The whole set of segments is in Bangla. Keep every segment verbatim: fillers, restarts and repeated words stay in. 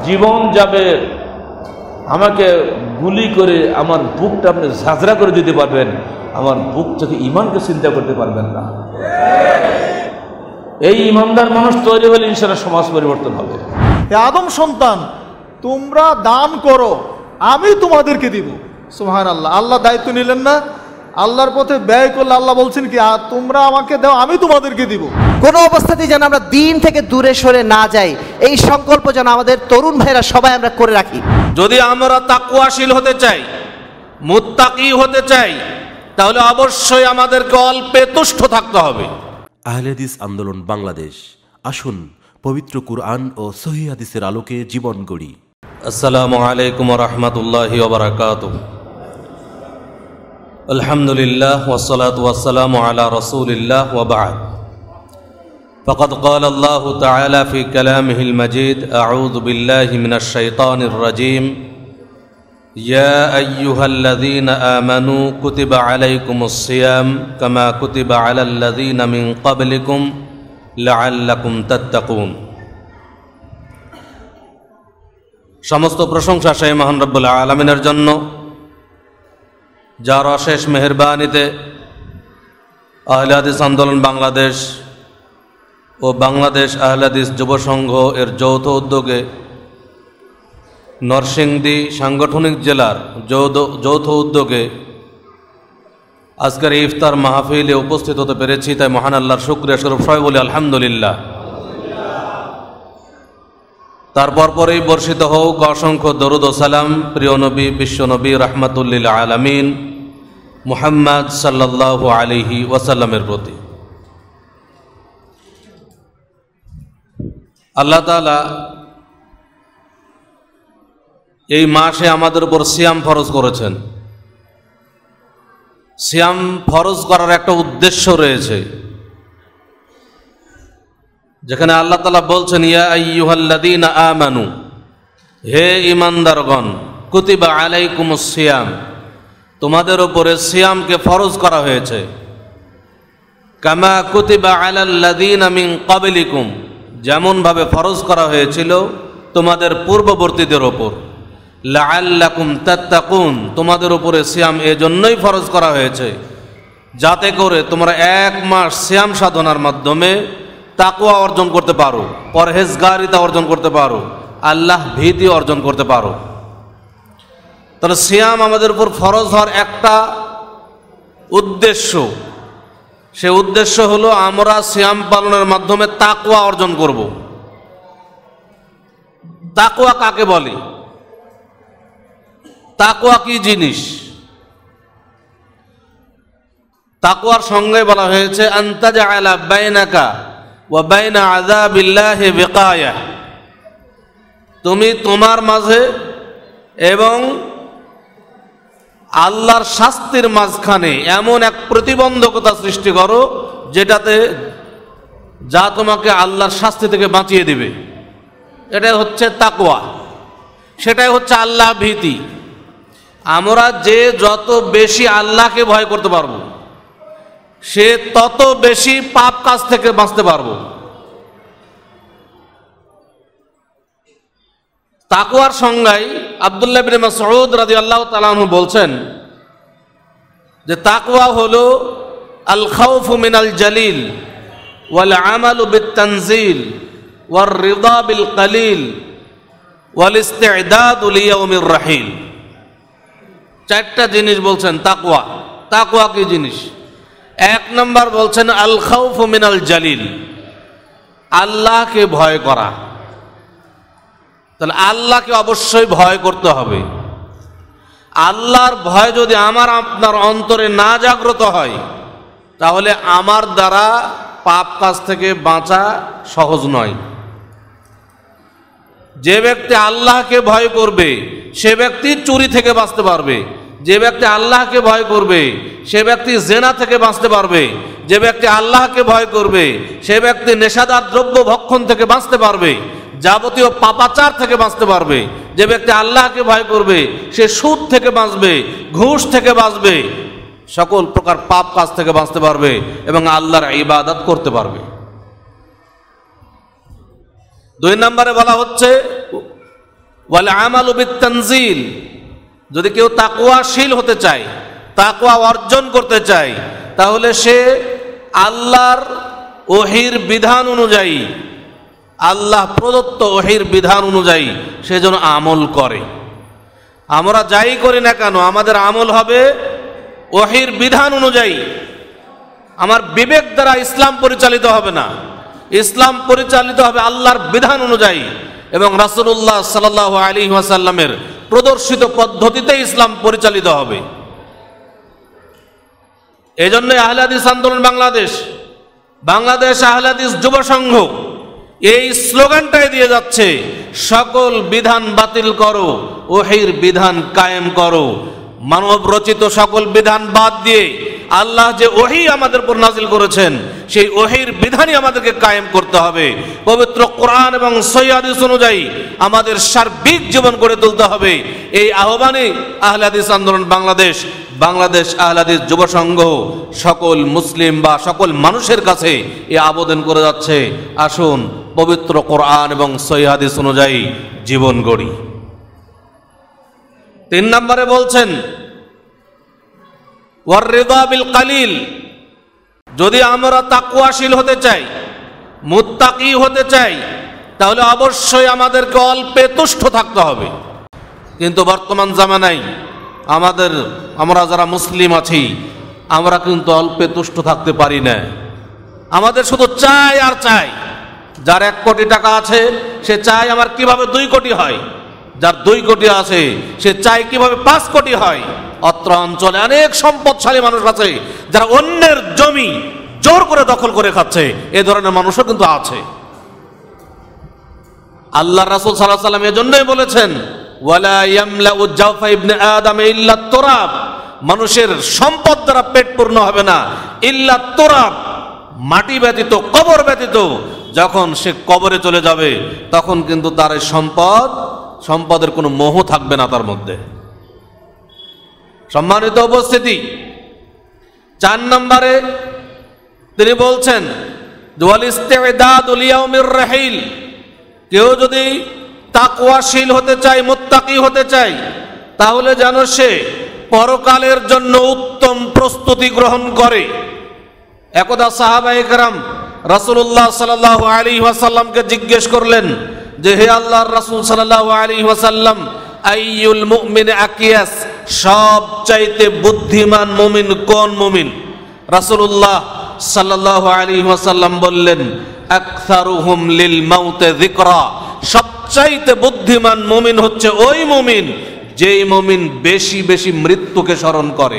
জীবন যাবে, আমাকে গুলি করে আমার বুকটা আপনি ঝাঁঝরা করে দিতে পারবেন, আমার বুক থেকে ইমানকে চিন্তা করতে পারবেন না। এই ইমানদার মানুষ তৈরি হলে ইনশাআল্লাহ সমাজ পরিবর্তন হবে। আদম সন্তান, তোমরা দান করো, আমি তোমাদেরকে দিব। সুবহানাল্লাহ, আল্লাহ দায়িত্ব নিলেন না? আল্লাহর পথে ব্যয় করলে আল্লাহ বলছেন কি, তোমরা আমাকে দাও, আমি তোমাদেরকে দিব। কোনো অবস্থাতেই যেন আমরা দিন থেকে দূরে সরে না যাই, এই সংকল্প যেন আমাদের তরুণ ভাইরা সবাই আমরা করে রাখি। যদি আমরা তাকওয়াশীল হতে চাই, মুত্তাকি হতে চাই, তাহলে অবশ্যই আমাদেরকে অল্পে তুষ্ট থাকতে হবে। আহলে হাদিস আন্দোলন বাংলাদেশ, আসুন পবিত্র কুরআন ও সহিহ হাদিসের আলোকে জীবন গড়ি। আসসালামু আলাইকুম ওয়া রাহমাতুল্লাহি ওয়া বারাকাতুহু। আলহামদুলিল্লাহ ওয়াসসালাতু ওয়াসসালামু আলা রাসূলিল্লাহ ওয়া বা'দ। ফাকাদ ক্বালা আল্লাহু তাআলা ফি কালামিহিল মাজিদ, আউযু বিল্লাহি মিনাশ শাইতানির রাজীম। ইয়া আইয়ুহাল্লাযীনা আমানু কুতিবা আলাইকুমুস সিয়াম কামা কুতিবা আলাল্লাযীনা মিন ক্বাবলিকুম লাআল্লাকুম তাত্তাকুন। সমস্ত প্রশংসা সেই মহান রব্বুল আলামিনের জন্য, যার অশেষ মেহেরবানিতে আহলে হাদিস আন্দোলন বাংলাদেশ ও বাংলাদেশ আহলে হাদিস যুব সংঘ এর যৌথ উদ্যোগে নরসিংদী সাংগঠনিক জেলার যৌথ যৌথ উদ্যোগে আজকের ইফতার মাহফিলে উপস্থিত হতে পেরেছি, তাই মহান আল্লাহর শুকরিয়া স্বরূপ সবাই বলি আলহামদুলিল্লাহ। তারপর পরেই বর্ষিত হোক অসংখ্য দরুদ ও সালাম প্রিয় নবী, বিশ্ব নবী, রাহমাতুল আলামিন মুহাম্মদ সাল্লাল্লাহু আলাইহি ওয়াসাল্লামের প্রতি। আল্লাহ তাআলা এই মাসে আমাদের উপর সিয়াম ফরজ করেছেন। সিয়াম ফরজ করার একটা উদ্দেশ্য রয়েছে, যেখানে আল্লাহ তাআলা বলছেন, ইয়া আইয়ুহাল্লাযীনা আমানু, হে ঈমানদারগণ, কুতিবা আলাইকুমুস সিয়াম, তোমাদের উপরে সিয়ামকে ফরজ করা হয়েছে। কামা কুতিবা আলাল্লাযীনা মিন ক্বাবলিকুম, যেমন ভাবে ফরজ করা হয়েছিল তোমাদের পূর্ববর্তীদের ওপর। লাআল্লাকুম তাত্তাকুন, তোমাদের উপরে সিয়াম এজন্যই ফরজ করা হয়েছে যাতে করে তোমরা এক মাস সিয়াম সাধনার মাধ্যমে তাকওয়া অর্জন করতে পারো, পরহেজগারিতা অর্জন করতে পারো, আল্লাহ ভীতি অর্জন করতে পারো। তাহলে সিয়াম আমাদের উপর ফরজ হওয়ার একটা উদ্দেশ্য, সে উদ্দেশ্য হলো আমরা সিয়াম পালনের মাধ্যমে তাকওয়া অর্জন করব। তাকওয়া কাকে বলে? তাকওয়া কি জিনিস? তাকওয়ার সঙ্গে বলা হয়েছে আনতাজআলা বাইনাকা ওয়া বাইনা আযাবিল্লাহি বিকায়া, তুমি তোমার মাঝে এবং আল্লাহর শাস্তির মাঝখানে এমন এক প্রতিবন্ধকতা সৃষ্টি করো যেটাতে যা তোমাকে আল্লাহর শাস্তি থেকে বাঁচিয়ে দিবে। এটাই হচ্ছে তাকওয়া, সেটাই হচ্ছে আল্লাহ ভীতি। আমরা যে যত বেশি আল্লাহকে ভয় করতে পারবো, সে তত বেশি পাপ কাজ থেকে বাঁচতে পারবো। তাকওয়ার সংজ্ঞায় আব্দুল্লাহ ইবনে মাসউদ রাদিয়াল্লাহু তাআলা আনহু বলছেন যে তাকওয়া হলো আল খাউফু মিনাল জালিল ওয়াল আমালু বিত তানজিল ওয়ার রিদা বিল কালিল ওয়াল ইস্তি'দাদু লিয়াউমির রাহিল। চারটা জিনিস বলছেন তাকওয়া। তাকওয়া কি জিনিস? এক নম্বর বলছেন আল খাউফু মিনাল জালিল, আল্লাহকে ভয় করা। তাহলে আল্লাহকে অবশ্যই ভয় করতে হবে। আল্লাহর ভয় যদি আমার আপনার অন্তরে না জাগ্রত হয়, তাহলে আমার দ্বারা পাপ কাজ থেকে বাঁচা সহজ নয়। যে ব্যক্তি আল্লাহকে ভয় করবে সে ব্যক্তি চুরি থেকে বাঁচতে পারবে, যে ব্যক্তি আল্লাহকে ভয় করবে সে ব্যক্তি জেনা থেকে বাঁচতে পারবে, যে ব্যক্তি আল্লাহকে ভয় করবে সে ব্যক্তি নেশাদার দ্রব্য ভক্ষণ থেকে বাঁচতে পারবে, যাবতীয় পাপাচার থেকে বাঁচতে পারবে। যে ব্যক্তি আল্লাহকে ভয় করবে সে সুদ থেকে বাঁচবে, ঘুষ থেকে বাঁচবে, সকল প্রকার পাপ কাজ থেকে বাঁচতে পারবে এবং আল্লাহর ইবাদত করতে পারবে। দুই নম্বরে বলা হচ্ছে ওয়াল আমালু বিত-তানজিল, যদি কেউ তাকওয়াশীল হতে চায়, তাকওয়া অর্জন করতে চায়, তাহলে সে আল্লাহর ওহীর বিধান অনুযায়ী, আল্লাহ প্রদত্ত ওহীর বিধান অনুযায়ী সে যেন আমল করে। আমরা যাই করি না কেন আমাদের আমল হবে ওহীর বিধান অনুযায়ী। আমার বিবেক দ্বারা ইসলাম পরিচালিত হবে না, ইসলাম পরিচালিত হবে আল্লাহর বিধান অনুযায়ী এবং রাসূলুল্লাহ সাল্লাল্লাহু আলাইহি ওয়াসাল্লামের প্রদর্শিত পদ্ধতিতে ইসলাম পরিচালিত হবে। এজন্য আহলে হাদিস আন্দোলন বাংলাদেশ, বাংলাদেশ আহলে হাদিস যুব সংঘ এই স্লোগানটাই দিয়ে যাচ্ছে, সকল বিধান বাতিল করো, ওহীর বিধান কায়েম করো। মানব রচিত সকল বিধান বাদ দিয়ে আল্লাহ যে ওহী আমাদের উপর নাজিল করেছেন সেই ওহীর বিধানই আমাদেরকে কায়েম করতে হবে। পবিত্র কোরআন এবং সহিহ হাদিস অনুযায়ী আমাদের সার্বিক জীবন গড়ে তুলতে হবে। এই আহ্বানে আহলে হাদিস আন্দোলন বাংলাদেশ, বাংলাদেশ আহলে হাদিস যুব সংঘ সকল মুসলিম বা সকল মানুষের কাছে এই আবেদন করে যাচ্ছে, আসুন পবিত্র কোরআন এবং সহিহ হাদিস অনুযায়ী জীবন গড়ি। তিন নম্বরে বলছেন ওয়ার রিদা বিল কালিল, যদি আমরা তাকওয়াশীল হতে চাই, মুত্তাকি হতে চাই, তাহলে অবশ্যই আমাদেরকে অল্পে তুষ্ট থাকতে হবে। কিন্তু বর্তমান জামানায় আমাদের, আমরা যারা মুসলিম আছি, আমরা কিন্তু অল্পে তুষ্ট থাকতে পারি না। আমাদের শুধু চাই আর চাই। যার এক কোটি টাকা আছে সে চায় আমার কিভাবে দুই কোটি হয়, যার দুই কোটি আছে সে চায় কিভাবে পাঁচ কোটি হয়। অত্র অঞ্চলে অনেক সম্পদশালী মানুষ আছে যারা অন্যের জমি জোর করে দখল করে খাচ্ছে, এ ধরনের মানুষও কিন্তু আছে। আল্লাহ রাসূল সাল্লাল্লাহু আলাইহি ওয়াসাল্লাম এজন্যই বলেছেন ওয়ালা ইয়ামলাউ জাওফা ইবনে আদম ইল্লা তুরাব, মানুষের সম্পদ দ্বারা পেট পূর্ণ হবে না ইল্লা তুরাব, মাটি ব্যতীত, কবর ব্যতীত। যখন সে কবরে চলে যাবে তখন কিন্তু তার এই সম্পদ, সম্পদের কোনো মোহ থাকবে না তার মধ্যে। সম্মানিত উপস্থিতি, চার নম্বরে তিনি বলছেন ওয়াল ইস্তিদাদু লিয়াউমির রাহিল, কেউ যদি তাকওয়াশীল হতে চায়, মুত্তাকি হতে চায়, তাহলে যেন সে পরকালের জন্য উত্তম প্রস্তুতি গ্রহণ করে। একদা সাহাবায়ে কেরাম রাসূলুল্লাহ সাল্লাল্লাহু আলাইহি ওয়াসাল্লামকে জিজ্ঞেস করলেন যে হে আল্লাহর রাসূল সাল্লাল্লাহু আলাইহি ওয়াসাল্লাম, আইয়ুল মুমিন আকিয়াস, সবচাইতে বুদ্ধিমান মুমিন কোন মুমিন? রাসূলুল্লাহ সাল্লাল্লাহু আলাইহি ওয়াসাল্লাম বললেন আকসারুহুম লিল মাউতে যিকরা, সবচাইতে বুদ্ধিমান মুমিন হচ্ছে ওই মুমিন যেই মুমিন বেশি বেশি মৃত্যুকে স্মরণ করে।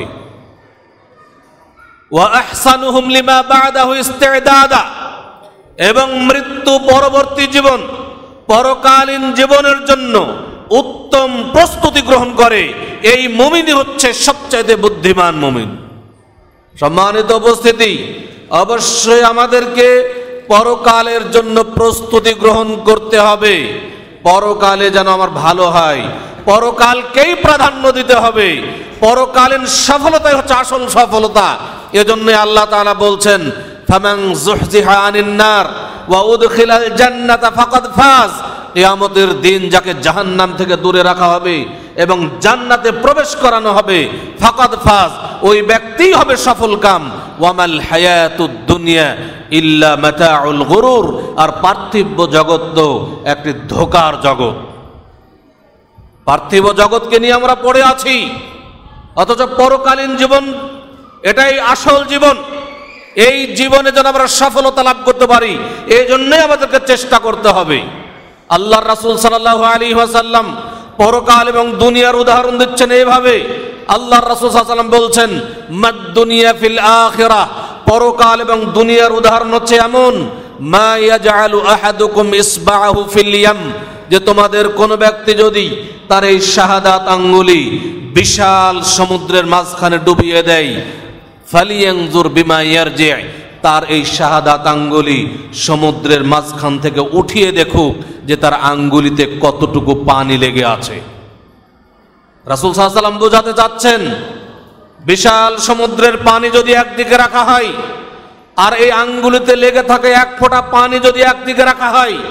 ওয়া আহসানুহুম লিমা বা'দাহু ইস্তিদাদা, এবং মৃত্যু পরবর্তী জীবন, পরকালীন জীবনের জন্য উত্তম প্রস্তুতি গ্রহণ করে। এই মুমিনই হচ্ছে সবচাইতে বুদ্ধিমান মুমিন। সম্মানিত উপস্থিতি, অবশ্যই আমাদেরকে পরকালের জন্য প্রস্তুতি গ্রহণ করতে হবে। পরকালে যেন আমার ভালো হয়, পরকালকেই প্রাধান্য দিতে হবে। পরকালীন সফলতাই হচ্ছে আসল সফলতা। এজন্য আল্লাহ তাআলা বলছেন ফামান যুহজিহা আনিন নার ওয়া উদখিলাল জান্নাতা ফাকাদ ফাজ, কিয়ামতের দিন যাকে জাহান্নাম থেকে দূরে রাখা হবে এবং জান্নাতে প্রবেশ করানো হবে, ফাকাদ ফাজ, ওই ব্যক্তিই হবে সফলকাম। ওয়ামাল হায়াতুদ দুনিয়া ইল্লা মাতাউল গুরুর, আর পার্থিব জগৎ তো একটি ধোঁকার জগৎ। পার্থিব জগৎকে নিয়ে আমরা পড়ে আছি, অথচ পরকালীন জীবন এটাই আসল জীবন। এই জীবনে যেন আমরা সফলতা লাভ করতে পারি, এই জন্যই আমাদেরকে চেষ্টা করতে হবে। আল্লাহর রাসূল সাল্লাল্লাহু আলাইহি ওয়াসাল্লাম পরকাল এবং দুনিয়ার উদাহরণ দিচ্ছেন এইভাবে। আল্লাহর রাসূল সাল্লাল্লাহু আলাইহি ওয়াসাল্লাম বলছেন মাদ দুনিয়া ফিল আখিরাহ, পরকাল এবং দুনিয়ার উদাহরণ হচ্ছে এমন মা ইয়াজআলু আহাদুকুম ইসবাহু ফিল ইয়াম, যে তোমাদের কোন ব্যক্তি যদি তার এই শাহাদাত আঙ্গুলি বিশাল সমুদ্রের মাঝখানে ডুবিয়ে দেয়, ফালিয়ানজুর বিমা ইয়ারজি, তার এই শাহাদাত আঙ্গুলি সমুদ্রের মাঝখান থেকে উঠিয়ে দেখুক যে তার আঙ্গুলিতে কতটুকু পানি লেগে আছে। রাসূল সাল্লাল্লাহু আলাইহি ওয়াসাল্লাম বোঝাতে চাচ্ছেন বিশাল সমুদ্রের পানি যদি একদিকে রাখা হয় আর এই আঙ্গুলিতে লেগে থাকে এক ফোঁটা পানি যদি একদিকে রাখা হয়,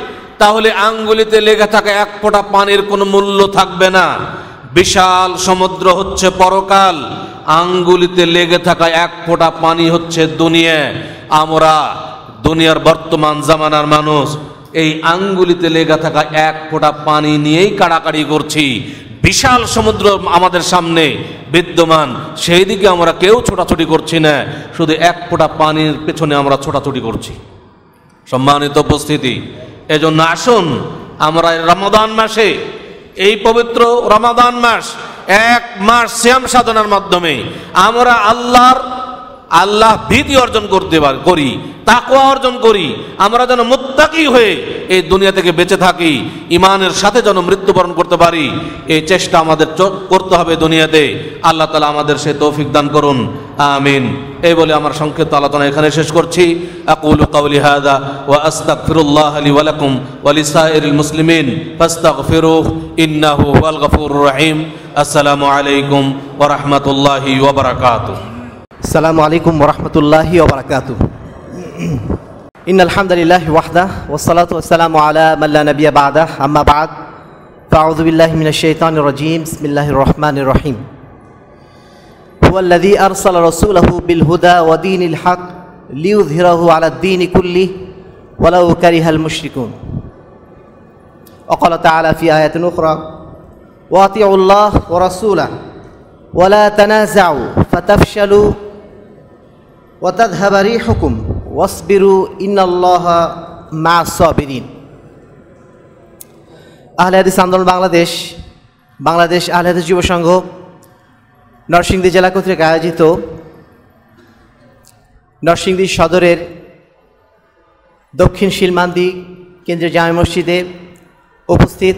তাহলে আঙ্গুলিতে লেগে থাকা এক ফোঁটা পানির কোনো মূল্য থাকবে না। বিশাল সমুদ্র হচ্ছে পরকাল, আঙ্গুলিতে লেগে থাকা এক ফোঁটা পানি হচ্ছে দুনিয়া। আমরা দুনিয়ার বর্তমান জামানার মানুষ এই আঙ্গুলিতে লেগে থাকা এক ফোঁটা পানি নিয়েই কাড়াকাড়ি করছি। বিশাল সমুদ্র আমাদের সামনে বিদ্যমান, সেই দিকে আমরা কেউ ছোটাছুটি করছি না, শুধু এক ফোঁটা পানির পেছনে আমরা ছোটাছুটি করছি। সম্মানিত উপস্থিতি, এজন্য আসুন আমরা রমাদান মাসে, এই পবিত্র রমাদান মাস, এক মাস সিয়াম সাধনার মাধ্যমে আমরা আল্লাহর আল্লাহ ভীতি অর্জন করতে করি, তাকওয়া অর্জন করি। আমরা যেন মুত্তাকি হয়ে এই দুনিয়া থেকে বেঁচে থাকি, ইমানের সাথে যেন মৃত্যুবরণ করতে পারি, এই চেষ্টা আমাদের করতে হবে দুনিয়াতে। আল্লাহ তাআলা আমাদের সে তৌফিক দান করুন, আমিন। এই বলে আমার সংক্ষিপ্ত আলোচনা এখানে শেষ করছি। আকুলু কাওলি হাযা ওয়া আস্তাগফিরুল্লাহ লি ওয়া লাকুম ওয়া লিসাইরিল মুসলিমিন ফাস্তাগফিরুহু ইন্নাহু হুয়াল গফুরুর রহিম। আসসালামু আলাইকুম ওয়া রাহমাতুল্লাহি ওয়া বারাকাতুহু। আসসালামু আলাইকুম ওয়া রাহমাতুল্লাহি ওয়া বারাকাতুহু। ইন্নাল হামদুলিল্লাহি ওয়াহদা ওয়াসসালাতু ওয়াসসালামু আলা মান লা নাবিয়্যা বা'দা, আম্মা বা'দ। ফাআউযু বিল্লাহি মিনাশ শাইতানির রাজীম। বিসমিল্লাহির রহমানির রহিম। হুয়াল্লাযী আরসালা রাসূলাহু বিল হুদা ওয়া দীনিল হক লিইয়ুযহিরাহু আলাদ দীনি কুল্লিহি ওয়ালাউ কারিহাল মুশরিকুন। ওয়া ক্বালা তাআলা ফি আয়াতিন উখরা ওয়া আতিউল্লাহ ওয়া রাসূলাহু ওয়া লা তানাযাউ ফাতাফশালু ওয়া তাযহাবা রিহুকুম ওয়াসবিরু ইন্নাল্লাহা মা'আস সাবিরিন। আহলে হাদিস আন্দোলন বাংলাদেশ, বাংলাদেশ আহলে হাদিস যুব সংঘ নরসিংদী জেলা কর্তৃক আয়োজিত নরসিংদী সদরের দক্ষিণ শিলমান্দি কেন্দ্রীয় জামে মসজিদে উপস্থিত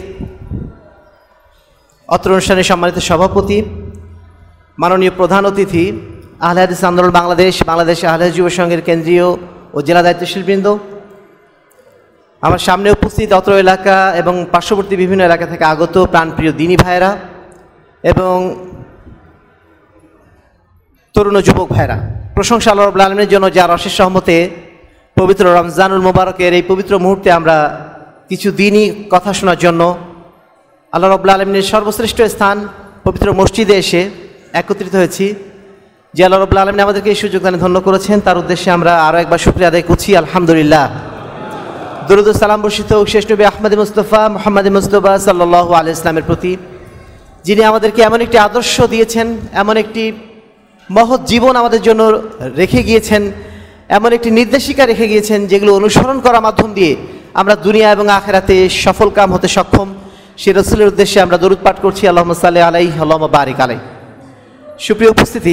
অত্র অনুষ্ঠানের সম্মানিত সভাপতি, মাননীয় প্রধান অতিথি, আহলে হাদিস আন্দোলন বাংলাদেশ, বাংলাদেশ আহলে হাদিস যুব সংঘের কেন্দ্রীয় ও জেলা দায়িত্বশীলবৃন্দ, আমার সামনে উপস্থিত অত্র এলাকা এবং পার্শ্ববর্তী বিভিন্ন এলাকা থেকে আগত প্রাণপ্রিয় দিনী ভাইয়েরা এবং তরুণ যুবক ভাইরা, প্রশংসা আল্লাহ রাব্বুল আলামিনের জন্য, যার অশেষ রহমতে পবিত্র রমজানুল মুবারকের এই পবিত্র মুহূর্তে আমরা কিছু দিনই কথা শোনার জন্য আল্লাহ রাব্বুল আলামিনের সর্বশ্রেষ্ঠ স্থান পবিত্র মসজিদে এসে একত্রিত হয়েছি। যে আল্লাহ রাব্বুল আলামিন আমাদেরকে এই সুযোগ দানে ধন্য করেছেন, তার উদ্দেশ্যে আমরা আরও একবার শুকরিয়া আদায় করছি, আলহামদুলিল্লাহ। দরুদ ও সালাম বর্ষিত শেষ নবী আহমদ মুস্তফা মুহাম্মদ মুস্তফা সাল্লাল্লাহু আলাইহি ইসলামের প্রতি, যিনি আমাদেরকে এমন একটি আদর্শ দিয়েছেন, এমন একটি মহৎ জীবন আমাদের জন্য রেখে গিয়েছেন, এমন একটি নির্দেশিকা রেখে গিয়েছেন, যেগুলো অনুসরণ করার মাধ্যম দিয়ে আমরা দুনিয়া এবং আখিরাতে সফল কাম হতে সক্ষম। সে রাসূলের উদ্দেশ্যে আমরা দরুদ পাঠ করছি, আল্লাহুম্মা সাল্লি আলাইহি আল্লাহুম্মা বারিক আলাইহি। সুপ্রিয় উপস্থিতি,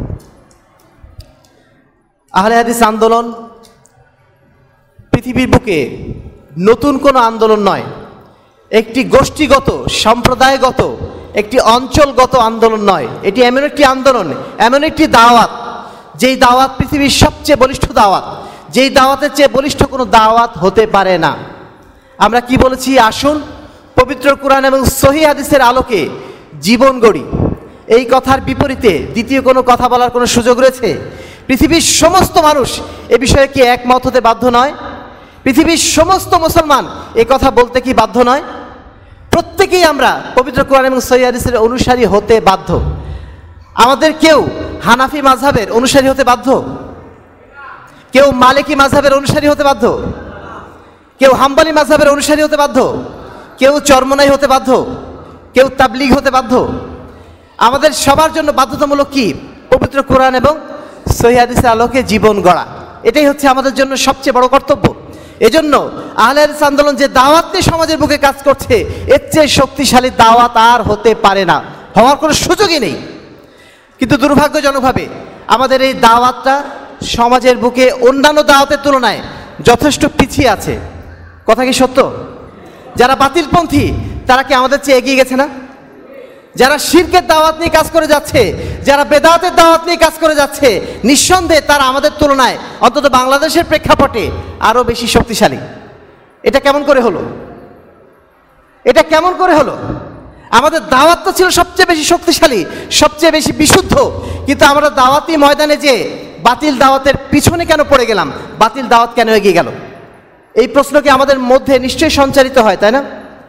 আহলে হাদিস আন্দোলন পৃথিবীর বুকে নতুন কোনো আন্দোলন নয়, একটি গোষ্ঠীগত, সম্প্রদায়গত, একটি অঞ্চলগত আন্দোলন নয়। এটি এমন একটি আন্দোলন, এমন একটি দাওয়াত, যেই দাওয়াত পৃথিবীর সবচেয়ে বলিষ্ঠ দাওয়াত, যেই দাওয়াতের চেয়ে বলিষ্ঠ কোনো দাওয়াত হতে পারে না। আমরা কি বলেছি? আসুন পবিত্র কুরআন এবং সহিহ হাদিসের আলোকে জীবন গড়ি। এই কথার বিপরীতে দ্বিতীয় কোনো কথা বলার কোনো সুযোগ রয়েছে? পৃথিবীর সমস্ত মানুষ এ বিষয়ে কি একমত হতে বাধ্য নয়? পৃথিবীর সমস্ত মুসলমান এ কথা বলতে কি বাধ্য নয়? প্রত্যেকেই আমরা পবিত্র কোরআন এবং সহিহ হাদিসের অনুসারী হতে বাধ্য। আমাদের কেউ হানাফি মাযহাবের অনুসারী হতে বাধ্য, কেউ মালিকি মাযহাবের অনুসারী হতে বাধ্য, কেউ হাম্বলি মাযহাবের অনুসারী হতে বাধ্য, কেউ চরমনাই হতে বাধ্য, কেউ তাবলীগ হতে বাধ্য। আমাদের সবার জন্য বাধ্যতামূলক কি? পবিত্র কোরআন এবং সহিহ হাদিসের আলোকে জীবন গড়া। এটাই হচ্ছে আমাদের জন্য সবচেয়ে বড় কর্তব্য। এজন্য আহলে হাদিস আন্দোলন যে দাওয়াত নিয়ে সমাজের বুকে কাজ করছে, এর চেয়ে শক্তিশালী দাওয়াত আর হতে পারে না, হওয়ার কোনো সুযোগই নেই। কিন্তু দুর্ভাগ্যজনকভাবে আমাদের এই দাওয়াতটা সমাজের বুকে অন্যান্য দাওয়াতের তুলনায় যথেষ্ট পিছিয়ে আছে। কথা কি সত্য? যারা বাতিলপন্থী তারা কি আমাদের চেয়ে এগিয়ে গেছে না? যারা শিরকের দাওয়াত নিয়ে কাজ করে যাচ্ছে, যারা বেদাতের দাওয়াত নিয়ে কাজ করে যাচ্ছে, নিঃসন্দেহে তারা আমাদের তুলনায়, অন্তত বাংলাদেশের প্রেক্ষাপটে, আরও বেশি শক্তিশালী। এটা কেমন করে হলো? এটা কেমন করে হলো? আমাদের দাওয়াত তো ছিল সবচেয়ে বেশি শক্তিশালী, সবচেয়ে বেশি বিশুদ্ধ, কিন্তু আমরা দাওয়াতি ময়দানে যে বাতিল দাওয়াতের পিছনে কেন পড়ে গেলাম? বাতিল দাওয়াত কেন এগিয়ে গেল? এই প্রশ্ন কি আমাদের মধ্যে নিশ্চয়ই সঞ্চারিত হয়, তাই না?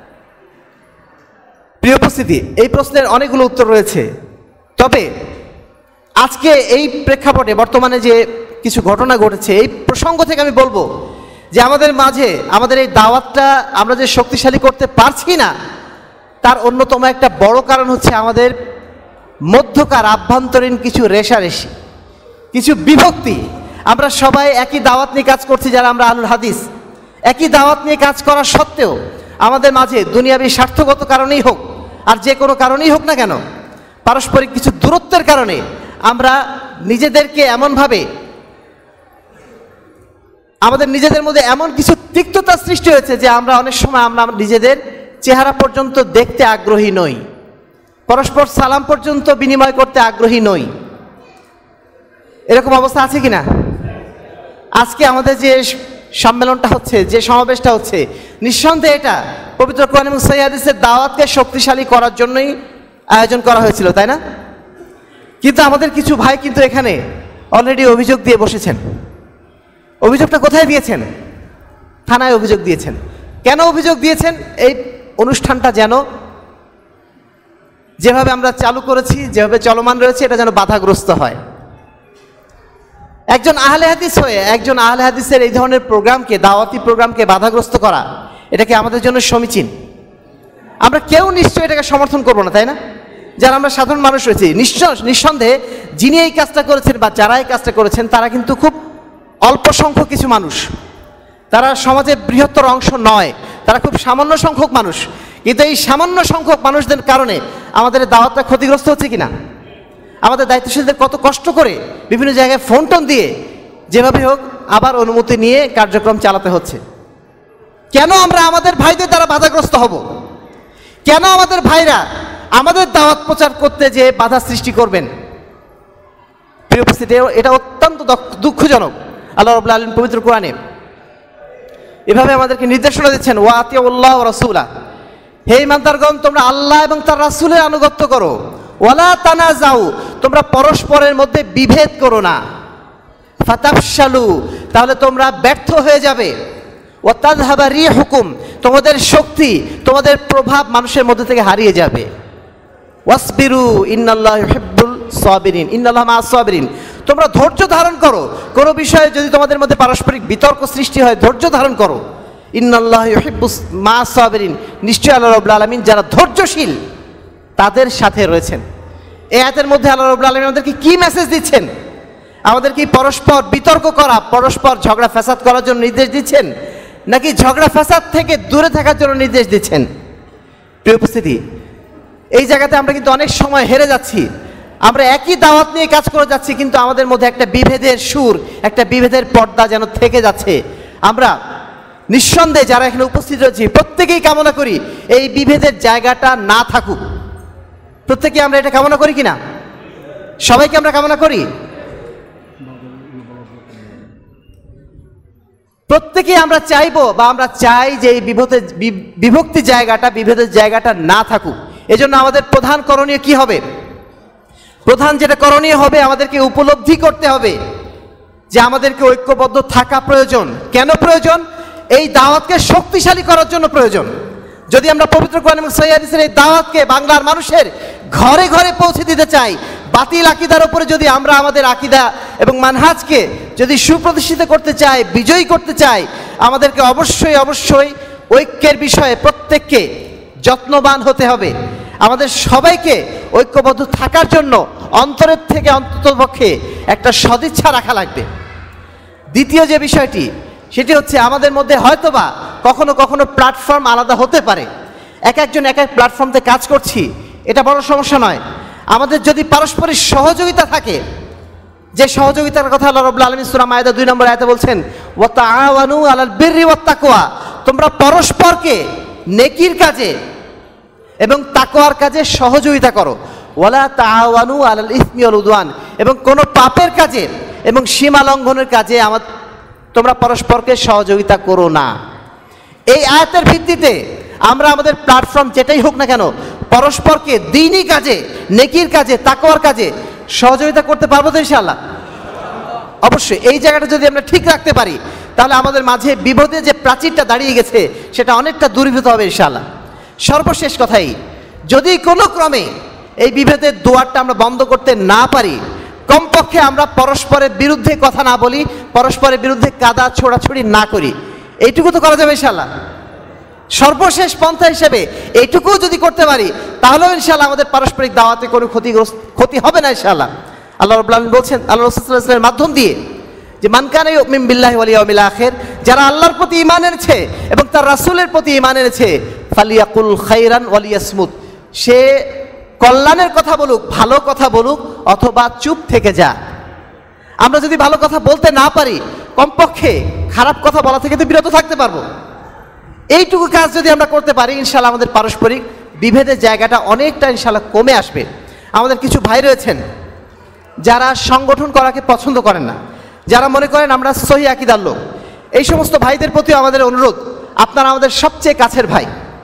প্রিয় উপস্থিতি, এই প্রশ্নের অনেকগুলো উত্তর রয়েছে। তবে আজকে এই প্রেক্ষাপটে বর্তমানে যে কিছু ঘটনা ঘটেছে, এই প্রসঙ্গ থেকে আমি বলবো যে আমাদের মাঝে আমাদের এই দাওয়াতটা আমরা যে শক্তিশালী করতে পারছি না, তার অন্যতম একটা বড় কারণ হচ্ছে আমাদের মধ্যকার আভ্যন্তরীণ কিছু রেষারেষি, কিছু বিভক্তি। আমরা সবাই একই দাওয়াত নিয়ে কাজ করছি, যারা আমরা আহলুল হাদিস, একই দাওয়াত নিয়ে কাজ করা সত্ত্বেও আমাদের মাঝে দুনিয়াবী স্বার্থগত কারণেই হোক আর যে কোনো কারণেই হোক না কেন, পারস্পরিক কিছু দূরত্বের কারণে আমরা নিজেদেরকে এমনভাবে, আমাদের নিজেদের মধ্যে এমন কিছু তিক্ততা সৃষ্টি হয়েছে যে আমরা অনেক সময় আমরা নিজেদের চেহারা পর্যন্ত দেখতে আগ্রহী নই, পরস্পর সালাম পর্যন্ত বিনিময় করতে আগ্রহী নই। এরকম অবস্থা আছে কিনা? আজকে আমাদের যে সম্মেলনটা হচ্ছে, যে সমাবেশটা হচ্ছে, নিঃসন্দেহে এটা পবিত্র কোরআন এবং সহিহ হাদিসের দাওয়াতকে শক্তিশালী করার জন্যই আয়োজন করা হয়েছিল, তাই না? কিন্তু আমাদের কিছু ভাই কিন্তু এখানে অলরেডি অভিযোগ দিয়ে বসেছেন। অভিযোগটা কোথায় দিয়েছেন? থানায় অভিযোগ দিয়েছেন। কেন অভিযোগ দিয়েছেন? এই অনুষ্ঠানটা যেন, যেভাবে আমরা চালু করেছি, যেভাবে চলমান রয়েছে, এটা যেন বাধাগ্রস্ত হয়। একজন আহলে হাদিস হয়ে একজন আহলে হাদিসের এই ধরনের প্রোগ্রামকে, দাওয়াতি প্রোগ্রামকে বাধাগ্রস্ত করা, এটা কি আমাদের জন্য সমীচীন? আমরা কেউ নিশ্চয়ই এটাকে সমর্থন করবো না, তাই না? যারা আমরা সাধারণ মানুষ রয়েছি, নিশ্চয় নিঃসন্দেহে যিনি এই কাজটা করেছেন বা যারা এই কাজটা করেছেন তারা কিন্তু খুব অল্প সংখ্যক কিছু মানুষ, তারা সমাজের বৃহত্তর অংশ নয়, তারা খুব সামান্য সংখ্যক মানুষ। কিন্তু এই সামান্য সংখ্যক মানুষদের কারণে আমাদের দাওয়াতটা ক্ষতিগ্রস্ত হচ্ছে কিনা? আমাদের দায়িত্বশীলদের কত কষ্ট করে বিভিন্ন জায়গায় ফোন টোন দিয়ে যেভাবে হোক আবার অনুমতি নিয়ে কার্যক্রম চালাতে হচ্ছে। কেন আমরা আমাদের ভাইদের দ্বারা বাধাগ্রস্ত হব? কেন আমাদের ভাইরা আমাদের দাওয়াত প্রচার করতে যে বাধা সৃষ্টি করবেন? প্রিয় উপস্থিতি, এটা অত্যন্ত দুঃখজনক। আল্লাহ রাব্বুল আলামিন পবিত্র কোরআনে এভাবে আমাদেরকে নির্দেশনা দিচ্ছেন, ওয়া আতিউল্লাহ ওয়া রাসূলা, হে ঈমানদারগণ, তোমরা আল্লাহ এবং তার রাসূলের আনুগত্য করো। ওয়ালা তানাজাউ, তোমরা পরস্পরের মধ্যে বিভেদ করো না। ফাতাফশালু, তাহলে তোমরা ব্যর্থ হয়ে যাবে। ওয়া তাযহাবা রিহুকুম, তোমাদের শক্তি, তোমাদের প্রভাব মানুষের মধ্যে থেকে হারিয়ে যাবে। ওয়াসবিরু ইন্নাল্লাহা ইউহিব্বুল সাবিরিন, ইন্নাল্লাহা মা'আস সাবিরিন, তোমরা ধৈর্য ধারণ করো। কোনো বিষয়ে যদি তোমাদের মধ্যে পারস্পরিক বিতর্ক সৃষ্টি হয়, ধৈর্য ধারণ করো। ইন্নাল্লাহা ইউহিব্বুস মা'আস সাবিরিন, নিশ্চয়ই আল্লাহ রাব্বুল আলামিন যারা ধৈর্যশীল তাদের সাথে রয়েছেন। এই আয়াতের মধ্যে আল্লাহ রাব্বুল আলামিন আমাদেরকে কি মেসেজ দিচ্ছেন? আমাদের কি পরস্পর বিতর্ক করা, পরস্পর ঝগড়া ফ্যাসাদ করার জন্য নির্দেশ দিচ্ছেন, নাকি ঝগড়া ফ্যাসাদ থেকে দূরে থাকার জন্য নির্দেশ দিচ্ছেন? প্রিয় উপস্থিতি, এই জায়গাতে আমরা কিন্তু অনেক সময় হেরে যাচ্ছি। আমরা একই দাওয়াত নিয়ে কাজ করে যাচ্ছি, কিন্তু আমাদের মধ্যে একটা বিভেদের সুর, একটা বিভেদের পর্দা যেন থেকে যাচ্ছে। আমরা নিঃসন্দেহে যারা এখানে উপস্থিত রয়েছি প্রত্যেকেই কামনা করি এই বিভেদের জায়গাটা না থাকুক। প্রত্যেকে আমরা এটা কামনা করি কিনা? সবাইকে আমরা কামনা করি। প্রত্যেকেই আমরা চাইবো বা আমরা চাই যে এই বিভেদের বিভক্তি জায়গাটা, বিভেদের জায়গাটা না থাকুক। এজন্য আমাদের প্রধান করণীয় কি হবে? প্রধান যেটা করণীয় হবে, আমাদেরকে উপলব্ধি করতে হবে যে আমাদেরকে ঐক্যবদ্ধ থাকা প্রয়োজন। কেন প্রয়োজন? এই দাওয়াতকে শক্তিশালী করার জন্য প্রয়োজন। যদি আমরা পবিত্র কোরআন এবং সহিহ হাদিসের এই দাওয়াতকে বাংলার মানুষের ঘরে ঘরে পৌঁছে দিতে চাই, বাতিল আকীদার উপরে যদি আমরা আমাদের আকীদা এবং মানহাজকে যদি সুপ্রতিষ্ঠিত করতে চাই, বিজয়ী করতে চাই, আমাদেরকে অবশ্যই অবশ্যই ঐক্যের বিষয়ে প্রত্যেককে যত্নবান হতে হবে। আমাদের সবাইকে ঐক্যবদ্ধ থাকার জন্য অন্তরের থেকে অন্ততপক্ষে একটা সদিচ্ছা রাখা লাগবে। দ্বিতীয় যে বিষয়টি, সেটি হচ্ছে আমাদের মধ্যে হয়তোবা কখনো কখনো প্ল্যাটফর্ম আলাদা হতে পারে। এক একজন এক এক প্ল্যাটফর্মতে কাজ করছি, এটা বড় সমস্যা নয়। আমাদের যদি পারস্পরিক সহযোগিতা থাকে, যে সহযোগিতার কথা আল্লাহ রাব্বুল আলামিন সূরা মায়েদা দুই নম্বর আয়াতে বলছেন, ওয়া তাআওয়ানু আলাল বিররি ওয়াত তাকওয়া, তোমরা পরস্পরকে নেকির কাজে এবং তাকওয়ার কাজে সহযোগিতা করো। ওয়ালা তাআওয়ানু আলাল ইসমি ওয়াল উদওয়ান, এবং কোনো পাপের কাজে এবং সীমা লঙ্ঘনের কাজে আমার তোমরা পরস্পরকে সহযোগিতা করো না। এই আয়াতের ভিত্তিতে আমরা আমাদের প্ল্যাটফর্ম যেটাই হোক না কেন, পরস্পরকে দ্বীনি কাজে, নেকির কাজে, তাকওয়ার কাজে সহযোগিতা করতে পারবো তো ইনশাআল্লাহ? অবশ্যই। এই জায়গাটা যদি আমরা ঠিক রাখতে পারি, তাহলে আমাদের মাঝে বিভেদের যে প্রাচীরটা দাঁড়িয়ে গেছে সেটা অনেকটা দূরীভূত হবে ইনশাআল্লাহ। সর্বশেষ কথাই, যদি কোনো ক্রমে এই বিভেদের দুয়ারটা আমরা বন্ধ করতে না পারি, কমপক্ষে আমরা পরস্পরের বিরুদ্ধে কথা না বলি, পরস্পরের বিরুদ্ধে কাদা ছোড়াছুড়ি না করি, এইটুকু তো করা যাবে ইনশাআল্লাহ। সর্বশেষ পন্থা হিসেবে এইটুকুও যদি করতে পারি তাহলেও ইনশাআল্লাহ আমাদের পারস্পরিক দাওয়াতে কোনো ক্ষতিগ্রস্ত ক্ষতি হবে না ইনশাআল্লাহ। আল্লাহ রাব্বুল আলামিন বলছেন আল্লাহ রাসূল সাল্লাল্লাহু আলাইহি ওয়াসাল্লামের মাধ্যম দিয়ে যে মান কানা ইউমিনু বিল্লাহি ওয়াল ইয়াউমিল আখির, যারা আল্লাহর প্রতি ঈমান এনেছে এবং তার রাসূলের প্রতি ঈমান এনেছে, ফালিয়াকুল খাইরান ওয়ালিয়াসমুত, সে কল্যাণের কথা বলুক, ভালো কথা বলুক, অথবা চুপ থেকে যা। আমরা যদি ভালো কথা বলতে না পারি, কমপক্ষে খারাপ কথা বলা থেকে তো বিরত থাকতে পারবো। এইটুকু কাজ যদি আমরা করতে পারি ইনশাআল্লাহ আমাদের পারস্পরিক বিভেদের জায়গাটা অনেকটা ইনশাআল্লাহ কমে আসবে। আমাদের কিছু ভাই রয়েছেন যারা সংগঠন করাকে পছন্দ করেন না, যারা মনে করেন আমরা সহি আকীদার লোক, এই সমস্ত ভাইদের প্রতিও আমাদের অনুরোধ, আপনারা আমাদের সবচেয়ে কাছের ভাই,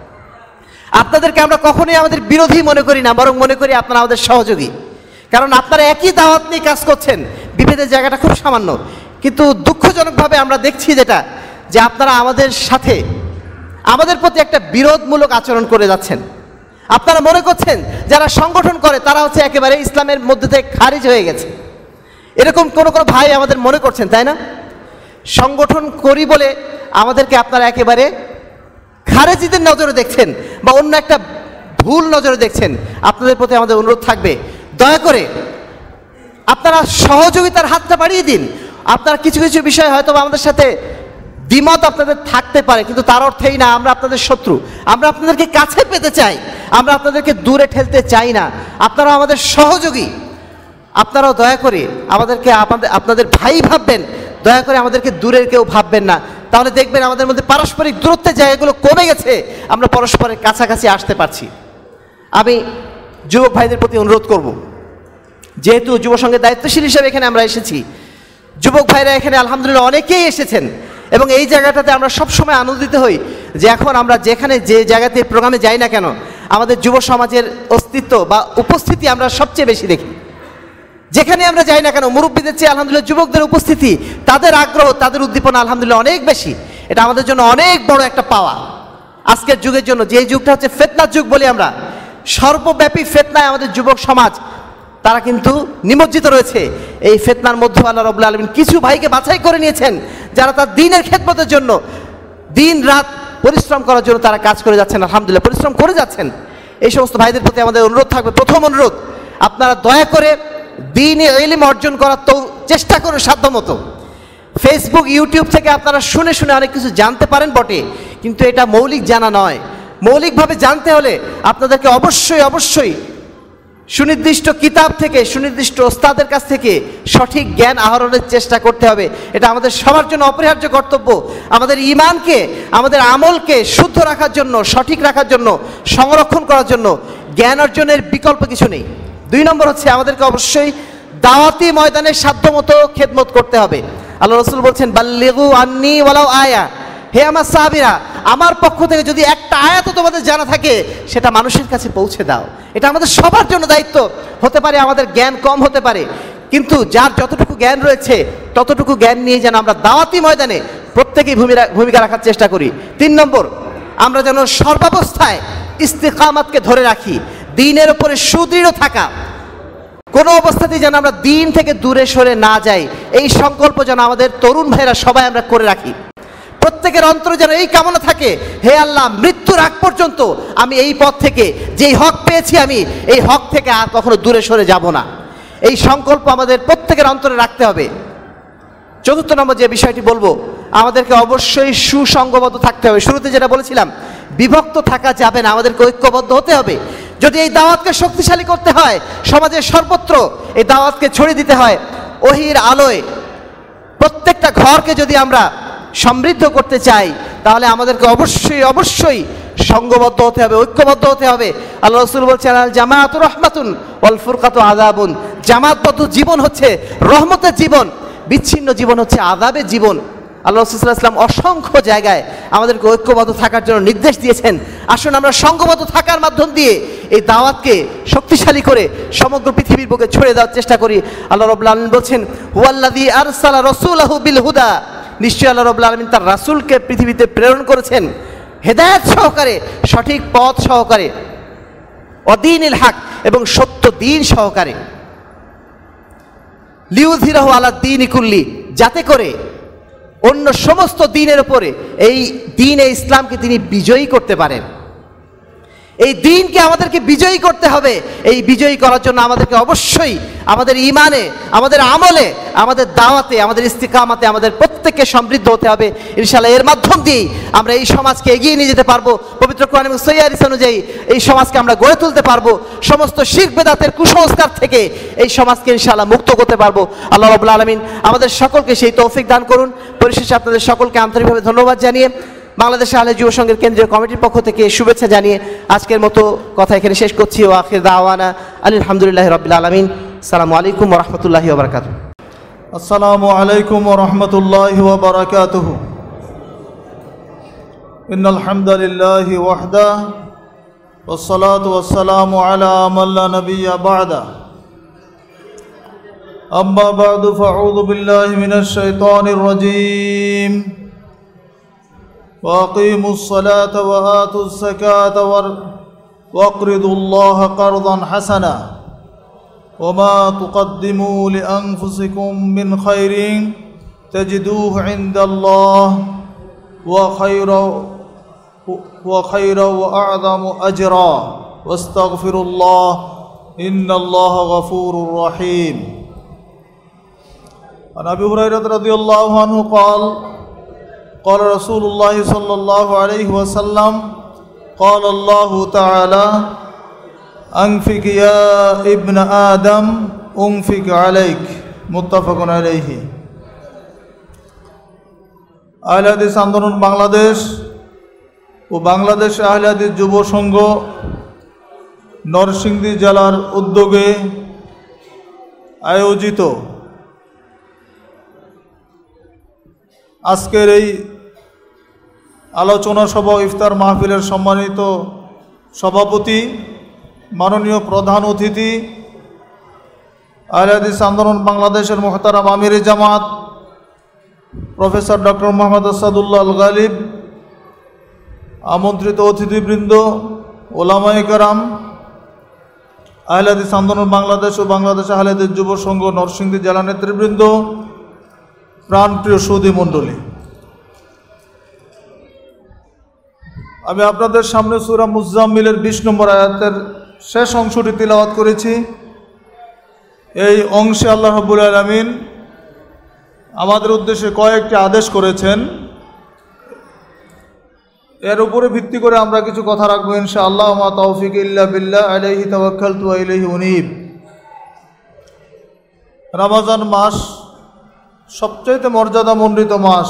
আপনাদেরকে আমরা কখনোই আমাদের বিরোধী মনে করি না, বরং মনে করি আপনারা আমাদের সহযোগী। কারণ আপনারা একই দাওয়াত নিয়ে কাজ করছেন, বিভেদের জায়গাটা খুব সামান্য, কিন্তু দুঃখজনকভাবে আমরা দেখছি যেটা যে আপনারা আমাদের সাথে আমাদের প্রতি একটা বিরোধমূলক আচরণ করে যাচ্ছেন। আপনারা মনে করছেন যারা সংগঠন করে তারা হচ্ছে একেবারে ইসলামের মধ্যে থেকে খারিজ হয়ে গেছে, এরকম কোনো কোনো ভাই আমাদের মনে করছেন, তাই না? সংগঠন করি বলে আমাদেরকে আপনারা একেবারে খারেজিদের নজরে দেখছেন বা অন্য একটা ভুল নজরে দেখছেন। আপনাদের প্রতি আমাদের অনুরোধ থাকবে, দয়া করে আপনারা সহযোগিতার হাতটা বাড়িয়ে দিন। আপনারা কিছু কিছু বিষয় হয়তো আমাদের সাথে দ্বিমত আপনাদের থাকতে পারে, কিন্তু তার অর্থেই না আমরা আপনাদের শত্রু। আমরা আপনাদেরকে কাছে পেতে চাই, আমরা আপনাদেরকে দূরে ঠেলতে চাই না। আপনারা আমাদের সহযোগী, আপনারাও দয়া করে আমাদেরকে আপনাদের আপনাদের ভাই ভাববেন, দয়া করে আমাদেরকে দূরের কেউ ভাববেন না। তাহলে দেখবেন আমাদের মধ্যে পারস্পরিক দূরত্বের জায়গাগুলো কমে গেছে, আমরা পরস্পরের কাছাকাছি আসতে পারছি। আমি যুবক ভাইদের প্রতি অনুরোধ করব, যেহেতু যুব সংঘের দায়িত্বশীল হিসেবে এখানে আমরা এসেছি, যুবক ভাইরা এখানে আলহামদুলিল্লাহ অনেকেই এসেছেন এবং এই জায়গাটাতে আমরা সবসময় আনন্দিত হই যে এখন আমরা যেখানে যে জায়গাতে প্রোগ্রামে যাই না কেন, আমাদের যুব সমাজের অস্তিত্ব বা উপস্থিতি আমরা সবচেয়ে বেশি দেখি। যেখানে আমরা যাই না কেন, মুরব্বীদের চেয়ে আলহামদুলিল্লাহ যুবকদের উপস্থিতি, তাদের আগ্রহ, তাদের উদ্দীপনা আলহামদুলিল্লাহ অনেক বেশি। এটা আমাদের জন্য অনেক বড় একটা পাওয়া আজকের যুগের জন্য, যে যুগটা হচ্ছে ফিতনার যুগ বলি আমরা। সর্বব্যাপী ফিতনায় আমাদের যুবক সমাজ তারা কিন্তু নিমজ্জিত রয়েছে। এই ফিতনার মধ্যে আল্লাহ রাব্বুল আলামিন কিছু ভাইকে বাছাই করে নিয়েছেন যারা তার দ্বীনের খেদমতের জন্য দিন রাত পরিশ্রম করার জন্য তারা কাজ করে যাচ্ছেন, আলহামদুলিল্লাহ পরিশ্রম করে যাচ্ছেন। এই সমস্ত ভাইদের প্রতি আমাদের অনুরোধ থাকবে, প্রথম অনুরোধ, আপনারা দয়া করে দ্বীনে ইলম অর্জন করার তো চেষ্টা করুন সাধ্যমতো। ফেসবুক ইউটিউব থেকে আপনারা শুনে শুনে অনেক কিছু জানতে পারেন বটে, কিন্তু এটা মৌলিক জানা নয়। মৌলিকভাবে জানতে হলে আপনাদেরকে অবশ্যই অবশ্যই সুনির্দিষ্ট কিতাব থেকে, সুনির্দিষ্ট ওস্তাদের কাছ থেকে সঠিক জ্ঞান আহরণের চেষ্টা করতে হবে। এটা আমাদের সবার জন্য অপরিহার্য কর্তব্য। আমাদের ঈমানকে, আমাদের আমলকে শুদ্ধ রাখার জন্য, সঠিক রাখার জন্য, সংরক্ষণ করার জন্য জ্ঞান অর্জনের বিকল্প কিছু নেই। দুই নম্বর হচ্ছে আমাদেরকে অবশ্যই দাওয়াতি ময়দানে সাধ্যমতো খেদমত করতে হবে। আল্লাহ রাসূল বলছেন, বাল্লিগু আন্নী ওয়ালাউ আয়া, হে আমার সাহাবীরা, আমার পক্ষ থেকে যদি একটা আয়াতও তোমাদের জানা থাকে সেটা মানুষের কাছে পৌঁছে দাও। এটা আমাদের সবার জন্য দায়িত্ব। হতে পারে আমাদের জ্ঞান কম হতে পারে, কিন্তু যার যতটুকু জ্ঞান রয়েছে ততটুকু জ্ঞান নিয়ে যেন আমরা দাওয়াতি ময়দানে প্রত্যেকেই ভূমিকা রাখার চেষ্টা করি। তিন নম্বর, আমরা যেন সর্বাবস্থায় ইস্তিকামাতকে ধরে রাখি, দ্বীনের উপরে সুদৃঢ় থাকা, কোনো অবস্থাতেই যেন আমরা দ্বীন থেকে দূরে সরে না যাই, এই সংকল্প যেন আমাদের তরুণ ভাইরা সবাই আমরা করে রাখি। প্রত্যেকের অন্তরে যেন এই কামনা থাকে, হে আল্লাহ, মৃত্যুর আগ পর্যন্ত আমি এই পথ থেকে, যেই হক পেয়েছি আমি এই হক থেকে আর কখনো দূরে সরে যাব না। এই সংকল্প আমাদের প্রত্যেকের অন্তরে রাখতে হবে। চতুর্থ নম্বর যে বিষয়টি বলবো, আমাদেরকে অবশ্যই সুসংগবদ্ধ থাকতে হবে। শুরুতে যেটা বলেছিলাম, বিভক্ত থাকা যাবে না, আমাদেরকে ঐক্যবদ্ধ হতে হবে। যদি এই দাওয়াতকে শক্তিশালী করতে হয়, সমাজের সর্বত্র এই দাওয়াতকে ছড়িয়ে দিতে হয়, ওহির আলোয় প্রত্যেকটা ঘরকে যদি আমরা সমৃদ্ধ করতে চাই, তাহলে আমাদেরকে অবশ্যই অবশ্যই সংঘবদ্ধ হতে হবে, ঐক্যবদ্ধ হতে হবে। আল্লাহ রাসূল বলছেন, আল জামাআতু রাহমাতুন ওয়াল ফুরকাতু আযাবুন, জামাতবদ্ধ জীবন হচ্ছে রহমতের জীবন, বিচ্ছিন্ন জীবন হচ্ছে আযাবের জীবন। আল্লাহ রাসূল সাল্লাল্লাহু আলাইহি ওয়াসাল্লাম অসংখ্য জায়গায় আমাদেরকে ঐক্যবদ্ধ থাকার জন্য নির্দেশ দিয়েছেন। আসুন আমরা সংঘবদ্ধ থাকার মাধ্যম দিয়ে এই দাওয়াতকে শক্তিশালী করে সমগ্র পৃথিবীর বুকে ছড়িয়ে দেওয়ার চেষ্টা করি। আল্লাহ রাব্বুল আলামিন বলছেন, হুয়াল্লাযী আরসালা রাসূলাহু বিল হুদা নিশ্চয়ই আল্লাহ রাব্বুল আলামিন তার রাসূলকে পৃথিবীতে প্রেরণ করেছেন হেদায়েত সহকারে, সঠিক পথ সহকারে, অদীনিল হক এবং সত্য দিন সহকারে, লিউযহিরাহু আলা দ্বীনি কুল্লি, যাতে করে অন্য সমস্ত দিনের উপরে এই দ্বীন এ ইসলামকে তিনি বিজয়ী করতে পারেন। এই দ্বীনকে আমাদেরকে বিজয়ী করতে হবে। এই বিজয়ী করার জন্য আমাদেরকে অবশ্যই আমাদের ঈমানে, আমাদের আমলে, আমাদের দাওয়াতে, আমাদের ইস্তিকামাতে আমাদের প্রত্যেককে সমৃদ্ধ হতে হবে ইনশাআল্লাহ। এর মাধ্যম দিয়েই আমরা এই সমাজকে এগিয়ে নিয়ে যেতে পারবো। পবিত্র কোরআন এবং সহিহ হাদিস অনুযায়ী এই সমাজকে আমরা গড়ে তুলতে পারবো। সমস্ত শিরক বিদআতের কুসংস্কার থেকে এই সমাজকে ইনশাআল্লাহ মুক্ত করতে পারবো। আল্লাহ রাব্বুল আলামিন আমাদের সকলকে সেই তৌফিক দান করুন। পরিশেষে আপনাদের সকলকে আন্তরিকভাবে ধন্যবাদ জানিয়ে বাংলাদেশ আহলে যুব সংঘের কেন্দ্রীয় কমিটির পক্ষ থেকে শুভেচ্ছা জানিয়ে আজকের মতো কথা এখানে শেষ করছি। ও আখির দাওয়ানা আলহামদুলিল্লাহি রাব্বিল আলামিন। আসসালামু আলাইকুম ওয়া রাহমাতুল্লাহি ওয়া বারাকাতুহু। আসসালামু আলাইকুম ওয়া রাহমাতুল্লাহি ওয়া বারাকাতুহু। ইন্নাল হামদালিল্লাহি ওয়াহদা ওয়াসসালাতু ওয়াসসালামু আলা মান লা নাবিয়্যা বা'দা। আম্মা বা'দু ফাআউযু বিল্লাহি মিনাশ শাইতানির রাজীম। وأقيموا الصلاة وآتوا الزكاة واقرضوا الله قرضا حسنا وما تقدموا لأنفسكم من خير تجدوه عند الله وخيرا وخيرا وأعظم أجرا واستغفروا الله إن الله غفور رحيم. عن أبي هريرة رضي الله عنه قال قال رسول الله صلى الله عليه وسلم قال الله تعالى أنفق يا ابن آدم أنفق عليك متفق عليه. আহলে হাদিস আন্দোলন বাংলাদেশ ও বাংলাদেশ আহলে হাদিস যুব সংঘ নরসিংদী জেলার উদ্যোগে আয়োজিত আজকের এই আলোচনা সভা ইফতার মাহফিলের সম্মানিত সভাপতি, মাননীয় প্রধান অতিথি, আহলে হাদিস আন্দোলন বাংলাদেশের মুহতারাম আমিরে জামাত প্রফেসর ডক্টর মোহাম্মদ আসাদুল্লাহ আল গালিব, আমন্ত্রিত অতিথিবৃন্দ, ওলামায়ে কেরাম, আহলে হাদিস আন্দোলন বাংলাদেশ ও বাংলাদেশ আহলে হাদিস যুব সংঘ নরসিংদী জেলা নেতৃবৃন্দ, প্রাণপ্রিয় সুধী মণ্ডলী, আমি আপনাদের সামনে সূরা মুজাম্মিলের বিশ নম্বর আয়াতের শেষ অংশটি তিলাওয়াত করেছি। এই অংশে আল্লাহ রাব্বুল আলামিন আমাদের উদ্দেশ্যে কয়েকটি আদেশ করেছেন। এর উপরে ভিত্তি করে আমরা কিছু কথা রাখবো ইনশাআল্লাহ। মা তাওফিক ইল্লা বিল্লাহ আলাইহি তাওয়াক্কালতু ওয়া ইলাইহি উনীব। রমজান মাস সবচেয়ে মর্যাদামণ্ডিত মাস।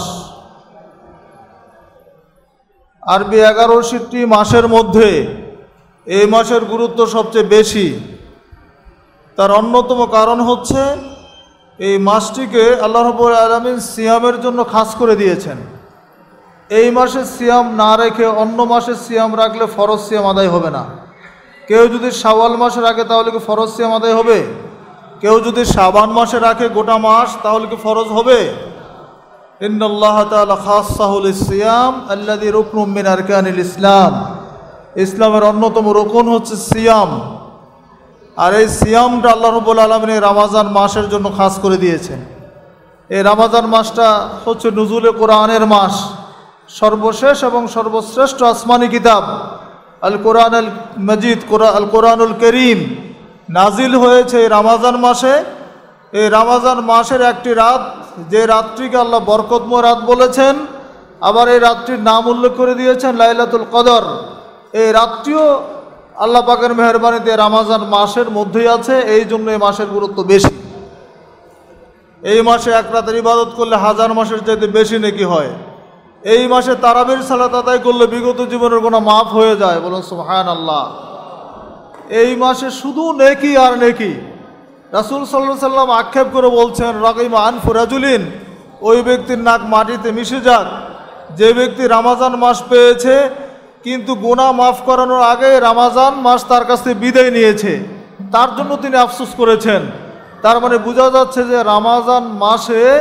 আরবি এগারোটি মাসের মধ্যে এই মাসের গুরুত্ব সবচেয়ে বেশি। তার অন্যতম কারণ হচ্ছে এই মাসটিকে আল্লাহ রাব্বুল আলামিন সিয়ামের জন্য খাস করে দিয়েছেন। এই মাসে সিয়াম না রেখে অন্য মাসে সিয়াম রাখলে ফরজ সিয়াম আদায় হবে না। কেউ যদি শাওয়াল মাসে রাখে তাহলে কি ফরজ সিয়াম আদায় হবে? কেউ যদি শাবান মাসে রাখে গোটা মাস তাহলে কি ফরজ হবে? ইন্নাল্লাহ তাআলা খাসসাহু লিস-সিয়াম আল্লাযী রুকনুম মিন আরকানিল ইসলাম। ইসলামের অন্যতম রুকন হচ্ছে সিয়াম। আর এই সিয়ামটা আল্লাহ রাব্বুল আলামিন রমজান মাসের জন্য খাস করে দিয়েছেন। এই রমজান মাসটা হচ্ছে নুজুলে কোরআনের মাস। সর্বশেষ এবং সর্বশ্রেষ্ঠ আসমানি কিতাব আল কোরআন আল মজিদ আল কোরআনুল করিম নাজিল হয়েছে এই রমজান মাসে। এই রমজান মাসের একটি রাত, যে রাত্রিকে আল্লাহ বরকতময় রাত বলেছেন, আবার এই রাত্রির নাম উল্লেখ করে দিয়েছেন লাইলাতুল কদর। এই রাত্রিও আল্লাহ পাকের মেহেরবানিতে রমজান মাসের মধ্যেই আছে, এই জন্য এই মাসের গুরুত্ব বেশি। এই মাসে এক রাতের ইবাদত করলে হাজার মাসের চাইতে বেশি নেকি হয়। এই মাসে তারাবির সালাত আদায় করলে বিগত জীবনের কোনো মাফ হয়ে যায়। বলুন সুবহানাল্লাহ। এই মাসে শুধু নেকি আর নেকি। রাসূল সাল্লাল্লাহু আলাইহি সাল্লাম আক্ষেপ করে বলছেন, রাগিমা আনফু রাজুলিন, ওই ব্যক্তির নাক মাটিতে মিশে যাক যে ব্যক্তি রমজান মাস পেয়েছে কিন্তু গুনাহ মাফ করানোর আগে রমজান মাস তার কাছ থেকে বিদায় নিয়েছে, তার জন্য তিনি আফসোস করেছেন। তার মানে বোঝা যাচ্ছে যে রমজান মাসে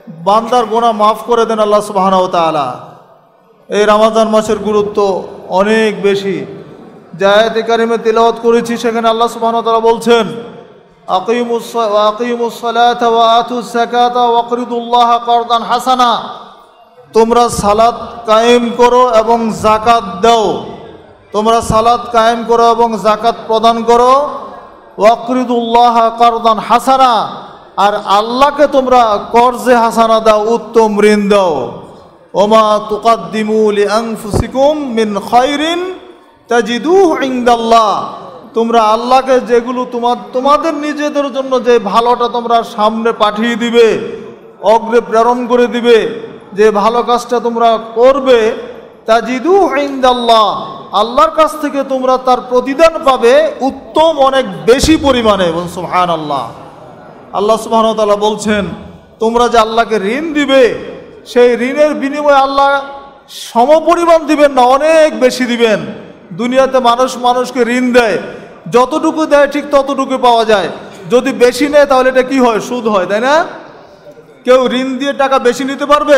বান্দার গুনাহ মাফ করে দেন আল্লাহ সুবহানাহু ওয়া তাআলা। এই রমজান মাসের গুরুত্ব অনেক বেশি। যে আয়াতে কারিমে তিলাওয়াত করেছি সেখানে আল্লাহ সুবহানাহু ওয়া তাআলা বলছেন, আকিমুস ওয়া আকিমুস সালাতা ওয়া আতুজ যাকাতা ওয়াকরিদুল্লাহা কারদান হাসানা, তোমরা সালাত কায়েম করো এবং যাকাত দাও। তোমরা সালাত কায়েম করো এবং যাকাত প্রদান করো। ওয়াকরিদুল্লাহা কারদান হাসানা, আর আল্লাহকে তোমরা কর্জে হাসানা দাও, উত্তম ঋণ দাও। ওমা তুকাদ্দিমু লিআনফুসিকুম মিন খায়রিন তাজিদুহু ইনদাল্লাহ, তোমরা আল্লাহকে যেগুলো তোমার তোমাদের নিজেদের জন্য যে ভালোটা তোমরা সামনে পাঠিয়ে দিবে, অগ্রে প্রেরণ করে দিবে, যে ভালো কাজটা তোমরা করবে, তাজিদুহু ইনদাল্লাহ, আল্লাহর কাছ থেকে তোমরা তার প্রতিদান পাবে উত্তম অনেক বেশি পরিমাণে। সুবহানাল্লাহ। আল্লাহ সুবহানাহু ওয়া তাআলা বলছেন, তোমরা যে আল্লাহকে ঋণ দিবে, সেই ঋণের বিনিময়ে আল্লাহ সমপরিমাণ দিবেন না, অনেক বেশি দিবেন। দুনিয়াতে মানুষ মানুষকে ঋণ দেয়, যতটুকু দেয় ঠিক ততটুকু পাওয়া যায়। যদি বেশি নেয় তাহলে এটা কি হয়? সুদ হয়, তাই না? কেউ ঋণ দিয়ে টাকা বেশি নিতে পারবে?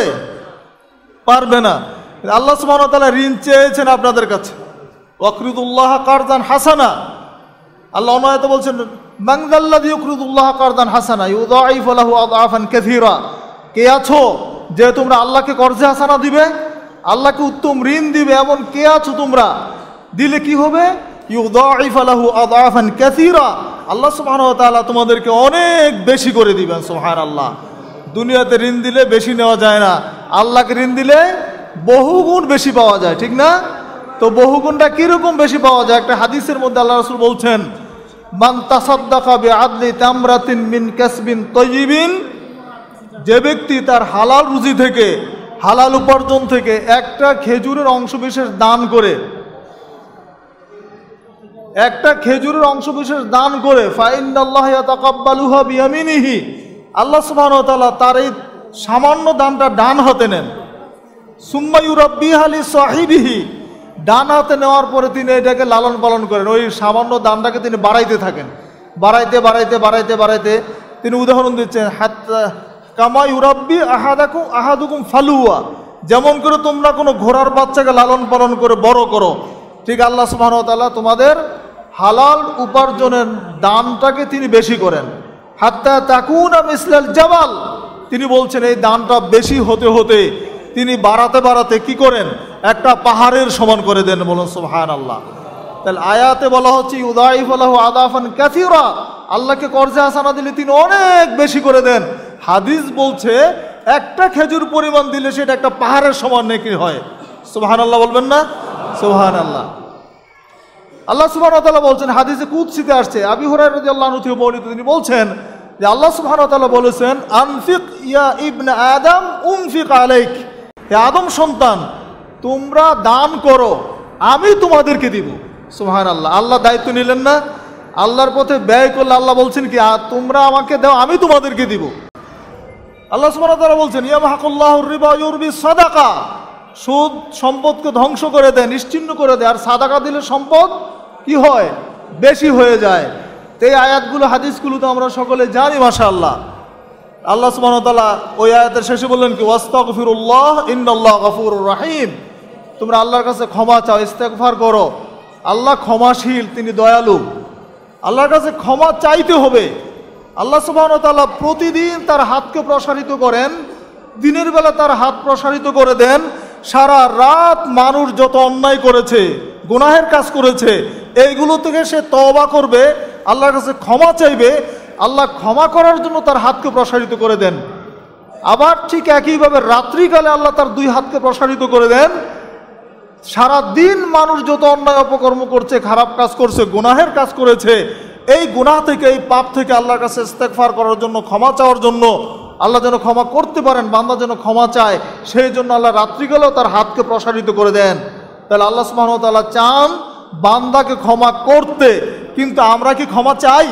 পারবে না। আল্লাহ সুবহানাহু ওয়া তাআলা ঋণ চেয়েছেন আপনাদের কাছে, ওয়াকরিদুল্লাহ কারদান হাসানা। আল্লাহ অন্য আয়াতে বলছেন, মান যাল্লাযী ইউকরিদুল্লাহ কারদান হাসানা ইউদাঈফু লাহু আযআফান কাসীরা, কে আছো যে তোমরা আল্লাহকে কর্জে হাসানা দিবে, আল্লাহকে উত্তম ঋণ দিবে, এমন কে আছো তোমরা? দিলে কি হবে? ইউদাঈফু লাহু আযআফান কাসীরা, আল্লাহ সুবহানাহু ওয়া তাআলা তোমাদেরকে অনেক বেশি করে দিবেন। সুবহানাল্লাহ। দুনিয়াতে ঋণ দিলে বেশি নেওয়া যায় না, আল্লাহকে ঋণ দিলে বহুগুণ বেশি পাওয়া যায়, ঠিক না? তো বহুগুণটা কিরকম বেশি পাওয়া যায়? একটা হাদিসের মধ্যে আল্লাহ রাসূল বলছেন, মান তাসাদ্দাকা বিআদলি তামরাতিন মিন কাসবিন তাইয়িবিন, যে ব্যক্তি তার হালাল রুজি থেকে, হালাল উপার্জন থেকে একটা খেজুরের অংশবিশেষ দান করে, একটা খেজুরের অংশবিশেষ দান করে, ফাইন্নাল্লাহা ইয়াতাকাব্বালুহা বিয়ামিনিহি, আল্লাহ সুবহানাহু ওয়া তাআলা তার এই সামান্য দানটা ডান হাতে নেন। সুম্মা ইউরাব্বিহা লিসাহিবিহি, ডান হাতে নেওয়ার পরে তিনি এটাকে লালন পালন করেন, ওই সামান্য দানটাকে তিনি বাড়াইতে থাকেন, বাড়াইতে বাড়াইতে বাড়াইতে বাড়াইতে তিনি উদাহরণ দিচ্ছেন, হাত্তা কামা ইউরাব্বি আহাদাকুম আহাদুকুম ফালুয়া, যেমন করে তোমরা কোনো ঘোড়ার বাচ্চাকে লালন পালন করে বড় করো, ঠিক আল্লাহ সুবহানাহু ওয়া তাআলা তোমাদের হালাল উপার্জনের দানটাকে তিনি বেশি করেন। হাত্তা তাকুনা মিসলাল জাবাল, তিনি বলছেন এই দানটা বেশি হতে হতে তিনি বাড়াতে বাড়াতে কি করেন? একটা পাহাড়ের সমান করে দেন। বলুন সুবহানাল্লাহ। তাহলে আয়াতে বলা হচ্ছে ইউদাঈফু লাহু আযাফান কাসীরা, আল্লাহকে কর্জে হাসানা দিলে তিনি অনেক বেশি করে দেন। হাদিস বলছে একটা খেজুর পরিমাণ দিলে সেটা একটা পাহাড়ের সমান নেকি হয়। সুবহানাল্লাহ বলবেন না? সুবহানাল্লাহ। আল্লাহ সুবহানাহু ওয়া তাআলা বলছেন, হাদিসে কুদসিতে আসছে, আবু হুরায়রা রাদিয়াল্লাহু আনহু থেকে বর্ণিত, তিনি বলছেন যে আল্লাহ সুবহানাহু ওয়া তাআলা বলেছেন, আনফিক ইয়া ইবনে আদম উনফিক আলাইক, হে আদম সন্তান তোমরা দান করো, আমি তোমাদেরকে দিব। সুবহানাল্লাহ। আল্লাহ দায়িত্ব নিলেন না? আল্লাহর পথে ব্যয় করলে আল্লাহ বলছেন কি, তোমরা আমাকে দাও, আমি তোমাদেরকে দিব। আল্লাহ সুবহানাহু ওয়া তাআলা বলছেন, ইয়ামহাকুল্লাহুর রিবা ইউরবি সাদাকা, সুদ সম্পদকে ধ্বংস করে দেয়, নিশ্চিহ্ন করে দেয়, আর সাদাকা দিলে সম্পদ কি হয়? বেশি হয়ে যায়। তো এই আয়াতগুলো হাদিসগুলো তো আমরা সকলে জানি মাশাআল্লাহ। আল্লাহ সুবহানাহু ওয়া তাআলা ওই আয়াতের শেষে বললেন কি, ওয়াস্তাগফিরুল্লাহ ইন্নাল্লাহা গফুরুর রহিম, তোমরা আল্লাহর কাছে ক্ষমা চাও, ইস্তেগফার করো, আল্লাহ ক্ষমাশীল, তিনি দয়ালু। আল্লাহর কাছে ক্ষমা চাইতে হবে। আল্লাহ সুবহানাহু ওয়া তাআলা প্রতিদিন তার হাতকে প্রসারিত করেন, দিনের বেলা তার হাত প্রসারিত করে দেন, সারা রাত মানুষ যত অন্যায় করেছে, গুনাহের কাজ করেছে, এইগুলো থেকে সে তওবা করবে, আল্লাহর কাছে ক্ষমা চাইবে, আল্লাহ ক্ষমা করার জন্য তার হাতকে প্রসারিত করে দেন। আবার ঠিক একইভাবে রাত্রিকালে আল্লাহ তার দুই হাতকে প্রসারিত করে দেন, সারা দিন মানুষ যত অন্যায় অপকর্ম করছে, খারাপ কাজ করছে, গুনাহের কাজ করেছে, এই গুনাহ থেকে, এই পাপ থেকে আল্লাহর কাছে ইস্তেগফার করার জন্য, ক্ষমা চাওয়ার জন্য, আল্লাহ যেন ক্ষমা করতে পারেন, বান্দা যেন ক্ষমা চায়, সেই জন্য আল্লাহ রাত্রিকালেও তার হাতকে প্রসারিত করে দেন। তাহলে আল্লাহ সুবহানাহু ওয়া তাআলা চান বান্দাকে ক্ষমা করতে, কিন্তু আমরা কি ক্ষমা চাই?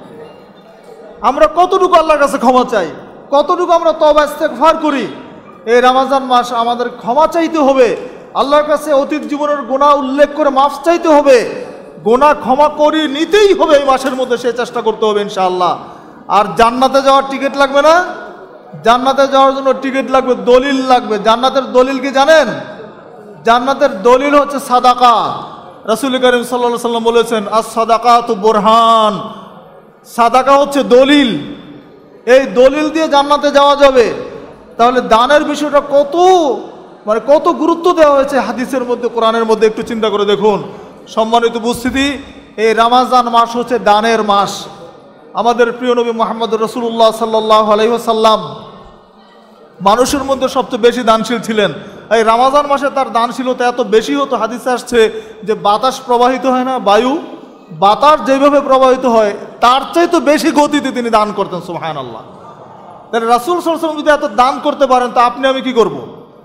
আমরা কতটুকু আল্লাহর কাছে ক্ষমা চাই? কতটুকু আমরা তওবা ইস্তেগফার করি? এই রমজান মাস আমাদের ক্ষমা চাইতে হবে, আল্লাহর কাছে অতীত জীবনের গুনাহ উল্লেখ করে মাফ চাইতে হবে, গুনাহ ক্ষমা করি নিতেই হবে এই মাসের মধ্যে, সে চেষ্টা করতে হবে ইনশাআল্লাহ। আর জান্নাতে যাওয়ার টিকিট লাগবে না? জান্নাতে যাওয়ার জন্য টিকিট লাগবে, দলিল লাগবে। জান্নাতের দলিল কি জানেন? জান্নাতের দলিল হচ্ছে সাদাকা। রাসূল করিম সাল্লাল্লাহু আলাইহি সাল্লাম বলেছেন, আস সাদাকাতু বুরহান, সাদাকা হচ্ছে দলিল। এই দলিল দিয়ে জান্নাতে যাওয়া যাবে। তাহলে দানের বিষয়টা কত মানে কত গুরুত্ব দেওয়া হয়েছে হাদিসের মধ্যে, কোরআনের মধ্যে, একটু চিন্তা করে দেখুন। সম্মানিত উপস্থিতি, এই রমজান মাস হচ্ছে দানের মাস। আমাদের প্রিয় নবী মুহাম্মদ রাসূলুল্লাহ সাল্লাল্লাহু আলাইহি ওয়াসাল্লাম মানুষের মধ্যে সবচেয়ে বেশি দানশীল ছিলেন। এই রমজান মাসে তার দানশীলতা এত বেশি হতো, হাদিসে আসছে যে বাতাস প্রবাহিত হয় না, বায়ু, বাতাস যেভাবে প্রবাহিত হয় তার চাইতে বেশি গতিতে তিনি দান করতেন। সুবহানাল্লাহ। তাহলে রাসূল সাল্লাল্লাহু আলাইহি ওয়াসাল্লাম যদি এত দান করতে পারেন, তা আপনি আমি কি করব?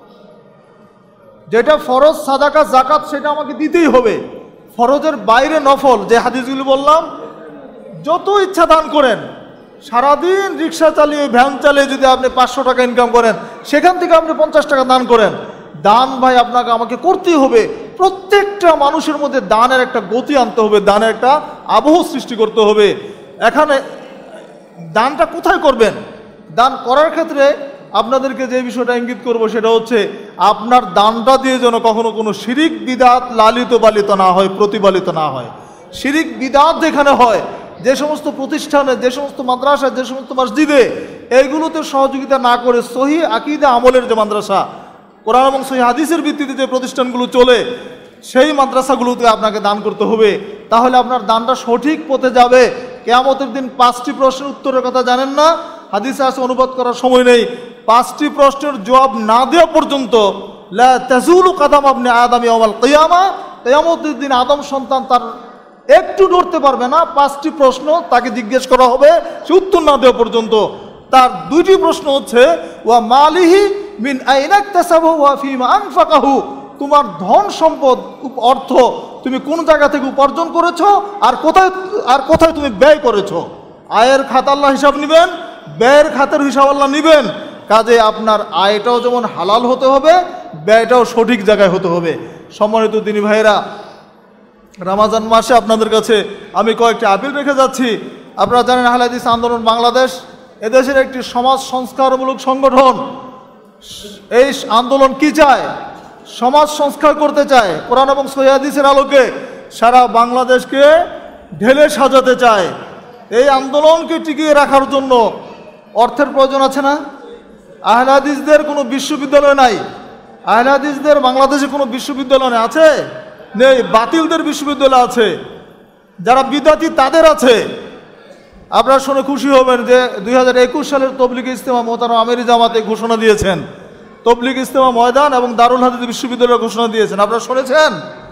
যেটা ফরজ সাদাকা যাকাত সেটা আমাকে দিতেই হবে। ফরজের বাইরে নফল যে হাদিসগুলো বললাম, যত ইচ্ছা দান করেন। সারাদিন রিক্সা চালিয়ে, ভ্যান চালিয়ে যদি আপনি পাঁচশো টাকা ইনকাম করেন, সেখান থেকে আপনি পঞ্চাশ টাকা দান করেন। দান ভাই আপনাকে আমাকে করতেই হবে। প্রত্যেকটা মানুষের মধ্যে দানের একটা গতি আনতে হবে, দানের একটা আবহ সৃষ্টি করতে হবে। এখানে দানটা কোথায় করবেন? দান করার ক্ষেত্রে আপনাদেরকে যে বিষয়টা ইঙ্গিত করব সেটা হচ্ছে, আপনার দানটা দিয়ে যেন কখনো কোনো শিরিক বিদআত লালিত পালিত না হয়, প্রতিপালিত না হয়। শিরিক বিদআত যেখানে হয়, যে সমস্ত প্রতিষ্ঠানে, যে সমস্ত মাদ্রাসা, যে সমস্ত মসজিদে এইগুলোতে সহযোগিতা না করে সহিহ আকীদা আমলের যে মাদ্রাসা, কোরআন এবং সহিহ হাদিসের ভিত্তিতে যে প্রতিষ্ঠানগুলো চলে, সেই মাদ্রাসাগুলোতে আপনাকে দান করতে হবে। তাহলে আপনার দানটা সঠিক পথে যাবে। কিয়ামতের দিন পাঁচটি প্রশ্নের উত্তরের কথা জানেন না? হাদিসে আছে, অনুবাদ করার সময় নেই। পাঁচটি প্রশ্নের জবাব না দেওয়া পর্যন্ত লা তাজুলু কাদাম ইবনে আদম ইয়াউমাল কিয়ামা, কিয়ামতের দিন আদম সন্তান তার একটু নড়তে পারবে না। পাঁচটি প্রশ্ন তাকে জিজ্ঞেস করা হবে, সে উত্তর না দেওয়া পর্যন্ত। তার দুইটি প্রশ্ন হচ্ছে, ওয়া মালিহি মিন আইনা ইকতাসাবাহু ওয়া ফিমা আনফাকাহু, তোমার ধন সম্পদ অর্থ তুমি কোন জায়গা থেকে উপার্জন করেছো, আর কোথায় আর কোথায় তুমি ব্যয় করেছো। আয়ের খাত আল্লাহ হিসাব নেবেন, ব্যয়ের খাতের হিসাব আল্লাহ নেবেন। কাজে আপনার আয়টাও যেমন হালাল হতে হবে, ব্যয়টাও সঠিক জায়গায় হতে হবে। সম্মানিত দিনী ভাইয়েরা, রমজান মাসে আপনাদের কাছে আমি কয়েকটি আপিল রেখে যাচ্ছি। আপনারা জানেন আহলে হাদিস আন্দোলন বাংলাদেশ এদেশের একটি সমাজ সংস্কারমূলক সংগঠন। এই আন্দোলন কি চায়? সমাজ সংস্কার করতে চায়। কোরআন এবং সহিহ হাদিসের আলোকে সারা বাংলাদেশকে ঢেলে সাজাতে চায়। এই আন্দোলনকে টিকিয়ে রাখার জন্য অর্থের প্রয়োজন আছে না? আহলে হাদিসদের কোনো বিশ্ববিদ্যালয় নাই। আহলে হাদিসদের বাংলাদেশে কোনো বিশ্ববিদ্যালয় আছে? নেই। বাতিলদের বিশ্ববিদ্যালয় আছে, যারা বিদাতি তাদের আছে। আপনারা শুনে খুশি হবেন যে দুই হাজার একুশ সালের তবলিগ ইজতেমা মোহতারাম আমিরি জামাতে ঘোষণা দিয়েছেন, তবলিগ ইজতেমা ময়দান এবং দারুল হাদিস বিশ্ববিদ্যালয়ের ঘোষণা দিয়েছেন। আপনারা শুনেছেন?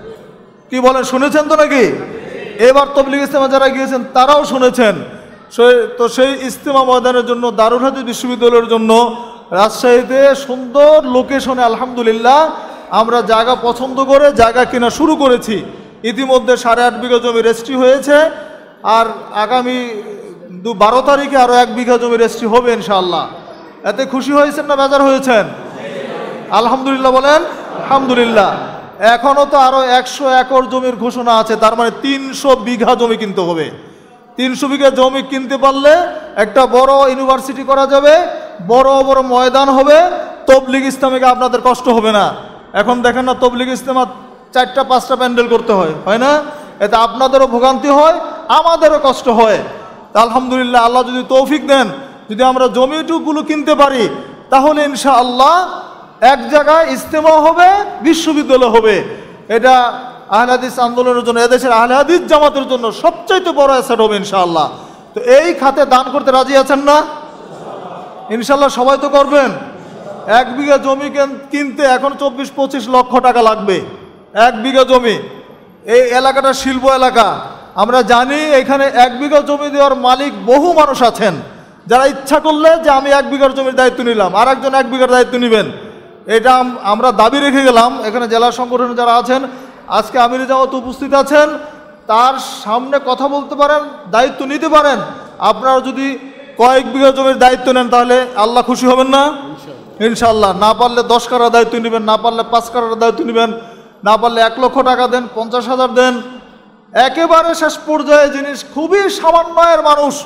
কি বলেন, শুনেছেন তো নাকি? এবার তবলিগ ইজতেমা যারা গিয়েছেন তারাও শুনেছেন। তো সেই ইজতেমা ময়দানের জন্য, দারুল হাদিস বিশ্ববিদ্যালয়ের জন্য রাজশাহীতে সুন্দর লোকেশনে আলহামদুলিল্লাহ আমরা জায়গা পছন্দ করে জায়গা কেনা শুরু করেছি। ইতিমধ্যে সাড়ে আট বিঘা জমি রেজিস্ট্রি হয়েছে, আর আগামী দু বারো তারিখে আরও এক বিঘা জমি রেজিস্ট্রি হবে ইনশাআল্লাহ। এতে খুশি হয়েছেন না বেজার হয়েছেন? আলহামদুলিল্লাহ বলেন আলহামদুলিল্লাহ। এখনও তো আরও একশো একর জমির ঘোষণা আছে, তার মানে তিনশো বিঘা জমি কিনতে হবে। তিনশো বিঘা জমি কিনতে পারলে একটা বড় ইউনিভার্সিটি করা যাবে, বড় বড় ময়দান হবে। তবলিগ ইসলামীকে আপনাদের কষ্ট হবে না। এখন দেখেন না, তবলিগ ইজতেমা চারটা পাঁচটা প্যান্ডেল করতে হয়, হয় না? এতে আপনাদেরও ভোগান্তি হয়, আমাদেরও কষ্ট হয়। তা আলহামদুলিল্লাহ, আল্লাহ যদি তৌফিক দেন, যদি আমরা জমিটুকুগুলো কিনতে পারি, তাহলে ইনশাআল্লাহ এক জায়গায় ইজতেমা হবে, বিশ্ববিদ্যালয় হবে। এটা আহলে হাদিস আন্দোলনের জন্য, এদেশের আহলে হাদিস জামাতের জন্য সবচাইতে বড় অ্যাসেট হবে ইনশাআল্লাহ। তো এই খাতে দান করতে রাজি আছেন না? ইনশাআল্লাহ সবাই তো করবেন। এক বিঘা জমি কিনতে এখন চব্বিশ পঁচিশ লক্ষ টাকা লাগবে। এক বিঘা জমি, এই এলাকাটা শিল্প এলাকা। আমরা জানি এখানে এক বিঘা জমি দেওয়ার মালিক বহু মানুষ আছেন, যারা ইচ্ছা করলে যে আমি এক বিঘার জমির দায়িত্ব নিলাম, আর একজন এক বিঘার দায়িত্ব নেবেন। এটা আমরা দাবি রেখে গেলাম। এখানে জেলা সংগঠনে যারা আছেন, আজকে আমির জামাত উপস্থিত আছেন, তার সামনে কথা বলতে পারেন, দায়িত্ব নিতে পারেন। আপনারা যদি কয়েক বিঘা জমির দায়িত্ব নেন, তাহলে আল্লাহ খুশি হবেন না? ইনশাআল্লাহ। না পারলে দশ কারার দায়িত্ব নেবেন, না পারলে পাঁচ কারার দায়িত্ব নেবেন, না পারলে এক লক্ষ টাকা দেন, পঞ্চাশ হাজার দেন। একেবারে শেষ পর্যায়ে জিনিস খুবই সামান্যের মানুষ,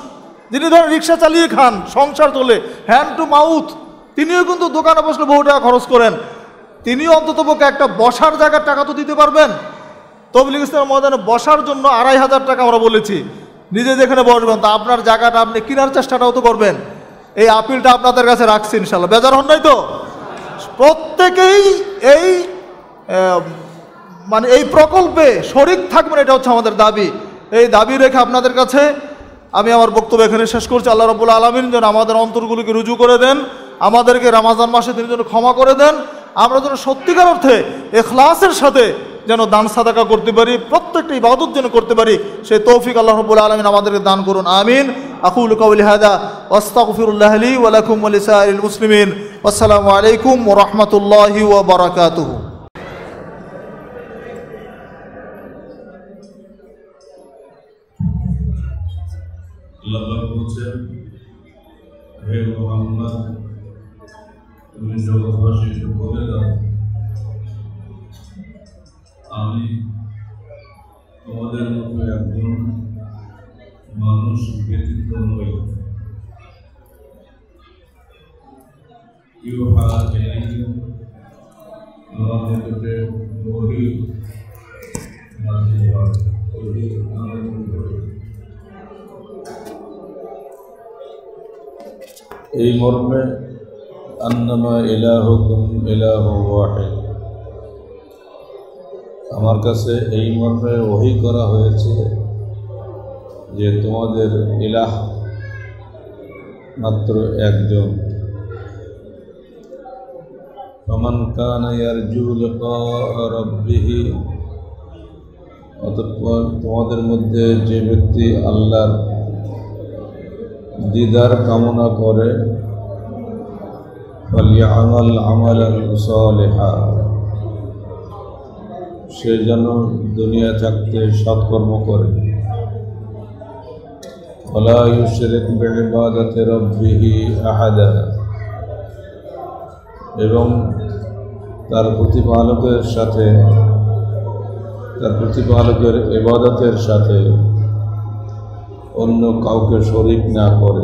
যিনি ধরেন রিক্সা চালিয়ে খান, সংসার চলে, হ্যান্ড টু মাউথ, তিনিও কিন্তু দোকানে বসলে বহু টাকা খরচ করেন, তিনিও অন্ততপক্ষে একটা বসার জায়গার টাকা তো দিতে পারবেন। তবলিগ ইসলামের ময়দানে বসার জন্য আড়াই হাজার টাকা আমরা বলেছি, নিজে যেখানে বসবেন তা আপনার জায়গাটা আপনি কেনার চেষ্টাটাও তো করবেন। এই আপিলটা আপনাদের কাছে রাখছি, ইনশাল্লাহ বেজার হন নাই তো? প্রত্যেকেই এই মানে এই প্রকল্পে শরিক থাকবেন, এটা হচ্ছে আমাদের দাবি। এই দাবি রেখে আপনাদের কাছে আমি আমার বক্তব্য এখানে শেষ করছি। আল্লাহ রাব্বুল আলামিন যেন আমাদের অন্তরগুলোকে রুজু করে দেন, আমাদেরকে রমজান মাসে তিনি যেন ক্ষমা করে দেন, আমরা যেন সত্যিকার অর্থে ইখলাসের সাথে যেন দান সাদাকা করতে পারি, প্রত্যেকটা ইবাদত যেন করতে পারি, সেই তৌফিক আল্লাহ রাব্বুল আলামিন আমাদেরকে দান করুন, আমিন। আকুলু কাওলি হাদা ওয়াস্তাগফিরুল্লাহ লি ওয়া লাকুম ওয়া লিসাইরিল মুসলিমিন। আসসালামু আলাইকুম ওয়া রাহমাতুল্লাহি ওয়া বারাকাতুহু। আল্লাহ পাক বলেন, হে মুহাম্মদ, তুমি জগৎবাসীকে বলে দাও, আমি তোমাদের মতো একজন মানুষ ব্যতীত নই। ইউহা ইলাইহি, আমার নিকটে ওহী নাযিল হয়, ওহী নাযিল হয়। এই মর্মে আন্নামা ইলাহুকুম ইলাহু ওয়াহিদ, আমার কাছে এই মর্মে ওহী করা হয়েছে যে তোমাদের ইলাহ মাত্র একজন। ফামান কানা ইয়ারজু লিকা রাব্বিহি, অতঃপর তোমাদের মধ্যে যে ব্যক্তি আল্লাহর দিদার কামনা করে, ফালিয়ামাল আমালান সালিহা, সে যেন দুনিয়া থাকতে সৎকর্ম করে, ওয়ালা ইউশরিক বিইবাদাতি রাব্বিহি আহাদা, এবং তার প্রতিপালকের সাথে তার প্রতিপালকের ইবাদতের সাথে অন্য কাউকে শরীক না করে।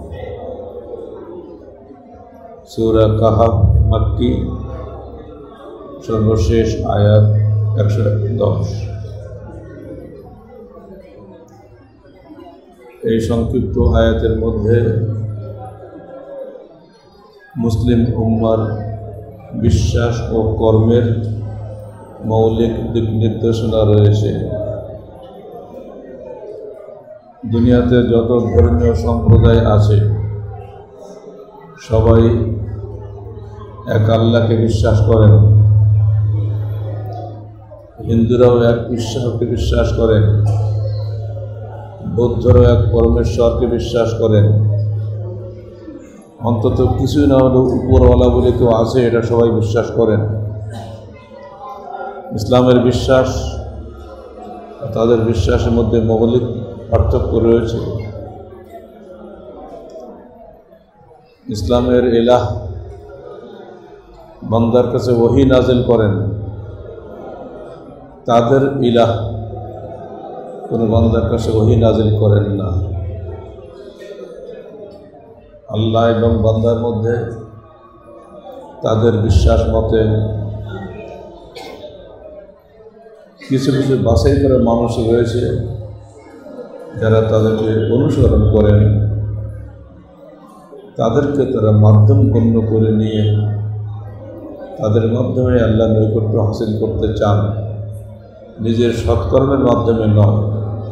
সূরা কাহফ মাক্কি, সর্বশেষ আয়াত একশো দশ। এই সংক্ষিপ্ত আয়াতের মধ্যে মুসলিম উম্মার বিশ্বাস ও কর্মের মৌলিক দিক নির্দেশনা রয়েছে। দুনিয়াতে যত ধর্মীয় সম্প্রদায় আছে সবাই এক আল্লাহকে বিশ্বাস করেন। হিন্দুরাও এক ঈশ্বরকে বিশ্বাস করেন, বৌদ্ধরাও এক পরমেশ্বরকে বিশ্বাস করেন। অন্তত কিছুই না হলেও উপরওয়ালা বলে কেউ আছে, এটা সবাই বিশ্বাস করেন। ইসলামের বিশ্বাস, তাদের বিশ্বাসের মধ্যে মৌলিক পার্থক্য রয়েছে। ইসলামের ইলাহ বান্দার কাছে ওহী নাজিল করেন, তাদের ইলাহ কোনো বান্দার কাছে ওহী নাজিল করেন না। আল্লাহ এবং বান্দার মধ্যে তাদের বিশ্বাস মতে কিছু কিছু বাছাই করে মানুষ রয়েছে যারা তাদেরকে অনুসরণ করেন, তাদেরকে তারা মাধ্যম গণ্য করে নিয়ে তাদের মাধ্যমে আল্লাহ নৈকট্য হাসিল করতে চান, নিজের সৎকর্মের মাধ্যমে নয়।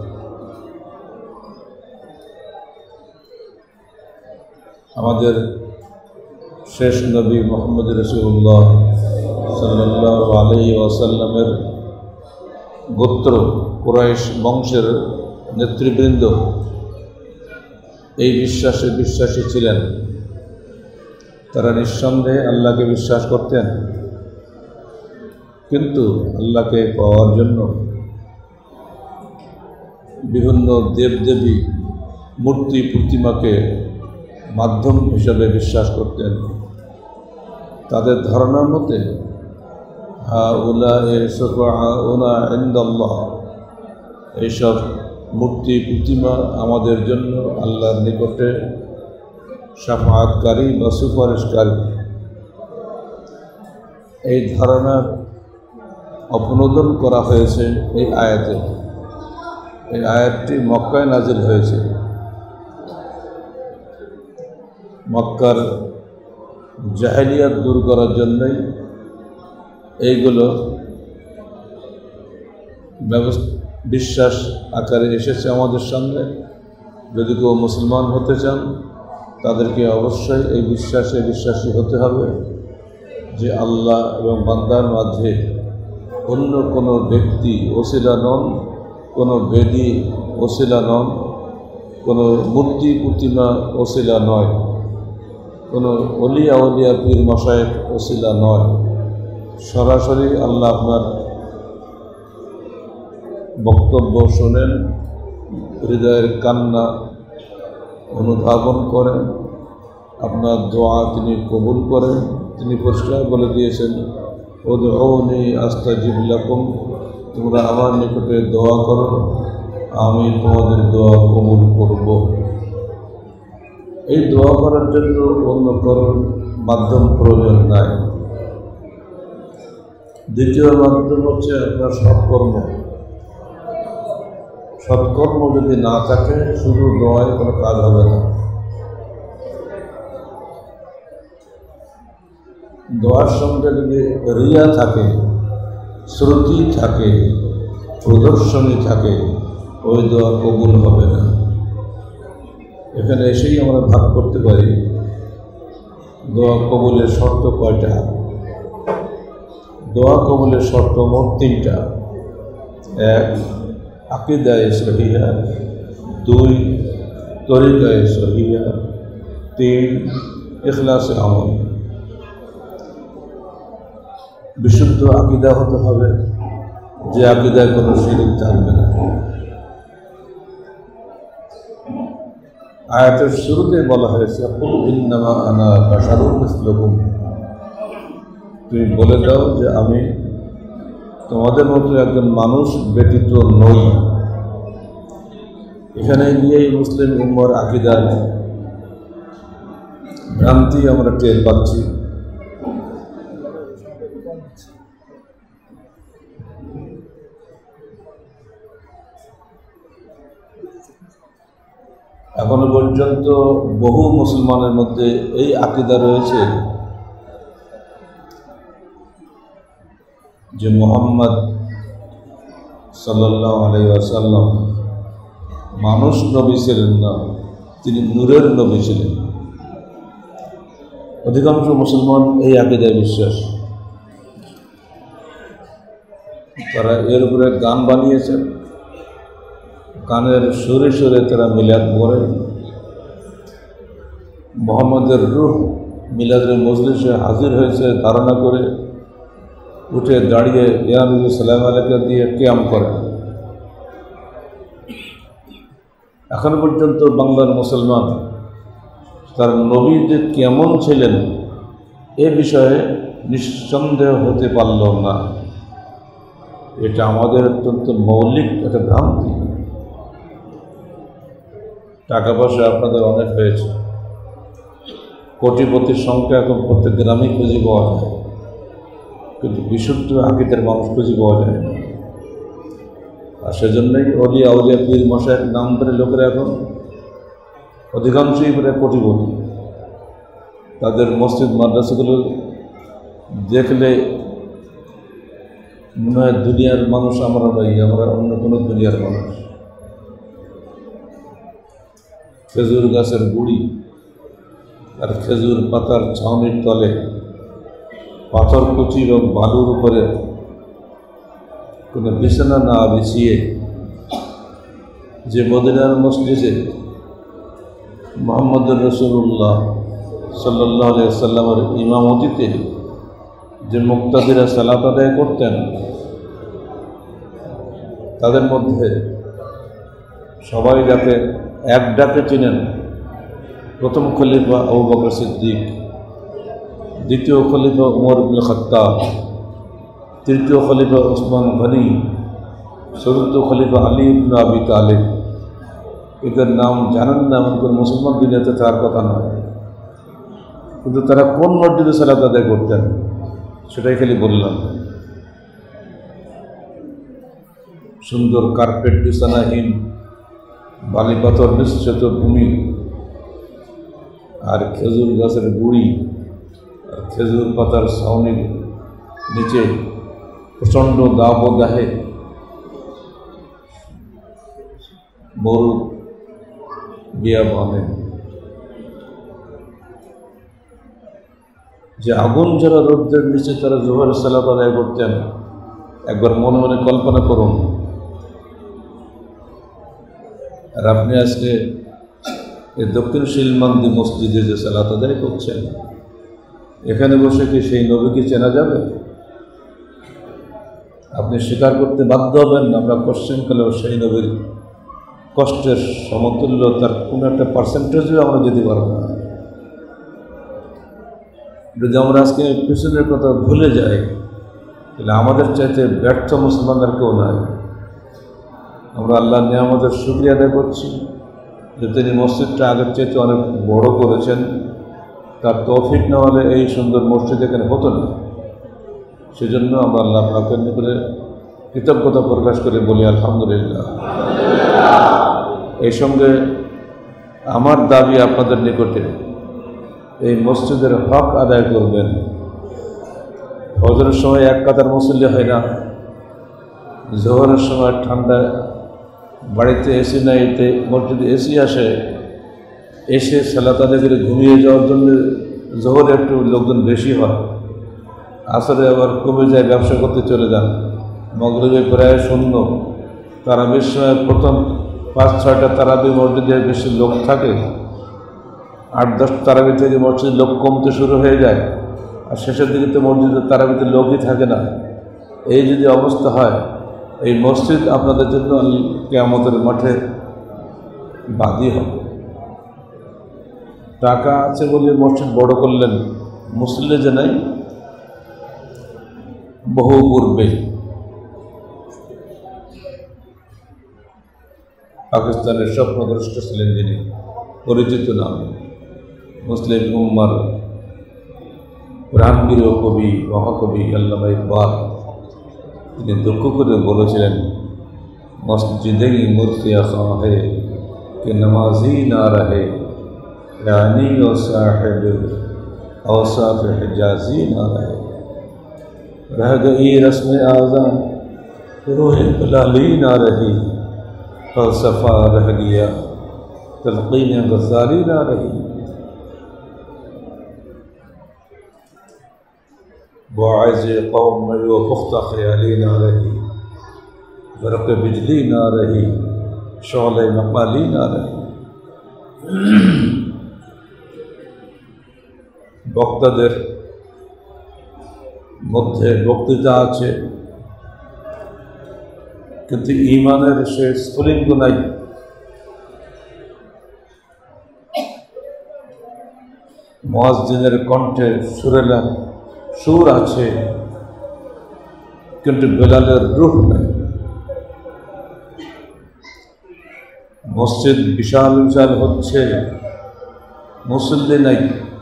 আমাদের শেষ নবী মুহাম্মদ রাসূলুল্লাহ সাল্লাল্লাহু আলাইহি ওয়াসাল্লামের গোত্র কুরাইশ বংশের নেতৃবৃন্দ এই বিশ্বাসে বিশ্বাসী ছিলেন। তারা নিঃসন্দেহে আল্লাহকে বিশ্বাস করতেন, কিন্তু আল্লাহকে পাওয়ার জন্য বিভিন্ন দেবদেবী মূর্তি প্রতিমাকে মাধ্যম হিসাবে বিশ্বাস করতেন। তাদের ধারণার মতে হাউলায়ে শুফাআউনা ইনদাল্লাহ, এইসব মূর্তি প্রতিমা আমাদের জন্য আল্লাহর নিকটে শাফাআতকারী বা সুপারিশকারী, এই ধারণার অপনোদন করা হয়েছে এই আয়াতে। এই আয়াতটি মক্কায় নাজিল হয়েছে। মক্কার জাহেলিয়াত দূর করার জন্যই এইগুলো ব্যবস্থা বিশ্বাস আকারে এসেছে আমাদের সামনে। যদি কেউ মুসলমান হতে চান তাদেরকে অবশ্যই এই বিশ্বাসে বিশ্বাসী হতে হবে যে আল্লাহ এবং বান্দার মাঝে অন্য কোনো ব্যক্তি ওসিলা নন, কোনো বেদী ওসিলা নন, কোনো মূর্তি প্রতিমা ওসিলা নয়, কোনো অলিয়া অলিয়া পীর মশায়েখ ওসিলা নয়। সরাসরি আল্লাহ আপনার বক্তব্য শোনেন, হৃদয়ের কান্না অনুধাবন করেন, আপনার দোয়া তিনি কবুল করেন। তিনি পরিষ্কার বলে দিয়েছেন, উদউনি আস্তাজিব লাকুম, তোমরা আমার নিকটে দোয়া করো, আমি তোমাদের দোয়া কবুল করব। এই দোয়া করার জন্য অন্য কোনো মাধ্যম প্রয়োজন নাই। দ্বিতীয় মাধ্যম হচ্ছে আপনার সৎকর্ম। সৎকর্ম যদি না থাকে শুধু দোয়ায় কোনো কাজ হবে না। দোয়ার সঙ্গে যদি রিয়া থাকে, শ্রুতি থাকে, প্রদর্শনী থাকে, ওই দোয়া কবুল হবে না। এখানে এসেই আমরা ভাগ করতে পারি দোয়া কবুলের শর্ত কয়টা। দোয়া কবুলের শর্ত মোট তিনটা। এক, আকিদায়ে সহিহা। দুই, তরিকায়ে সহিহা। তিন, ইখলাসে আমল। বিশুদ্ধ আকিদা হতে হবে, যে আকিদায় কোনো শিরক থাকবে না। আয়াতের শুরুতে বলা হয়েছে, কুল ইন্নামা আনা বাশারুন মিসলুকুম, তুমি বলে দাও যে আমি তোমাদের মতো একজন মানুষ ব্যতীত নই। এখানে গিয়েই মুসলিম উম্মার আকিদার ভ্রান্তি আমরা টের পাচ্ছি। এখনো পর্যন্ত বহু মুসলমানের মধ্যে এই আকিদা রয়েছে যে মুহাম্মদ সাল্লাল্লাহু আলাইহি ওয়াসাল্লাম মানুষ নবী ছিলেন না, তিনি নূরের নবী ছিলেন। অধিকাংশ মুসলমান এই আকিদায় বিশ্বাস। তারা এর উপরে গান বানিয়েছেন, গানের সুরে সুরে তারা মিলাদ পড়ে। মুহাম্মদের রূহ মিলাদের মজলিসে হাজির হয়েছে ধারণা করে উঠে দাঁড়িয়ে ইয়া নবী সাল্লাল্লাহু আলাইহি ওয়াসাল্লাম দিয়ে কিয়াম করে। এখন পর্যন্ত বাংলার মুসলমান তার নবী যে কেমন ছিলেন এ বিষয়ে নিঃসন্দেহ হতে পারল না। এটা আমাদের অত্যন্ত মৌলিক একটা ভ্রান্তি। টাকা পয়সা আপনাদের অনেক হয়েছে, কোটিপতির সংখ্যা এখন প্রত্যেক গ্রামেই খুঁজে পাওয়া যায়, কিন্তু বিশুদ্ধ আকিদার মানুষ খুঁজে পাওয়া যায় না। আর সেজন্যই অলিয়া আউলিয়া পীর মশায়ের নাম ধরে লোকেরা এখন অধিকাংশই প্রায় কোটিপতি। তাদের মসজিদ মাদ্রাসাগুলো দেখলে মনে হয় দুনিয়ার মানুষ আমরা নই, আমরা অন্য কোনো দুনিয়ার মানুষ। খেজুর গাছের গুড়ি আর খেজুর পাতার ছাউনির তলে পাথর কুচি এবং বালুর উপরে কোনো বিছানা না বিছিয়ে যে মদিনার মসজিদে মুহাম্মদুর রাসূলুল্লাহ সাল্লাল্লাহু আলাইহি ওয়াসাল্লামের ইমামতিতে যে মুক্তাদিরা সালাত আদায় করতেন, তাদের মধ্যে সবাই যাকে এক ডাকে চিনেন, প্রথম খলিফা আবু বকর সিদ্দিক, দ্বিতীয় খলিফা উমর ইবনে খাত্তাব, তৃতীয় খলিফা উসমান গনি, চতুর্থ খলিফা আলী ইবনে আবি তালিব, এদের নাম জানেন না এমন করে মুসলমান দুনিয়াতে তার কথা নয়, কিন্তু তারা কোন মসজিদে সালাত আদায় করতেন সেটাই খালি বললাম। সুন্দর কার্পেট বিছানাহীন বালি পাথর মিশ্রিত ভূমি, আর খেজুর গাছের গুড়ি আর খেজুর পাতার ছাউনির নিচে প্রচণ্ড দাবদাহে মরু বিয়া বানেন। যে আগুন যারা রোদ্রের নিচে তারা জোহরের সালাত আদায় করতেন, একবার মনে মনে কল্পনা করুন। আর আপনি আজকে এই দক্ষিণ শিলমান্দি মসজিদে যে সালাত আদায় করছেন, এখানে বসে কি সেই নবীকে চেনা যাবে? আপনি স্বীকার করতে বাধ্য হবেন আমরা পশ্চিমকালেও সেই নবীর কষ্টের সমতুল্য তার কোনো একটা পার্সেন্টেজও আমরা যেতে পারবো না। যদি আমরা আজকে পিছনের কথা ভুলে যাই, তাহলে আমাদের চাইতে ব্যর্থ মুসলমানদের কেউ নাই। আমরা আল্লাহর নিয়ামতের শুকরিয়া আদায় করছি যে তিনি মসজিদটা আগের চাইতে অনেক বড় করেছেন। তার তৌফিক না হলে এই সুন্দর মসজিদ এখানে হতো না। সেজন্য আমরা আল্লাহ পাকের নিকটে কৃতজ্ঞতা প্রকাশ করে বলি আলহামদুলিল্লাহ। এই সঙ্গে আমার দাবি আপনাদের নিকটে, এই মসজিদের হক আদায় করবেন। ফজরের সময় এক কাতার মুসল্লি হয় না, জোহরের সময় ঠান্ডায় বাড়িতে এসি নাই, এতে মসজিদে এসি আসে, এসে সালাত আদায় করে ঘুমিয়ে যাওয়ার জন্য জোহরে একটু লোকজন বেশি হয়, আসরে আবার কমে যায়, ব্যবসা করতে চলে যান। মগরিবে প্রায় শূন্য, তারাবির সময় প্রথম পাঁচ ছয়টা তারাবি মসজিদে বেশি লোক থাকে, আট দশ তারাবি থেকে মসজিদ লোক কমতে শুরু হয়ে যায়, আর শেষের দিকে তো মসজিদের তারাবিতে লোকই থাকে না। এই যদি অবস্থা হয়, এই মসজিদ আপনাদের জন্য কিয়ামতের মাঠে বাদী হবে। টাকা আছে বলে মসজিদ বড় করলেন, মুসল্লি যে নাই, বহু পূর্বে পাকিস্তানের স্বপ্নদ্রষ্ট ছিলেন যিনি, পরিচিত নাম মুসলিম উম্মার প্রাণপ্রিয় কবি মহাকবি আল্লামা ইকবাল, তিনি দুঃখ করে বলেছিলেন, মসজিদে মুর্তিয়া খাহে কে নমাজি না রহে, রানী ও সাহেব औसाफ हिजाजी ना रहे, रह गई रस्म आज़ान रोह बलाली ना रही, फलसफा रह गया तलक़ीन गज़ाली ना रही, वाइज़ कौम में वो पुख्ता ख़याली ना रही, बरक़ बिजली ना रही, शौले मक़ाली ना रही। বক্তাদের মধ্যে বক্তৃতা আছে, কিন্তু ঈমানের সে স্ফুলিঙ্গ নাই। মুয়াজ্জিনের কণ্ঠে সুরেলা সুর আছে, কিন্তু বেলালের রূহ নাই। মসজিদ বিশাল বিশাল হচ্ছে, মুসল্লি নাই,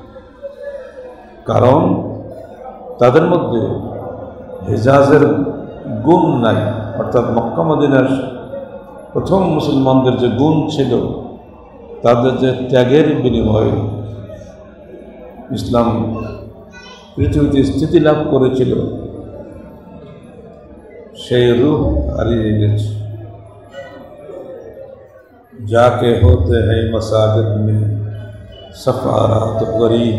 কারণ তাদের মধ্যে হিজাজের গুণ নাই। অর্থাৎ মক্কা মদিনার প্রথম মুসলমানদের যে গুণ ছিল, তাদের যে ত্যাগের বিনিময়ে ইসলাম পৃথিবীতে স্থিতি লাভ করেছিল, সেই রূহ হারিয়ে গেছে। যাকে होते हैं मसाजिद में सफारात गरीब,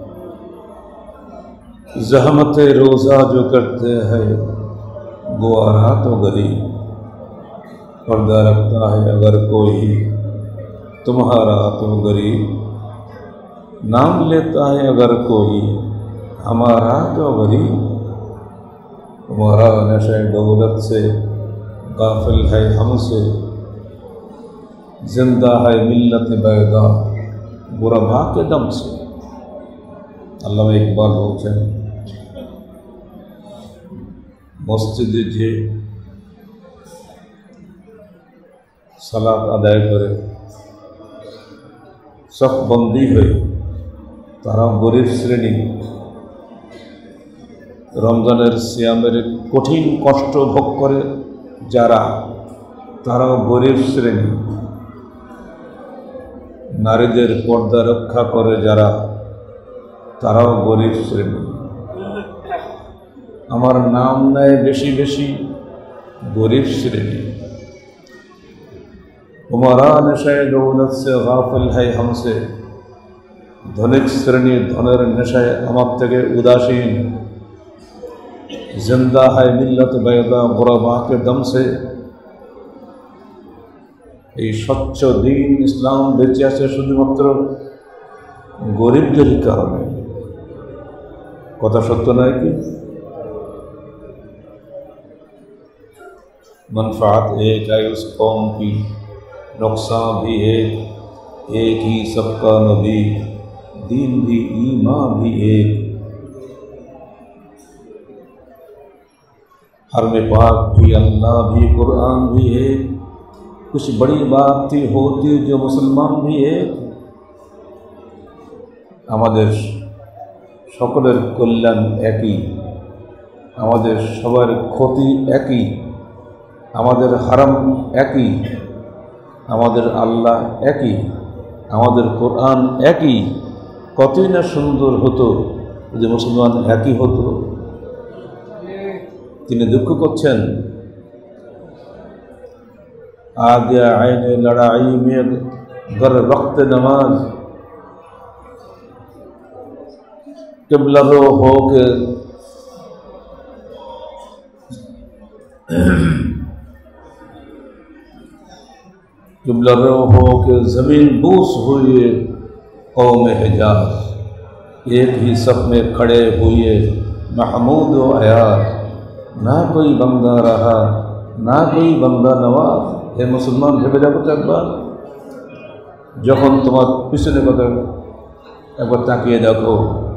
जहमत रोज़ा जो करते हैं गुआरा तो गरीब, पर्दा रखता है अगर कोई तुम्हारा तो गरीब, नाम लेता है अगर कोई हमारा तो गरीब, तुम्हारा नशे दौलत से गाफिल है हमसे, जिंदा है मिल्लत बैदा गुरबा के दम से। আল্লামা ইকবাল বলছেন, মসজিদে যে সালাত আদায় করে সফবন্দি হয়ে তারাও গরিব শ্রেণী, রমজানের সিয়ামের কঠিন কষ্ট ভোগ করে যারা, তারাও গরিব শ্রেণী, নারীদের পর্দা রক্ষা করে যারা, তারাও গরিব শ্রেণী। আমার নাম নেয় বেশি বেশি গরিব শ্রেণী। উমারা নেশায় দৌলত সে গাফিল হয় হামসে, ধনিক শ্রেণী ধনের নেশায় আমার থেকে উদাসীন। জিন্দা হয় মিল্লত বেদা গোরাবা কে দম সে, এই স্বচ্ছ দিন ইসলাম বেঁচে আছে শুধুমাত্র গরিবদেরই কারণে। কথা সত্য নয় কি? मनफात एक है उस कौम की, नुकसान भी एक, एक ही सबका नबी, दीन भी ईमान भी एक। हरम पाक भी अल्लाह भी कुरान भी एक, कुछ बड़ी बात थी होती जो मुसलमान भी एक। আমাদের সকলের কল্যাণ একই, আমাদের সবার ক্ষতি একই, আমাদের হারাম একই, আমাদের আল্লাহ একই, আমাদের কোরআন একই। কতই না সুন্দর হতো যে মুসলমান একই হতো। তিনি দুঃখ করছেন, আগে আইনে লড়াই মে গর রক্ত নামাজ, কিবলারো হোক किबला हो के ज़मीन बूस हुए कौम हिजाज, एक ही सब में खड़े हुए महमूद व अयाज, ना कोई बंदा रहा ना कोई बंदा नवाज। हे मुसलमान ভেবে দেখো তো একবার, যখন তোমার পিছনে কথা একবার তাকিয়ে দেখো,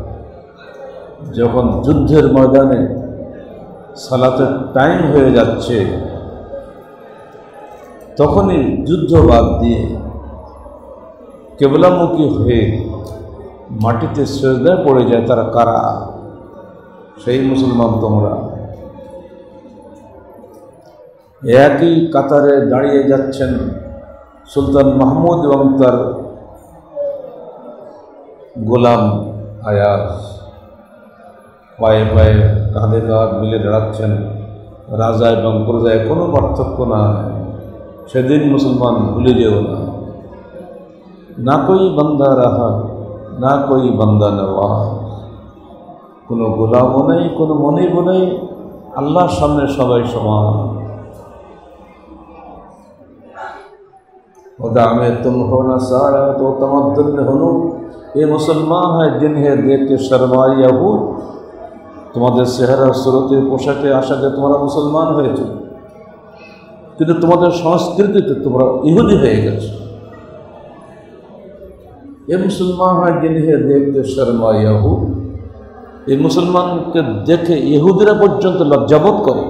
যখন যুদ্ধের ময়দানে সালাতের টাইম হয়ে যাচ্ছে, তখনই যুদ্ধ বাদ দিয়ে কেবলামুখী হয়ে মাটিতে সেজদায় পড়ে যায় তারা কারা? সেই মুসলমান তোমরা। একই কাতারে দাঁড়িয়ে যাচ্ছেন সুলতান মাহমুদ এবং তার গোলাম আয়াজ, পায়ে পায়ে কাঁধে কাঁধ মিলে দাঁড়াচ্ছেন। রাজা এবং প্রজায় কোনো পার্থক্য না। সেদিন মুসলমান ভুলে যেও না, না কোই বান্দা রাহা না কোই বান্দা নওয়াজ। কোনো গোলামও নেই, কোনো মনিবও নেই, আল্লাহর সামনে সবাই সমান। खुदा में तुम हो ना सारा तो तमद्दुन में हो। ये मुसलमान है जिन्हें देख के शर्माई यहूद, তোমাদের চেহারা স্রোতে পোশাকে আশাকে তোমরা মুসলমান হয়েছে, কিন্তু তোমাদের সংস্কৃতিতে তোমরা ইহুদি হয়ে গেছো। এ মুসলমান হয় जिन्हें देख के शर्माई यहूद, এই মুসলমানকে দেখে ইহুদিরা পর্যন্ত লজ্জাবোধ করে।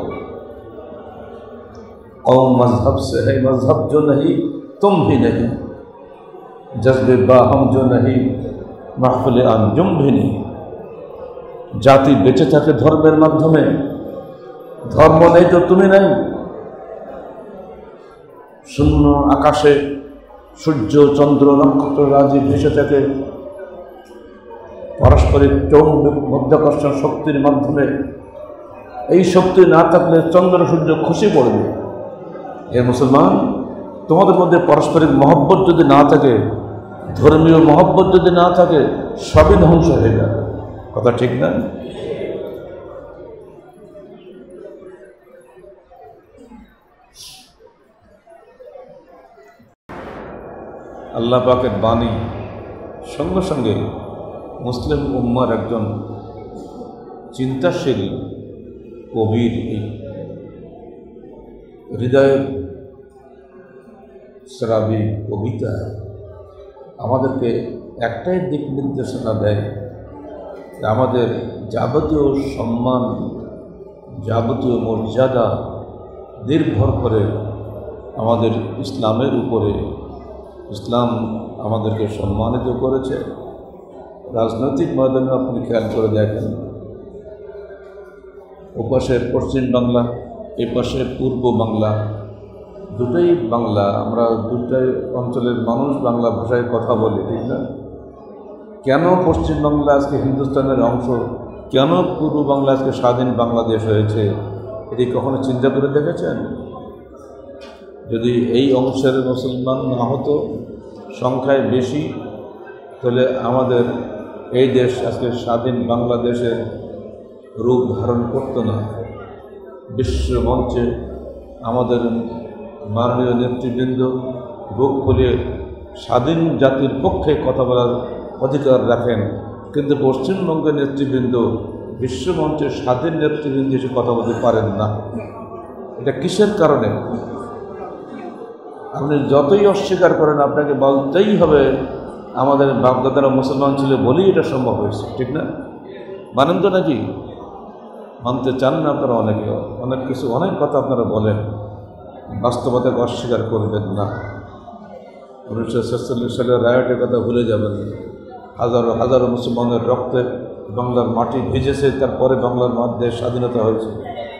कौम मजहब से है मजहब जो नहीं तुम भी नहीं, जज्बे बाहम जो नहीं महफिल अंजुम भी नहीं। জাতি বেঁচে থাকে ধর্মের মাধ্যমে, ধর্ম নেই তো তুমি নেই। শূন্য আকাশে সূর্য চন্দ্র নক্ষত্র রাজি ভেসে থাকে পারস্পরিক চৌম্বক মধ্যাকর্ষণ শক্তির মাধ্যমে। এই শক্তি না থাকলে চন্দ্র সূর্য খসে পড়বে। হে মুসলমান, তোমাদের মধ্যে পারস্পরিক মহব্বত যদি না থাকে, ধর্মীয় মহব্বত যদি না থাকে, সবই ধ্বংস হয়ে যাবে। কথা ঠিক না? আল্লাহ পাকের বাণী সঙ্গে সঙ্গে মুসলিম উম্মার একজন চিন্তাশীল কবির এই হৃদয়ের শ্রাবী কবিতা আমাদেরকে একটাই দিক নির্দেশনা দেয়, আমাদের যাবতীয় সম্মান যাবতীয় মর্যাদা নির্ভর করে আমাদের ইসলামের উপরে। ইসলাম আমাদেরকে সম্মানিত করেছে। রাজনৈতিক ময়দানে আপনি খেয়াল করে দেখেন, ওপাশে পশ্চিম বাংলা, এ পাশে পূর্ব বাংলা, দুটোই বাংলা, আমরা দুটাই অঞ্চলের মানুষ বাংলা ভাষায় কথা বলি, ঠিক না? কেন পশ্চিম বাংলা আজকে হিন্দুস্তানের অংশ, কেন পূর্ব বাংলা আজকে স্বাধীন বাংলাদেশ হয়েছে, এটি কখনো চিন্তা করে দেখেছেন? যদি এই অংশের মুসলমান না হতো, সংখ্যায় বেশি, তাহলে আমাদের এই দেশ আজকে স্বাধীন বাংলাদেশের রূপ ধারণ করত না। বিশ্ব মঞ্চে আমাদের মাননীয় নেতৃবৃন্দ বুক খুলে স্বাধীন জাতির পক্ষে কথা বলার অধিকার রাখেন, কিন্তু পশ্চিমবঙ্গের নেতৃবৃন্দ বিশ্বমঞ্চে স্বাধীন নেতৃবৃন্দ এসে কথা বলতে পারেন না। এটা কিসের কারণে? আপনি যতই অস্বীকার করেন, আপনাকে বলতেই হবে আমাদের বাপদাদারা মুসলমান ছিল বলেই এটা সম্ভব হয়েছে, ঠিক না? মানেন তো নাকি? মানতে চান না আপনারা, অনেকে অনেক কিছু অনেক কথা আপনারা বলেন, বাস্তবতাকে অস্বীকার করবেন না। উনিশশো ছেচল্লিশ সালের রায়টের কথা ভুলে যাবেন। হাজারো হাজারো মুসলমানের রক্তে বাংলার মাটি ভিজেছে, তারপরে বাংলার মধ্যে স্বাধীনতা হয়েছে।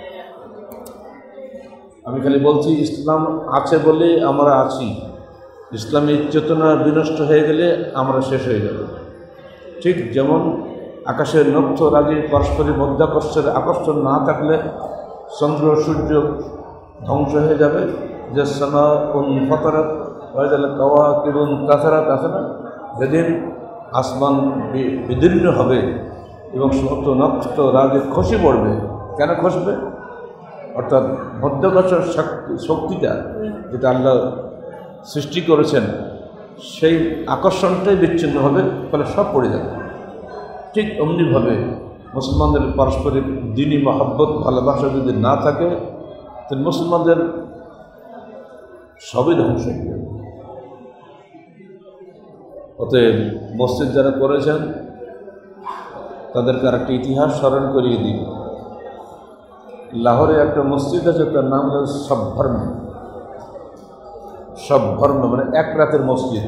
আমি খালি বলছি, ইসলাম আছে বলে আমরা আছি। ইসলামী চেতনা বিনষ্ট হয়ে গেলে আমরা শেষ হয়ে যাব। ঠিক যেমন আকাশের নক্ষত্র রাজি পারস্পরিক মধ্যাকর্ষের আকর্ষণ না থাকলে চন্দ্র সূর্য ধ্বংস হয়ে যাবে। যে সানা কোন ফতারাত হয়ে কাওয়া কিরুন তাছাড়া আছে না, যেদিন আসমান বিদীর্ণ হবে এবং সমস্ত নক্ষত্র রাজে খসে পড়বে। কেন খসবে? অর্থাৎ মধ্যাকর্ষণ শক্তিটা যেটা আল্লাহ সৃষ্টি করেছেন, সেই আকর্ষণটাই বিচ্ছিন্ন হবে, ফলে সব পড়ে যাবে। ঠিক অমনিভাবে মুসলমানদের পারস্পরিক দিনী মহব্বত ভালোবাসা যদি না থাকে, তাহলে মুসলমানদের সবই ধ্বংস হয়ে যাবে। অতএব মসজিদ যারা করেছেন তাদেরকে আর একটা ইতিহাস স্মরণ করিয়ে দিই। লাহোরে একটা মসজিদ আছে, তার নাম হল সবভর্ম। সবভর্ম মানে এক রাতের মসজিদ।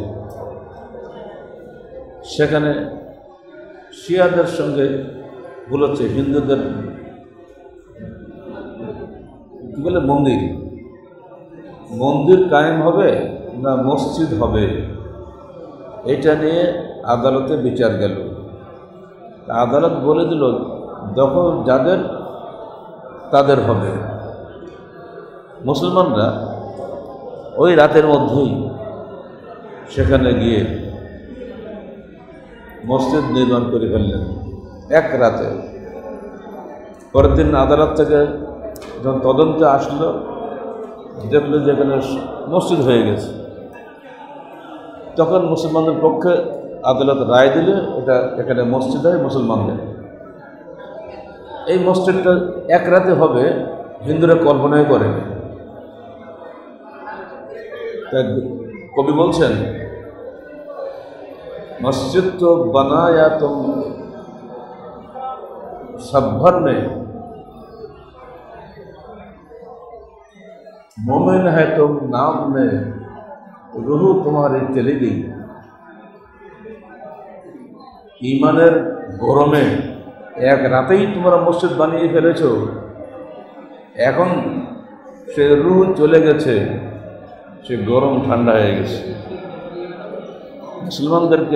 সেখানে শিয়াদের সঙ্গে বলেছে হিন্দুদের কি বলে মন্দির মন্দির কায়েম হবে না মসজিদ হবে, এটা নিয়ে আদালতে বিচার গেল। আদালত বলে দিল দখল যাদের তাদের হবে। মুসলমানরা ওই রাতের মধ্যেই সেখানে গিয়ে মসজিদ নির্মাণ করে ফেললেন এক রাতে। পরের দিন আদালত থেকে যখন তদন্তে আসলো, দেখলো যে এখানে মসজিদ হয়ে গেছে। তখন মুসলমানদের পক্ষে আদালত রায় দিলে এটা এখানে মসজিদ হয় মুসলমানদের। এই মসজিদটা এক রাতে হবে, হিন্দুরা কল্পনাই করে। কবি বলছেন, मस्जिद तो बनाया तुम सब भर में, मोमिन है तुम नाम में, रूह तुम्हारी चली गई। ईमाনের গরমে এক রাতেই তোমরা মসজিদ বানিয়ে ফেলেছো, এখন সে রূহ চলে গেছে, সে গরম ঠান্ডা হয়ে গেছে। মুসলমানদেরকে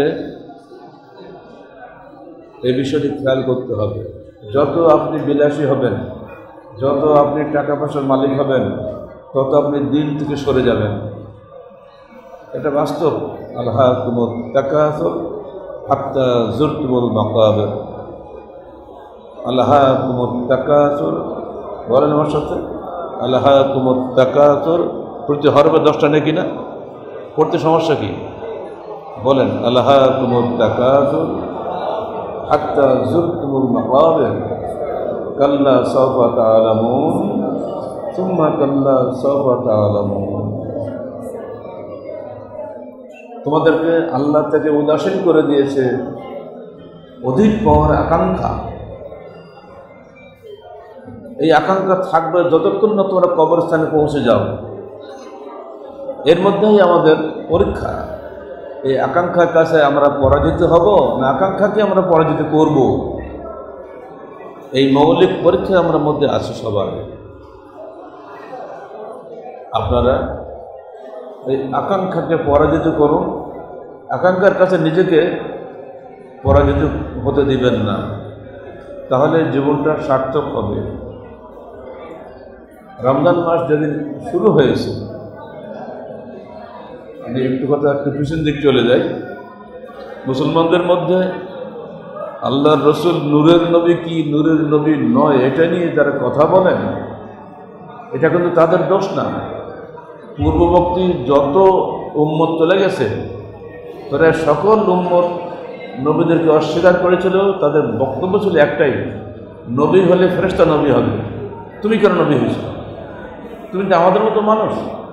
এই বিষয়টি খেয়াল করতে হবে। যত আপনি বিলাসী হবেন, যত আপনি টাকা পয়সার মালিক হবেন, তত আপনি দিন থেকে সরে যাবেন। এটা বাস্তব। আলহাকুমুত তাকাসুর হাত্তা যুরতুমুল মাকাবির। আলহাকুমুত তাকাসুর, বলেন আমার সাথে, আলহাকুমুত তাকাসুর। প্রতি হরফে দশটা নেই কিনা? পড়তে সমস্যা কি? বলেন, আলহাকুমুত তাকাসুর হাত্তা যুরতুমুল মাকাবির, কাল্লা সাওফা তা'লামুন সুম্মা কাল্লা সাওফা তা'লামুন। তোমাদেরকে আল্লাহ থেকে উদাসীন করে দিয়েছে অধিক পাওয়ার আকাঙ্ক্ষা। এই আকাঙ্ক্ষা থাকবে যতক্ষণ না তোমরা কবরস্থানে পৌঁছে যাও। এর মধ্যেই আমাদের পরীক্ষা। এই আকাঙ্ক্ষার কাছে আমরা পরাজিত হব না আকাঙ্ক্ষাকে আমরা পরাজিত করব, এই মৌলিক পরীক্ষা আমার মধ্যে আছে সবার। আপনারা এই আকাঙ্ক্ষাকে পরাজিত করুন, আকাঙ্ক্ষার কাছে নিজেকে পরাজিত হতে দিবেন না, তাহলে জীবনটা সার্থক হবে। রমজান মাস যেদিন শুরু হয়েছে, আমি একটু কথা একটু পিছন দিক চলে যাই। মুসলমানদের মধ্যে আল্লাহর রসুল নূরের নবী কি নূরের নবী নয় এটা নিয়ে যারা কথা বলেন, এটা কিন্তু তাদের দোষ না। পূর্ববর্তী যত উম্মত চলে গেছে, তারা সকল উম্মত নবীদেরকে অস্বীকার করেছিল। তাদের বক্তব্য ছিল একটাই, নবী হলে ফেরেশতা নবী হবে, তুমি কেন নবী হয়েছ? তুমি তো আমাদের মতো মানুষ।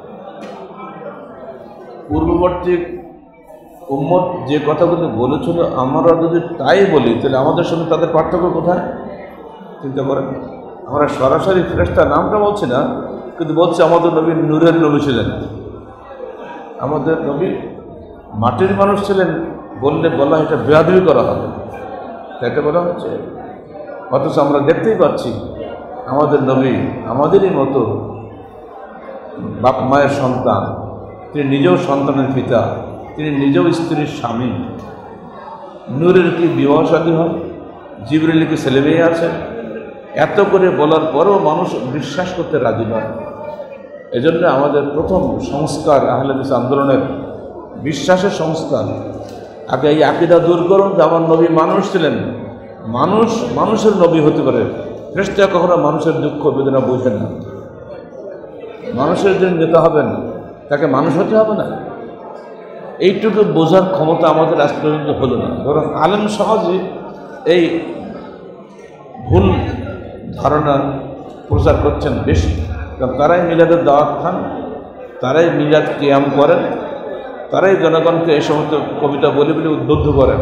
পূর্ববর্তী উম্মত যে কথাগুলো বলেছিল, আমরা যদি তাই বলি তাহলে আমাদের সঙ্গে তাদের পার্থক্য কোথায়? চিন্তা করেন। আমরা সরাসরি ফেরেশতা নামটা বলছি না, কিন্তু বলছি আমাদের নবী নূরের নবী ছিলেন, আমাদের নবী মাটির মানুষ ছিলেন বললে বলা এটা বেয়াদবি করা হবে, এটা বলা হচ্ছে। অথচ আমরা দেখতেই পাচ্ছি আমাদের নবী আমাদেরই মতো বাপ মায়ের সন্তান, তিনি নিজেও সন্তানের পিতা, তিনি নিজেও স্ত্রীর স্বামী। নূরের কি বিবাহ শাদী হয়, জিবরিলের কি ছেলে মেয়ে আছে? এত করে বলার পরেও মানুষ বিশ্বাস করতে রাজি নয়। এজন্য আমাদের প্রথম সংস্কার আহলে হাদিস আন্দোলনের বিশ্বাসের সংস্কার। আগে এই আকীদা দূর করুন যে আমার নবী মানুষ ছিলেন। মানুষ মানুষের নবী হতে পারে, ফেরেশতা কখনো মানুষের দুঃখ বেদনা বোঝেন না। মানুষের যিনি নেতা হবেন তাকে মানুষ হতে হবে না, এইটুকু বোঝার ক্ষমতা আমাদের আজ পর্যন্ত হলো না। বরং আলেম সমাজে এই ভুল ধারণা প্রচার করছেন বেশি, কারণ তারাই মিলাদের দাওয়াত খান, তারাই মিলাদ কিয়াম করেন, তারাই জনগণকে এই সমস্ত কবিতা বলে বলে উদ্বুদ্ধ করেন।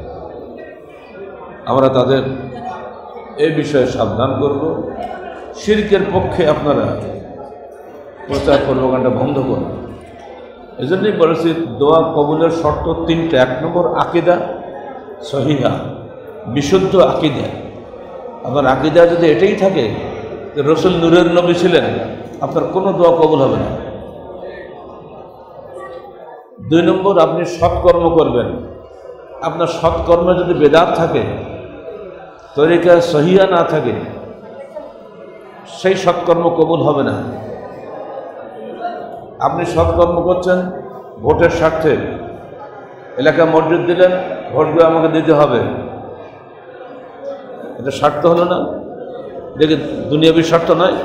আমরা তাদের এই বিষয়ে সাবধান করব। শিরকের পক্ষে আপনারা প্রচার প্রপাগান্ডা বন্ধ করুন। এই জন্যই বলেছি দোয়া কবুলের শর্ত তিনটা। এক নম্বর আকীদা সহিহা, বিশুদ্ধ আকীদা। আপনার আকীদা যদি এটাই থাকে যে রসুল নূরের নবী ছিলেন, আপনার কোনো দোয়া কবুল হবে না। দুই নম্বর, আপনি সৎকর্ম করবেন। আপনার সৎকর্মে যদি বেদাত থাকে, তরিকা সহিয়া না থাকে, সেই সৎকর্ম কবুল হবে না। আপনি সৎকর্ম করছেন ভোটের স্বার্থে, এলাকা মসজিদ দিলেন, ভোটগুলো আমাকে দিতে হবে, এটা স্বার্থ হলো না? দেখি দুনিয়াবী স্বার্থ নয়।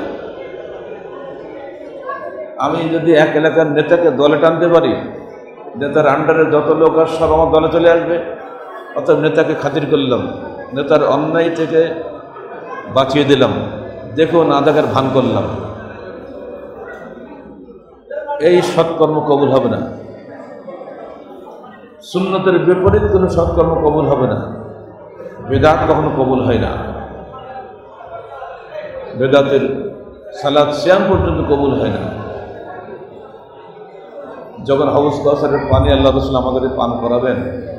আমি যদি এক এলাকার নেতাকে দলে টানতে পারি, নেতার আন্ডারে যত লোক আর সব আমার দলে চলে আসবে, অর্থাৎ নেতাকে খাতির করলাম, নেতার অন্যায় থেকে বাঁচিয়ে দিলাম, দেখুন আদাকার ভান করলাম, এই সৎকর্ম কবুল হবে না। সুন্নতের বিপরীত কোনো সৎকর্ম কবুল হবে না। বেদাত কখনো কবুল হয় না। বেদাতের সালাত সিয়াম পর্যন্ত কবুল হয় না। যখন হাউস কাউসারের পানি আল্লাহ রাসূল আমাদের পান করাবেন,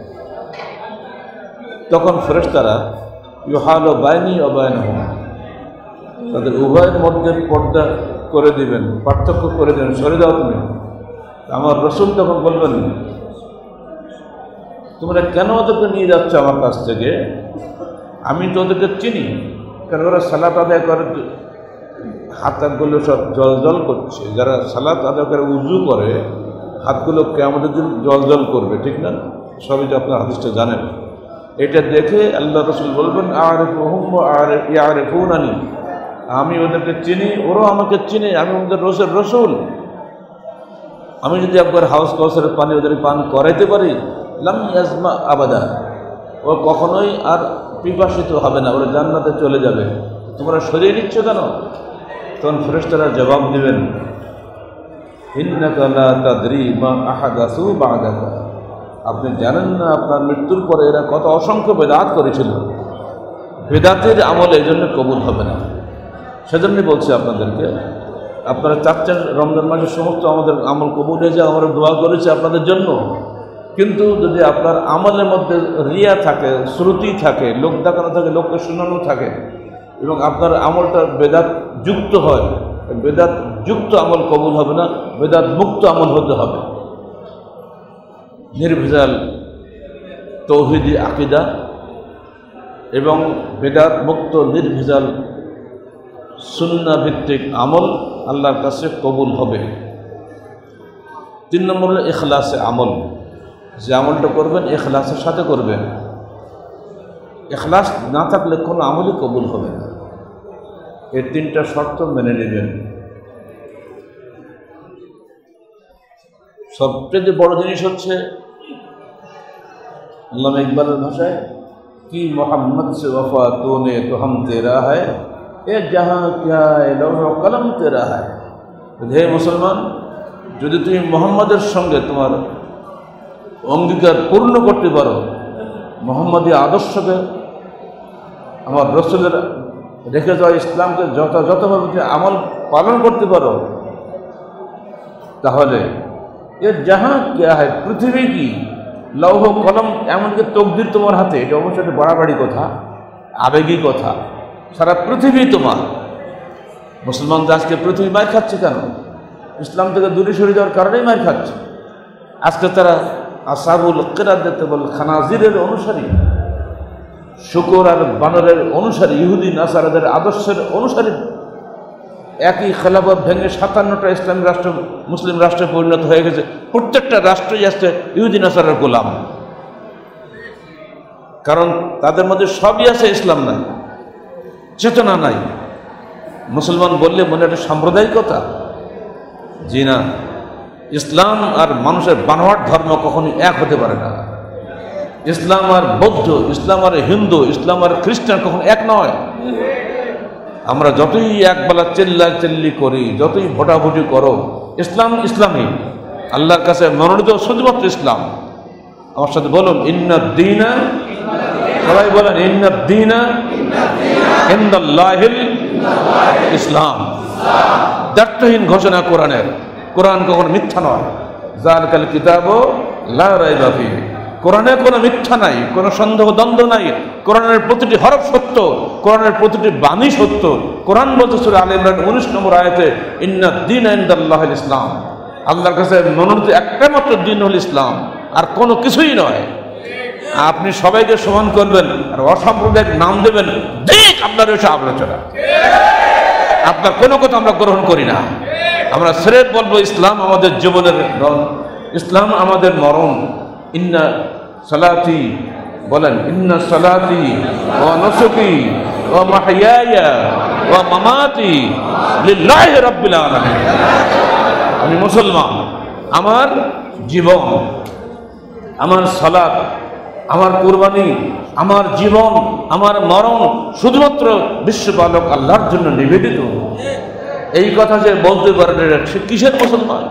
তখন ফেরেশতারা ইউহালু বাইনি ওয়া বাইনহুম, তাদের উভয়ের মধ্যে পর্দা করে দিবেন, পার্থক্য করে দেবেন, সরে দাও তুমি। আমার রসুল তখন বলবেন, তোমরা কেন ওদেরকে নিয়ে যাচ্ছ আমার কাছ থেকে? আমি তো ওদেরকে চিনি, কারণ ওরা সালাত আদায় করে, হাতগুলো সব জল জল করছে। যারা সালাত আদায় করে উজু করে, হাতগুলো কেমনের জন্য জল জল করবে, ঠিক না? সবই যে আপনার হাদিসটা জানেন। এটা দেখে আল্লাহ রসুল বলবেন, আরিফুহুম ওয়া ইয়ারিফুনানি, আমি ওদেরকে চিনি, ওরাও আমাকে চিনে, আমি ওদের রসুল রসুল আমি যদি একবার হাউস কাউসারের পানি ওদের পান করাইতে পারি, লাম ইয়াজমা আবাদা, ও কখনোই আর পিপাসিত হবে না, ওরা জান্নাতে চলে যাবে। তোমরা সরিয়ে নিচ্ছ কেন? তখন ফেরেশতারা জবাব দিবেন, ইন্নাকা লা তাদরি মা আহাদাসু বা'দাকা, আপনি জানেন না আপনার মৃত্যুর পরে এরা কত অসংখ্য বেদাত করেছিল। বেদাতের আমল এই জন্য কবুল হবে না। সেজন্যই বলছি আপনাদেরকে, আপনারা চাচ্ছেন রমজান মাসে সমস্ত আমাদের আমল কবুল হয়ে যায়, আমরা দোয়া করেছি আপনাদের জন্য। কিন্তু যদি আপনার আমলের মধ্যে রিয়া থাকে, শ্রুতি থাকে, লোক দেখানো থাকে, লোককে শোনানো থাকে এবং আপনার আমলটা বেদাত যুক্ত হয়, বেদাত যুক্ত আমল কবুল হবে না, বেদাত মুক্ত আমল হতে হবে। নির্ভেজাল তৌহিদি আকিদা এবং বেদাত মুক্ত নির্ভেজাল সুন্নাহ ভিত্তিক আমল আল্লাহর কাছে কবুল হবে। তিন নম্বর হলো ইখলাসে আমল, যে আমলটা করবেন ইখলাসের সাথে করবেন। ইখলাস না থাকলে কোনো আমলই কবুল হবে না। এই তিনটা শর্ত মেনে নেবেন। সবচেয়ে বড় জিনিস হচ্ছে আল্লামা ইকবালের ভাষায় কি মোহাম্মদ সে ওয়ফা তোনে তো হাম তেরা হ্যায়, এ জাহাঁ ক্যা লৌহ কলম তেরা হ্যায়। হে মুসলমান, যদি তুমি মোহাম্মদের সঙ্গে তোমার অঙ্গীকার পূর্ণ করতে পারো, মোহাম্মদী আদর্শকে, আমার রসুলের রেখে যাওয়া ইসলামকে যথাযথভাবে আমল পালন করতে পারো, তাহলে এর যাহা কেয়া হয়, পৃথিবী কি, লৌহ কলম, এমনকি তকদির তোমার হাতে। এটা অবশ্যই একটা বাড়াবাড়ি কথা, আবেগী কথা। সারা পৃথিবী তোমার। মুসলমান আজকে পৃথিবী মার খাচ্ছে কেন? ইসলাম থেকে দূরে সরে যাওয়ার কারণেই মার খাচ্ছে। আজকে তারা আসাবুল কিরাদাত ওয়াল খানাজিরের অনুসারী, শুকর আর বানরের অনুসারী, ইহুদি নাসারাদের আদর্শের অনুসারী। একই খেলাফত ভেঙে সাতান্নটা ইসলামী রাষ্ট্র, মুসলিম রাষ্ট্রে পরিণত হয়ে গেছে। প্রত্যেকটা রাষ্ট্রই আসছে ইহুদি নাসারার গোলাম, কারণ তাদের মধ্যে সবই আছে, ইসলাম নাই, চেতনা নাই। মুসলমান বললে মনে একটা সাম্প্রদায়িকতা। জি না, ইসলাম আর মানুষের বানোয়াট ধর্ম কখনোই এক হতে পারে না। ইসলাম আর বৌদ্ধ, ইসলাম আর হিন্দু, ইসলাম আর খ্রিস্টান কখনো এক নয়। আমরা যতই একবেলা চিল্লা চিল্লি করি, যতই ভোটাভুটি করো, ইসলাম ইসলামই, আল্লাহর কাছে মনোনীত শুধুমাত্র ইসলাম। আমার সাথে বলুন, ইন্নাদ-দীনা, সবাই বলেন ইন্নাদ-দীনা ইনদাল্লাহিল ইসলাম। দায়িত্বহীন ঘোষণা কোরআনের। কোরআন কখনো মিথ্যা নয়। যালিকাল কিতাবু লা রাইবা ফীহি। কোরআনে কোনো মিথ্যা নাই, কোনো সন্দেহ দ্বন্দ্ব নাই। কোরআনের প্রতিটি হরফ সত্য, কোরআনের প্রতিটি বাণী সত্য। কোরআন বলছে সূরা আলে ইমরান উনিশ নম্বর আয়াতে, ইন্নাদ-দীনা ইনদাল্লাহিল ইসলাম। আল্লাহর কাছে মনোনীত একটা মাত্র দিন হল ইসলাম, আর কোনো কিছুই নয়। আপনি সবাইকে সমান করবেন আর অসাম্প্রদায়িক নাম দেবেন, ঠিক আপনার এসে আলোচনা। আপনার কোনো কথা আমরা গ্রহণ করি না। আমরা স্রেফ বলবো ইসলাম আমাদের জীবনের রং, ইসলাম আমাদের মরণ। ইন্না সালাতি, বলেন ইন্না সালাতি ওয়া নুসুকি ওয়া মাহইয়ায়া ওয়া মামাতি লিল্লাহি রাব্বিল আলামিন। আমি মুসলমান, আমার জীবন, আমার সালাত, আমার কুরবানি, আমার জীবন, আমার মরণ শুধুমাত্র বিশ্বপালক আল্লাহর জন্য নিবেদিত। এই কথা যে বলতে পারে সে কিসের মুসলমান?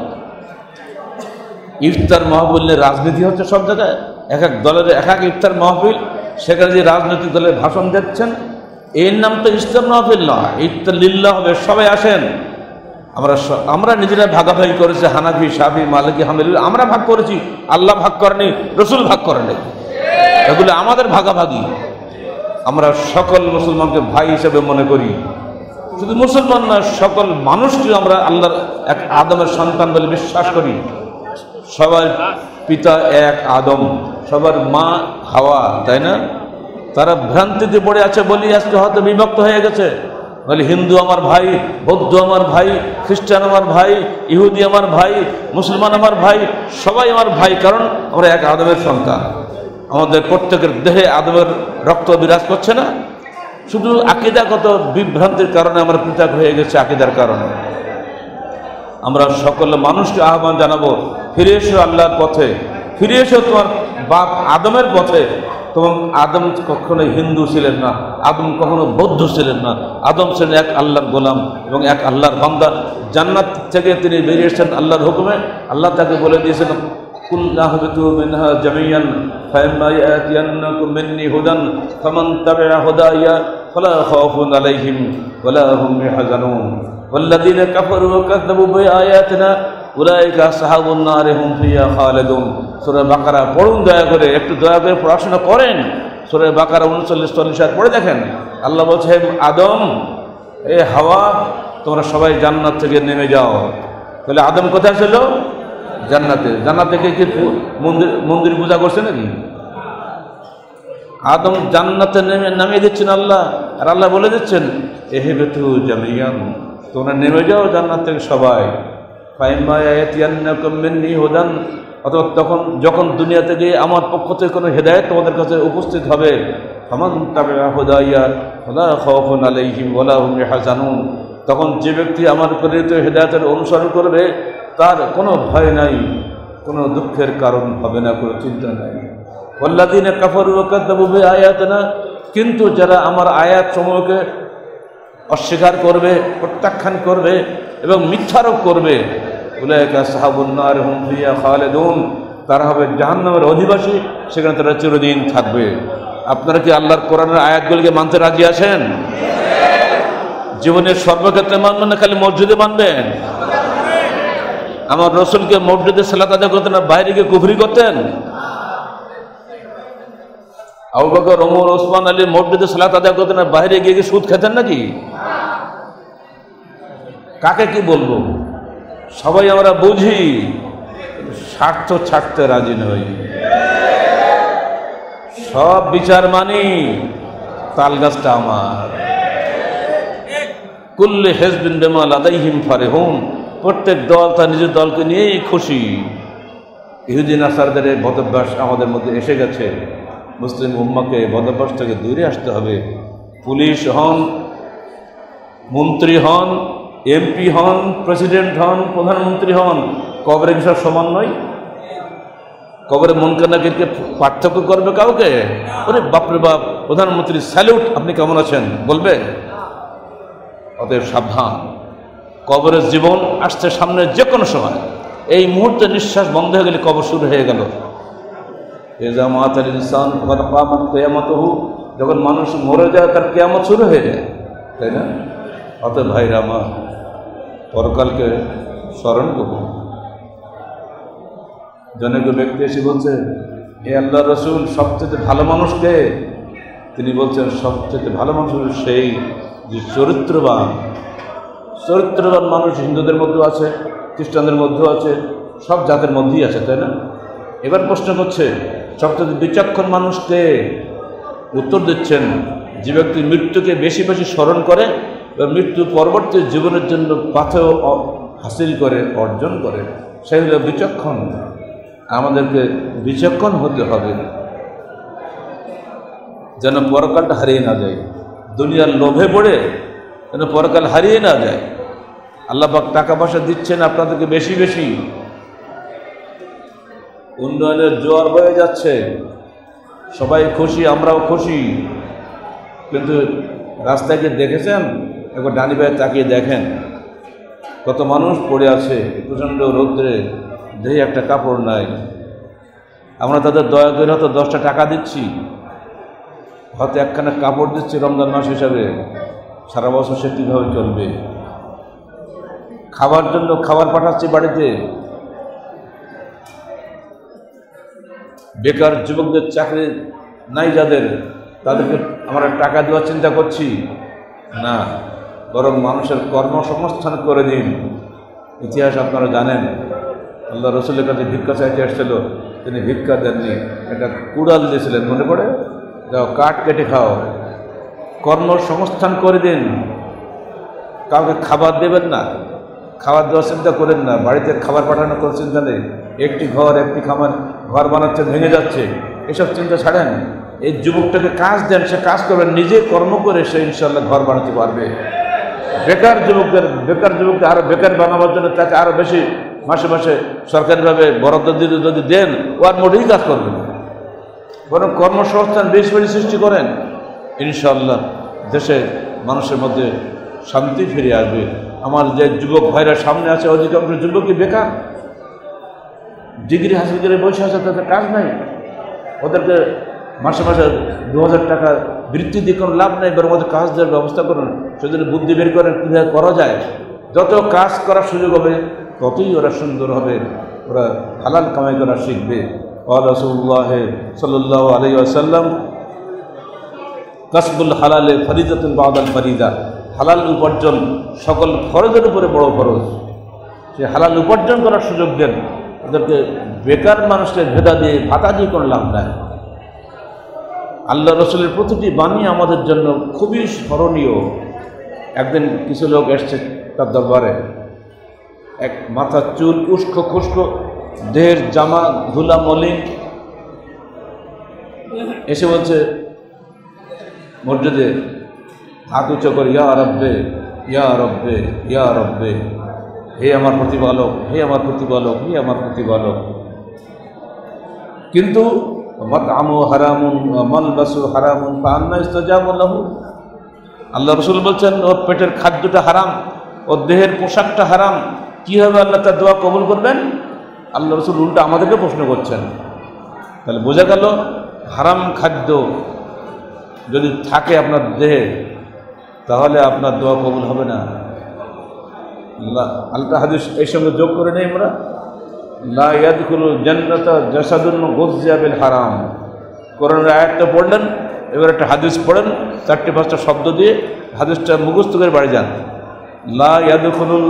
ইফতার মাহফিলে রাজনীতি হচ্ছে সব জায়গায়, এক এক দলের এক এক ইফতার মাহফিল, সেখানে যে রাজনৈতিক দলের ভাষণ দিচ্ছেন, এর নাম তো ইফতার মাহফিল নয়, ইফতার লিল্লাহ হবে। সবাই আসেন। আমরা আমরা নিজেরা ভাগাভাগি করেছি, হানাফি, শাফি, মালিকি, হাম্বলি, আমরা ভাগ করেছি। আল্লাহ ভাগ করেনি, রসুল ভাগ করেনি, এগুলো আমাদের ভাগাভাগি। আমরা সকল মুসলমানকে ভাই হিসেবে মনে করি। শুধু মুসলমান না, সকল মানুষকে আমরা আল্লাহর এক আদমের সন্তান বলে বিশ্বাস করি। সবার পিতা এক আদম, সবার মা হাওয়া, তাই না? তারা ভ্রান্তিতে পড়ে আছে বলি আজকে হয়তো বিভক্ত হয়ে গেছে। বলে হিন্দু আমার ভাই, বৌদ্ধ আমার ভাই, খ্রিস্টান আমার ভাই, ইহুদি আমার ভাই, মুসলমান আমার ভাই, সবাই আমার ভাই, কারণ আমরা এক আদমের সন্তান। আমাদের প্রত্যেকের দেহে আদমের রক্ত বিরাজ করছে না? শুধু আকীদাগত বিভ্রান্তির কারণে আমরা পৃথক হয়ে গেছে, আকীদার কারণে। আমরা সকল মানুষকে আহ্বান জানাবো, ফিরে এসো আল্লাহর পথে, ফিরে এসো তোমার বাপ আদমের পথে। এবং আদম কখনো হিন্দু ছিলেন না, আদম কখনো বৌদ্ধ ছিলেন না। আদম ছিলেন এক আল্লাহর গোলাম এবং এক আল্লাহর বান্দা। জান্নাত থেকে তিনি বেরিয়ে এসেছেন আল্লাহর হুকুমে। আল্লাহ তাকে বলে দিয়েছেন, কুল নাহবিতু মিনহা জামিয়ান ফাইম্মা ইয়াতিয়ান্নাকুম মিন্নি হুদান ফামান তাবিআ হুদায়া ফালা খাউফুন আলাইহিম ওয়ালা হুম ইয়াহজানুন। ওয়াল্লাযীনা কাফারু ওয়া কাযযাবু বিআয়াতিনা উলাইকা আসহাবুন নার হুম ফিহা খালিদুন। সূরা বাকারা পড়ুন, দয়া করে একটু দয়া করে পড়াশোনা করেন। সূরা বাকারা উনচল্লিশ চল্লিশ আয়াত পড়ে দেখেন। আল্লাহ বলছে, হে আদম, এ হাওয়া, তোমরা সবাই জান্নাত থেকে নেমে যাও। তাহলে আদম কোথায় ছিল? জান্নাতে। জান্নাত থেকে কি মন্দির মন্দির পূজা করছে নাকি? আদম জান্নাতে নেমে নামিয়ে দিচ্ছেন আল্লাহ, আর আল্লাহ বলে দিচ্ছেন, এহেবেতু জামিয়ান, তোমরা নেমে যাও জান্নাত থেকে সবাই। ফাইম্মা ইয়াতিয়ান্নাকুম মিন্নী হুদান, অথবা তখন যখন দুনিয়া থেকে আমার পক্ষ থেকে কোনো হেদায়েত তোমাদের কাছে উপস্থিত হবে, ফামান তাবিআ হুদাইয়া ফালা খাউফুন আলাইহিম ওয়ালা হুম ইয়াহজানুন, তখন যে ব্যক্তি আমার প্রেরিত হেদায়েতের অনুসরণ করবে তার কোনো ভয় নাই, কোনো দুঃখের কারণ হবে না, কোনো চিন্তা নাই। ওয়াল্লাযীনা কাফারু ওয়া কাযযাবু বিআয়াতিনা, কিন্তু যারা আমার আয়াত সমূহকে অস্বীকার করবে, প্রত্যাখ্যান করবে এবং মিথ্যারোপ করবে, উলাইকা আসহাবুন নার হুম ফিহা খালিদুন, তারা হবে জাহান্নামের অধিবাসী, সেখানে তারা চিরদিন থাকবে। আপনারা কি আল্লাহর কোরআনের আয়াতগুলিকে মানতে রাজি আছেন? জীবনের সর্বক্ষেত্রে মানবেন না খালি মসজিদে মানবেন? আমার রসুলকে মসজিদে সালাত আদায় করতেন না বাইরে গিয়ে কুফরি করতেন? আবু বকর, ওমর, ওসমান আলী মসজিদে সালাত আদায় করতেন না বাইরে গিয়ে গিয়ে সুদ খেতেন নাকি? কাকে কি বলবো? সবাই আমরা বুঝি, স্বার্থ ছাড়তে রাজি নই। সব বিচার মানি, তাল গাছটা আমার। কুল্লি হিজবিন বিমা লাদাইহিম ফারিহুন, প্রত্যেক দল তার নিজের দলকে নিয়েই খুশি। ইহুদি নাসারদের এই বদভ্যাস আমাদের মধ্যে এসে গেছে। মুসলিম উম্মাকে বদভ্যাস থেকে দূরে আসতে হবে। পুলিশ হন, মন্ত্রী হন, এমপি হন, প্রেসিডেন্ট হন, প্রধানমন্ত্রী হন, কবরে কি সব সমান নয়? কবরে মুনকার নাকিরকে পার্থক্য করবে কাউকে? ওরে বাপরে বাপ, প্রধানমন্ত্রী স্যালুট, আপনি কেমন আছেন বলবে? অতএব সাবধান, কবরের জীবন আসছে সামনে যে কোনো সময়। এই মুহূর্তে নিঃশ্বাস বন্ধ হয়ে গেলে কবর শুরু হয়ে গেল। এজা মাতাল ইনসান ফাকাদ কামাত কিয়ামাতুহু, যখন মানুষ মরে যায় তার কিয়ামত শুরু হয়ে যায়, তাই না? অতএব ভাইরা আমার, পরকালকে স্মরণ করুন। জনৈক ব্যক্তি এসে বলছে, হে আল্লাহ রসুল, সবচেয়ে ভালো মানুষকে? তিনি বলছেন, সবচেয়ে ভালো মানুষ সেই যে চরিত্রবান। চরিত্রবান মানুষ হিন্দুদের মধ্যেও আছে, খ্রিস্টানদের মধ্যেও আছে, সব জাতের মধ্যেই আছে, তাই না? এবার প্রশ্ন করছে, সবচেয়ে বিচক্ষণ মানুষকে? উত্তর দিচ্ছেন, যে ব্যক্তি মৃত্যুকে বেশি বেশি স্মরণ করে এবং মৃত্যু পরবর্তী জীবনের জন্য পাথেয় হাসিল করে, অর্জন করে, সেই হলো বিচক্ষণ। আমাদেরকে বিচক্ষণ হতে হবে যেন পরকালটা হারিয়ে না যায়। দুনিয়ার লোভে পড়ে যেন পরকাল হারিয়ে না যায়। আল্লাহ পাক টাকা পয়সা দিচ্ছেন আপনাদেরকে বেশি বেশি, উন্নয়নের জোয়ার বয়ে যাচ্ছে, সবাই খুশি, আমরাও খুশি, কিন্তু রাস্তায় গিয়ে দেখেছেন? একবার ডানি ভাই তাকিয়ে দেখেন, কত মানুষ পড়ে আছে প্রচণ্ড রৌদ্রে, দেহে একটা কাপড় নাই। আমরা তাদের দয়া করে হয়তো দশটা টাকা দিচ্ছি, হয়তো একখানা কাপড় দিচ্ছি রমজান মাস হিসাবে, সারা বছর সে কীভাবে চলবে? খাবার জন্য খাবার পাঠাচ্ছি বাড়িতে। বেকার যুবকদের চাকরি নাই যাদের, তাদেরকে আমরা টাকা দেওয়ার চিন্তা করছি না, বরং মানুষের কর্মসংস্থান করে দিন। ইতিহাস আপনারা জানেন, আল্লাহ রসুলের কাছে ভিক্ষা চাইতে এসেছিল, তিনি ভিক্ষা দেননি, একটা কুড়াল দিয়েছিলেন, মনে পড়ে? যাও কাঠ কেটে খাও, কর্মসংস্থান করে দিন। কাউকে খাবার দেবেন না, খাবার দেওয়ার চিন্তা করেন না, বাড়িতে খাবার পাঠানোর কোনো চিন্তা নেই। একটি ঘর একটি খাবার ঘর বানাচ্ছে, ভেঙে যাচ্ছে, এসব চিন্তা ছাড়েন। এই যুবকটাকে কাজ দেন, সে কাজ করবেন, নিজে কর্ম করে সে ইনশাল্লাহ ঘর বানাতে পারবে। বেকার যুবকদের বেকার যুবককে আরও বেকার বানাবার জন্য তাকে আরও বেশি মাসে মাসে সরকারিভাবে বরাদ্দ দিয়ে যদি দেন, ও আর মোটেই কাজ করবে না, বরং কর্মসংস্থান বেশি বেশি সৃষ্টি করেন। ইনশাল্লাহ দেশে মানুষের মধ্যে শান্তি ফিরে আসবে। আমার যে যুবক ভাইরা সামনে আছে, অধিকাংশ যুবকই বেকার, ডিগ্রি হাসিল করে বসে আছে, তাদের কাজ নাই। ওদেরকে মাসে মাসে দু হাজার টাকা বৃত্তি দিয়ে কোনো লাভ নেই, বরং ওদের কাজ দেওয়ার ব্যবস্থা করুন। সেজন্য বুদ্ধি বের করেন কীভাবে করা যায়, যত কাজ করার সুযোগ হবে ততই ওরা সুন্দর হবে, ওরা হালাল কামাই করা শিখবে। রাসূলুল্লাহ সাল্লাল্লাহু আলাইহি ওয়াসাল্লাম কাসবুল হালালে ফরিদাতুন বাদাল ফরিদা, হালাল উপার্জন সকল ফরজের উপরে বড় ফরজ। সে হালাল উপার্জন করার সুযোগ দেন, ওদেরকে বেকার মানুষকে ভেদা দিয়ে ভাতা দিয়ে কোনো লাভ নাই। আল্লাহ রসুলের প্রতিটি বাণী আমাদের জন্য খুবই স্মরণীয়। একদিন কিছু লোক এসছে তার দরবারে, এক মাথার চুল উস্কো খুস্কো, দেহের জামা ধুলা মলিন, এসে বলছে মসজিদে হাত উঁচু করে, ইয়া রব্বে ইয়া রব্বে ইয়া রব্বে, হে আমার প্রতিপালক, হে আমার প্রতিপালক, হে আমার প্রতিপালক। কিন্তু মাতআমু হারামুন ওয়া মালবাসু হারামুন ফাআন্না ইস্তাজাবু লাহু। আল্লাহ রসুল বলছেন ওর পেটের খাদ্যটা হারাম, ওর দেহের পোশাকটা হারাম, কীভাবে আল্লাহ তার দোয়া কবুল করবেন? আল্লাহ রসুল উল্টা আমাদেরকে প্রশ্ন করছেন। তাহলে বোঝা গেল হারাম খাদ্য যদি থাকে আপনার দেহে তাহলে আপনার দোয়া কবুল হবে না। আল্লাহ হাদিস এই সঙ্গে যোগ করে নেই আমরা, লা ইয়াদখুলুল জান্নাতা জাসাদুন গুযযিয়া বিল হারাম। কোরআনের আয়াতটা পড়লেন, এবার একটা হাদিস পড়েন, চারটে পাঁচটা শব্দ দিয়ে হাদিসটা মুখস্থ করে বাড়ি যান। লা ইয়াদখুলুল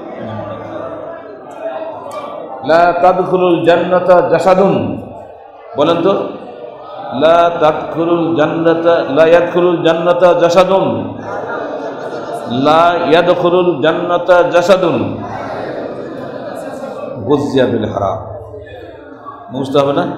লা তাদখুলুল জান্নাতা জাসাদুন, বলেন তো, লা তাদখুলুল জান্নাতা লা ইয়াদখুলুল জান্নাতা জাসাদুন, লা ইয়াদখুলুল জান্নাতা জাসাদুন গুযযিয়া বিল হারাম। বুঝতে হবে না?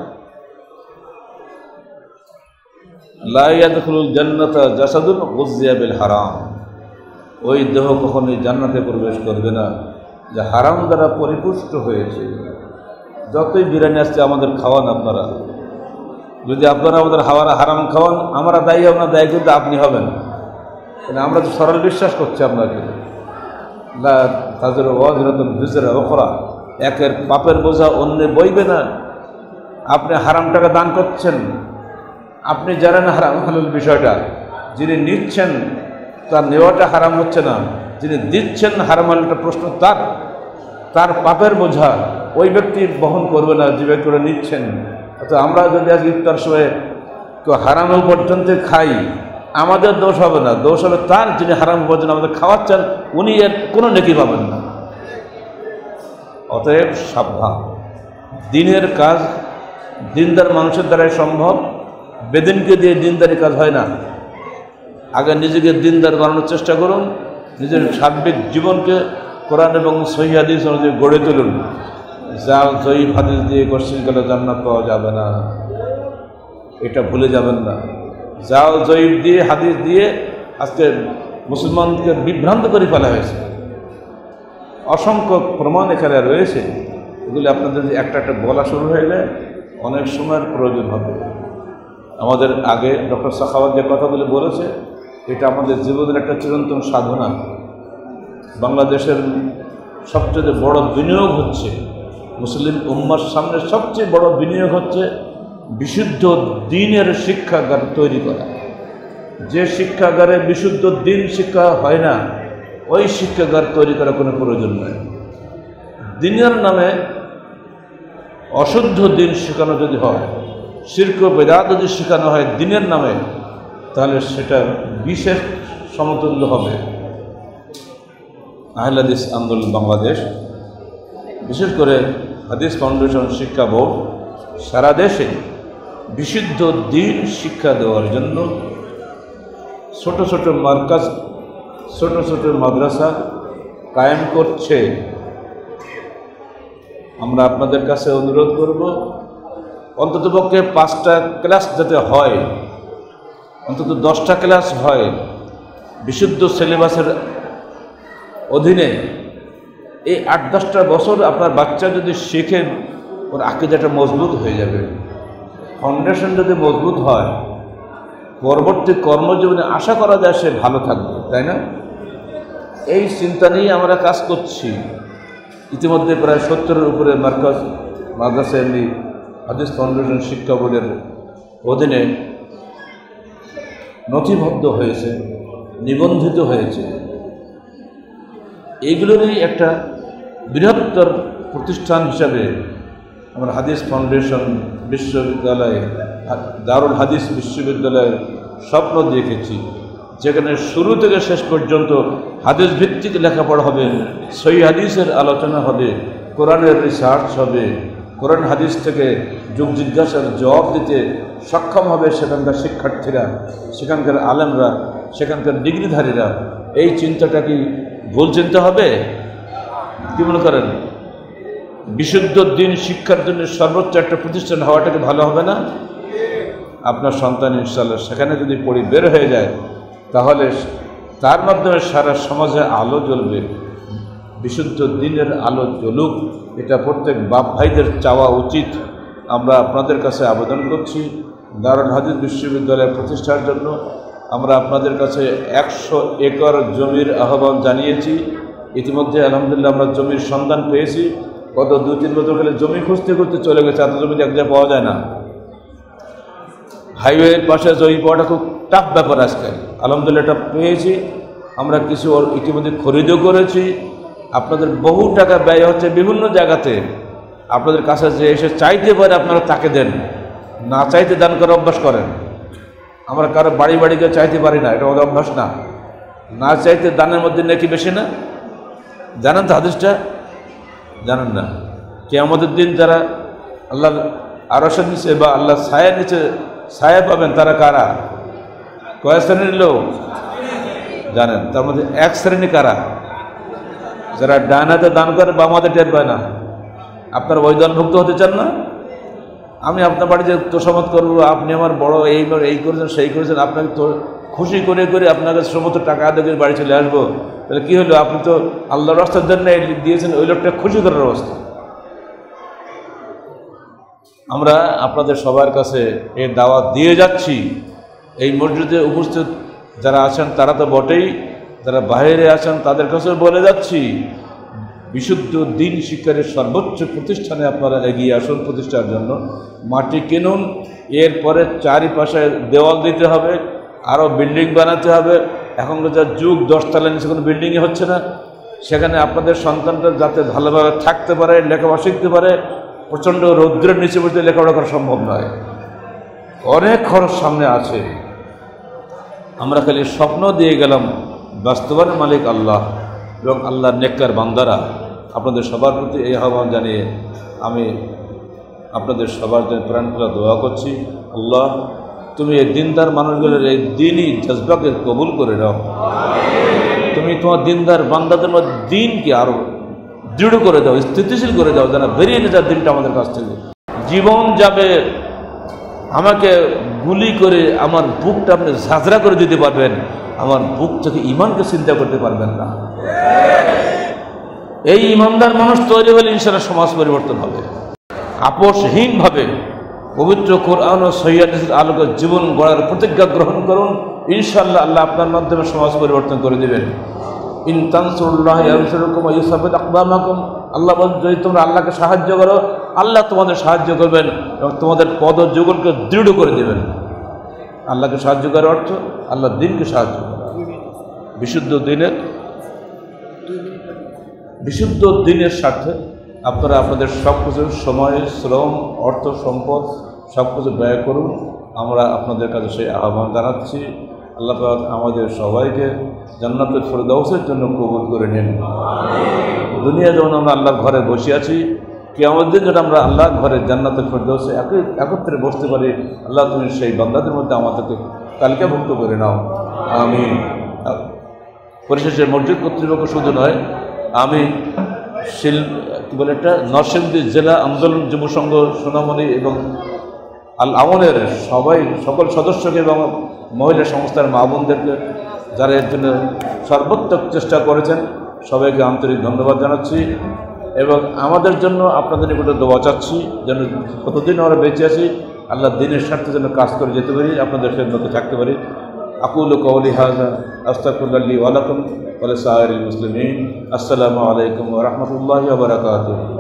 লা ইয়াদখুলুল জান্নাতা জাসাদুন গুযযিয়া বিল হারাম, ওই দেহ কখনোই জান্নাতে প্রবেশ করবে না যে হারাম দ্বারা পরিপুষ্ট হয়েছে। যতই বিরিয়ানি আসছে আমাদের খাওয়ান আপনারা, যদি আপনারা আমাদের হাওয়ারা হারাম খাওয়ান, আমরা দায়ী হব না, দায়ী কিন্তু আপনি হবেন। আমরা তো সরল বিশ্বাস করছি আপনাকে, লা তাজিরু ওয়াজিরাতুন বিজরা উখরা, একের পাপের বোঝা অন্য বইবে না। আপনি হারাম টাকা দান করছেন, আপনি জানেন হারাম হালাল বিষয়টা, যিনি নিচ্ছেন তার নেওয়াটা হারাম হচ্ছে না, যিনি দিচ্ছেন হারাম হালালটা প্রশ্ন তার, তার পাপের বোঝা ওই ব্যক্তি বহন করবে না যে ব্যক্তি করে নিচ্ছেন। অর্থাৎ আমরা যদি আজ ইফতার সময় কেউ হারাম পর্যন্ত খাই, আমাদের দোষ হবে না, দোষ হবে তার যিনি হারাম পর্যন্ত আমাদের খাওয়াচ্ছেন, উনি এর কোনো নেকি পাবেন না। অতএব সাবধান, দিনের কাজ দিনদার মানুষের দ্বারাই সম্ভব, বেদিনকে দিয়ে দিনদারি কাজ হয় না। আগে নিজেকে দিনদার বানানোর চেষ্টা করুন, নিজের সার্বিক জীবনকে কোরআন এবং সহিহ হাদিস অনুযায়ী গড়ে তুলুন। জাল জয়ীফ হাদিস দিয়ে কোশ্চিন গেলে জান্নাত পাওয়া যাবে না, এটা ভুলে যাবেন না। জাল জয়ীফ দিয়ে হাদিস দিয়ে আজকে মুসলমানকে বিভ্রান্ত করে ফেলা হয়েছে। অসংখ্য প্রমাণ এখানে রয়েছে, এগুলি আপনাদের যদি একটা একটা বলা শুরু হয়ে যায় অনেক সময়ের প্রয়োজন হবে। আমাদের আগে ডক্টর সাখাওয়াত যে কথাগুলি বলেছে, এটা আমাদের জীবনের একটা চিরন্তন সাধনা। বাংলাদেশের সবচেয়ে বড় বিনিয়োগ হচ্ছে, মুসলিম উম্মার সামনে সবচেয়ে বড় বিনিয়োগ হচ্ছে বিশুদ্ধ দ্বীনের শিক্ষাগার তৈরি করা। যে শিক্ষাগারে বিশুদ্ধ দ্বীন শিক্ষা হয় না, ওই শিক্ষাগার তৈরি করার কোনো প্রয়োজন নেই। দ্বীনের নামে অশুদ্ধ দ্বীন শেখানো যদি হয়, শিরক বেদাত যদি শেখানো হয় দ্বীনের নামে, তাহলে সেটা বিশেষ সমতুল্য হবে। আহলে হাদিস আন্দোলন বাংলাদেশ, বিশেষ করে হাদিস ফাউন্ডেশন শিক্ষা বোর্ড সারা দেশে বিশুদ্ধ দ্বীন শিক্ষা দেওয়ার জন্য ছোট ছোট মার্কাজ, ছোট ছোট মাদ্রাসা কায়েম করছে। আমরা আপনাদের কাছে অনুরোধ করব, অন্ততপক্ষে পাঁচটা ক্লাস যাতে হয়, অন্তত দশটা ক্লাস হয় বিশুদ্ধ সিলেবাসের অধীনে। এই আট দশটা বছর আপনার বাচ্চা যদি শেখে, ওর আকীদাটা মজবুত হয়ে যাবে। ফাউন্ডেশন যদি মজবুত হয়, পরবর্তী কর্মজীবনে আশা করা যায় সে ভালো থাকবে, তাই না? এই চিন্তা নিয়ে আমরা কাজ করছি। ইতিমধ্যে প্রায় সত্তরের উপরে মার্কাজ মাদ্রাসা এমনি হাদিস ফাউন্ডেশন শিক্ষা বোর্ডের অধীনে নথিবদ্ধ হয়েছে, নিবন্ধিত হয়েছে। এইগুলোরই একটা বৃহত্তর প্রতিষ্ঠান হিসাবে আমরা হাদিস ফাউন্ডেশন বিশ্ববিদ্যালয়ে, দারুল হাদিস বিশ্ববিদ্যালয়ের স্বপ্ন দেখেছি, যেখানে শুরু থেকে শেষ পর্যন্ত হাদিস ভিত্তিক লেখাপড়া হবে, সহিহ হাদিসের আলোচনা হবে, কোরআনের রিসার্চ হবে, কোরআন হাদিস থেকে যুগ জিজ্ঞাসার জবাব দিতে সক্ষম হবে সেখানকার শিক্ষার্থীরা, সেখানকার আলেমরা, সেখানকার ডিগ্রিধারীরা। এই চিন্তাটা কি ভুল চিন্তা হবে? কি মনে করেন? বিশুদ্ধ দিন শিক্ষার জন্য সর্বোচ্চ একটা প্রতিষ্ঠান হওয়াটাকে ভালো হবে না? আপনার সন্তান ইনশাআল্লাহ সেখানে যদি পড়ে বের হয়ে যায়, তাহলে তার মাধ্যমে সারা সমাজে আলো জ্বলবে। বিশুদ্ধ দিনের আলো জ্বলুক, এটা প্রত্যেক বাপ ভাইদের চাওয়া উচিত। আমরা আপনাদের কাছে আবেদন করছি দারুল হাদিস বিশ্ববিদ্যালয় প্রতিষ্ঠার জন্য। আমরা আপনাদের কাছে একশো একর জমির আহ্বান জানিয়েছি। ইতিমধ্যে আলহামদুলিল্লাহ আমরা জমির সন্ধান পেয়েছি। গত দু তিন বছর গেলে জমি খুঁজতে খুঁজতে চলে গেছে, এত জমি এক জায়গায় পাওয়া যায় না। হাইওয়ের পাশে জমি পাওয়াটা খুব টাফ ব্যাপার আজকাল। আলহামদুলিল্লাহ এটা পেয়েছি। আমরা কিছু ইতিমধ্যে খরিদও করেছি। আপনাদের বহু টাকা ব্যয় হচ্ছে বিভিন্ন জায়গাতে। আপনাদের কাছে যে এসে চাইতে পারে আপনারা তাকে দেন, না চাইতে দান করে অভ্যাস করেন। আমরা কারো বাড়ি বাড়িকে চাইতে পারি না, এটা আমাদের অভ্যাস না। না চাইতে দানের মধ্যে নাকি বেশি না? জানেন তো হাদিসটা? জানেন না? কিয়ামতের দিন যারা আল্লাহর আরশের নিচে বা আল্লাহ ছায়ার নিচে ছায়া পাবেন তারা কারা? কয় শ্রেণীর লোক জানেন? তার মধ্যে এক শ্রেণী কারা? যারা ডান হাতে দান করে বাম হাতে টের পায় না। আপনার ওই দলভুক্ত হতে চান না? আমি আপনার বাড়িতে তোষামত করবো, আপনি আমার বড় এই এই করেছেন সেই করেছেন, আপনাকে তো খুশি করে করে আপনাকে সমস্ত টাকা আদায় করে বাড়ি চলে আসবো, তাহলে কী হলো? আপনি তো আল্লাহর রাস্তার জন্য দিয়েছেন, ওই লোকটা খুশি করার অবস্থা। আমরা আপনাদের সবার কাছে এই দাওয়াত দিয়ে যাচ্ছি। এই মসজিদে উপস্থিত যারা আছেন তারা তো বটেই, যারা বাইরে আছেন তাদের কাছেও বলে যাচ্ছি, বিশুদ্ধ দিন শিক্ষার সর্বোচ্চ প্রতিষ্ঠানে আপনারা এগিয়ে আসুন প্রতিষ্ঠার জন্য। মাটি কিনুন, এরপরে চারিপাশে দেওয়াল দিতে হবে, আরও বিল্ডিং বানাতে হবে। এখন যা যুগ, দশতলা নিচে কোনো বিল্ডিংই হচ্ছে না। সেখানে আপনাদের সন্তানটা যাতে ভালোভাবে থাকতে পারে, লেখাপড়া শিখতে পারে, প্রচণ্ড রৌদ্রের নিচে বসে লেখাপড়া করা সম্ভব নয়। অনেক খরচ সামনে আছে। আমরা খালি স্বপ্ন দিয়ে গেলাম, বাস্তবায়নের মালিক আল্লাহ এবং আল্লাহর নেককার বান্দারা। আপনাদের সবার প্রতি এই আহ্বান জানিয়ে আমি আপনাদের সবার জন্য প্রাণখোলা দোয়া করছি। আল্লাহ, তুমি এই দিনদার মানুষগুলোর এই দিনই জজবাকে কবুল করে নাও। তুমি তোমার দিনদার বান্দাদের মধ্যে দিনকে আরও দৃঢ় করে দাও, স্থিতিশীল করে দাও, যেন বেরিয়ে নিয়ে যার দিনটা আমাদের কাছ থেকে। জীবন যাবে, আমাকে গুলি করে আমার বুকটা আপনি ঝাঁঝরা করে দিতে পারবেন, আমার বুক থেকে ইমানকে চিন্তা করতে পারবেন না। এই ইমানদার মানুষ তৈরি হলে ইনশাআল্লাহ সমাজ পরিবর্তন হবে। আপোষহীনভাবে পবিত্র কোরআন ও সহিহ হাদিসের আলোকে জীবন গড়ার প্রতিজ্ঞা গ্রহণ করুন। ইনশাআল্লাহ আল্লাহ আপনার মাধ্যমে সমাজ পরিবর্তন করে দেবেন। ইন তানসুরুল্লাহ ইয়ানসুরকুম ওয়া ইউসাব্বিত আকদামাকুম। আল্লাহ বলেন, যদি তোমরা আল্লাহকে সাহায্য করো, আল্লাহ তোমাদের সাহায্য করবেন এবং তোমাদের পদ যুগলকে দৃঢ় করে দেবেন। আল্লাহকে সাহায্য করার অর্থ আল্লাহ দিনকে সাহায্য করা। বিশুদ্ধ দিনের বিশুদ্ধ দিনের স্বার্থে আপনারা আপনাদের সব কিছু সময়, শ্রম, অর্থ, সম্পদ সব কিছু ব্যয় করুন। আমরা আপনাদের কাছে সেই আহ্বান জানাচ্ছি। আল্লাহ পাক আমাদের সবাইকে জান্নাতুল ফেরদাউসের জন্য কবুল করে নিন। দুনিয়া যেমন আমরা আল্লাহর ঘরে বসে আছি, কিয়ামতের দিন যেন আমরা আল্লাহর ঘরে জান্নাতুল ফেরদাউসে একই একত্রে বসতে পারি। আল্লাহ তুমি সেই বান্দাদের মধ্যে আমাদেরকে তালিকাভুক্ত করে নাও, আমিন। পরিশেষে মসজিদ কর্তৃপক্ষ শুধু নয়, আমি শিল কী বলে একটা নরসিংদী জেলা আন্দোলন যুব সংঘ সোনামণি এবং আল আমলের সবাই সকল সদস্যকে এবং মহিলা সংস্থার মা বোনদেরকে যারা এর জন্য সর্বোত্তম চেষ্টা করেছেন সবাইকে আন্তরিক ধন্যবাদ জানাচ্ছি এবং আমাদের জন্য আপনাদের নিকটে দোয়া চাচ্ছি যেন কতদিন আমরা বেঁচে আছি আল্লাহ দিনের স্বার্থে যেন কাজ করে যেতে পারি, আপনাদের খেদমতে থাকতে পারি। আকুলু কওলি হাযা আস্তাগফিরুল্লাহ লি ওয়া লাকুম ওয়া লিসাইরিল মুসলিমিন। আসসালামু আলাইকুম ওয়া রাহমাতুল্লাহি ওয়া বারাকাতুহু।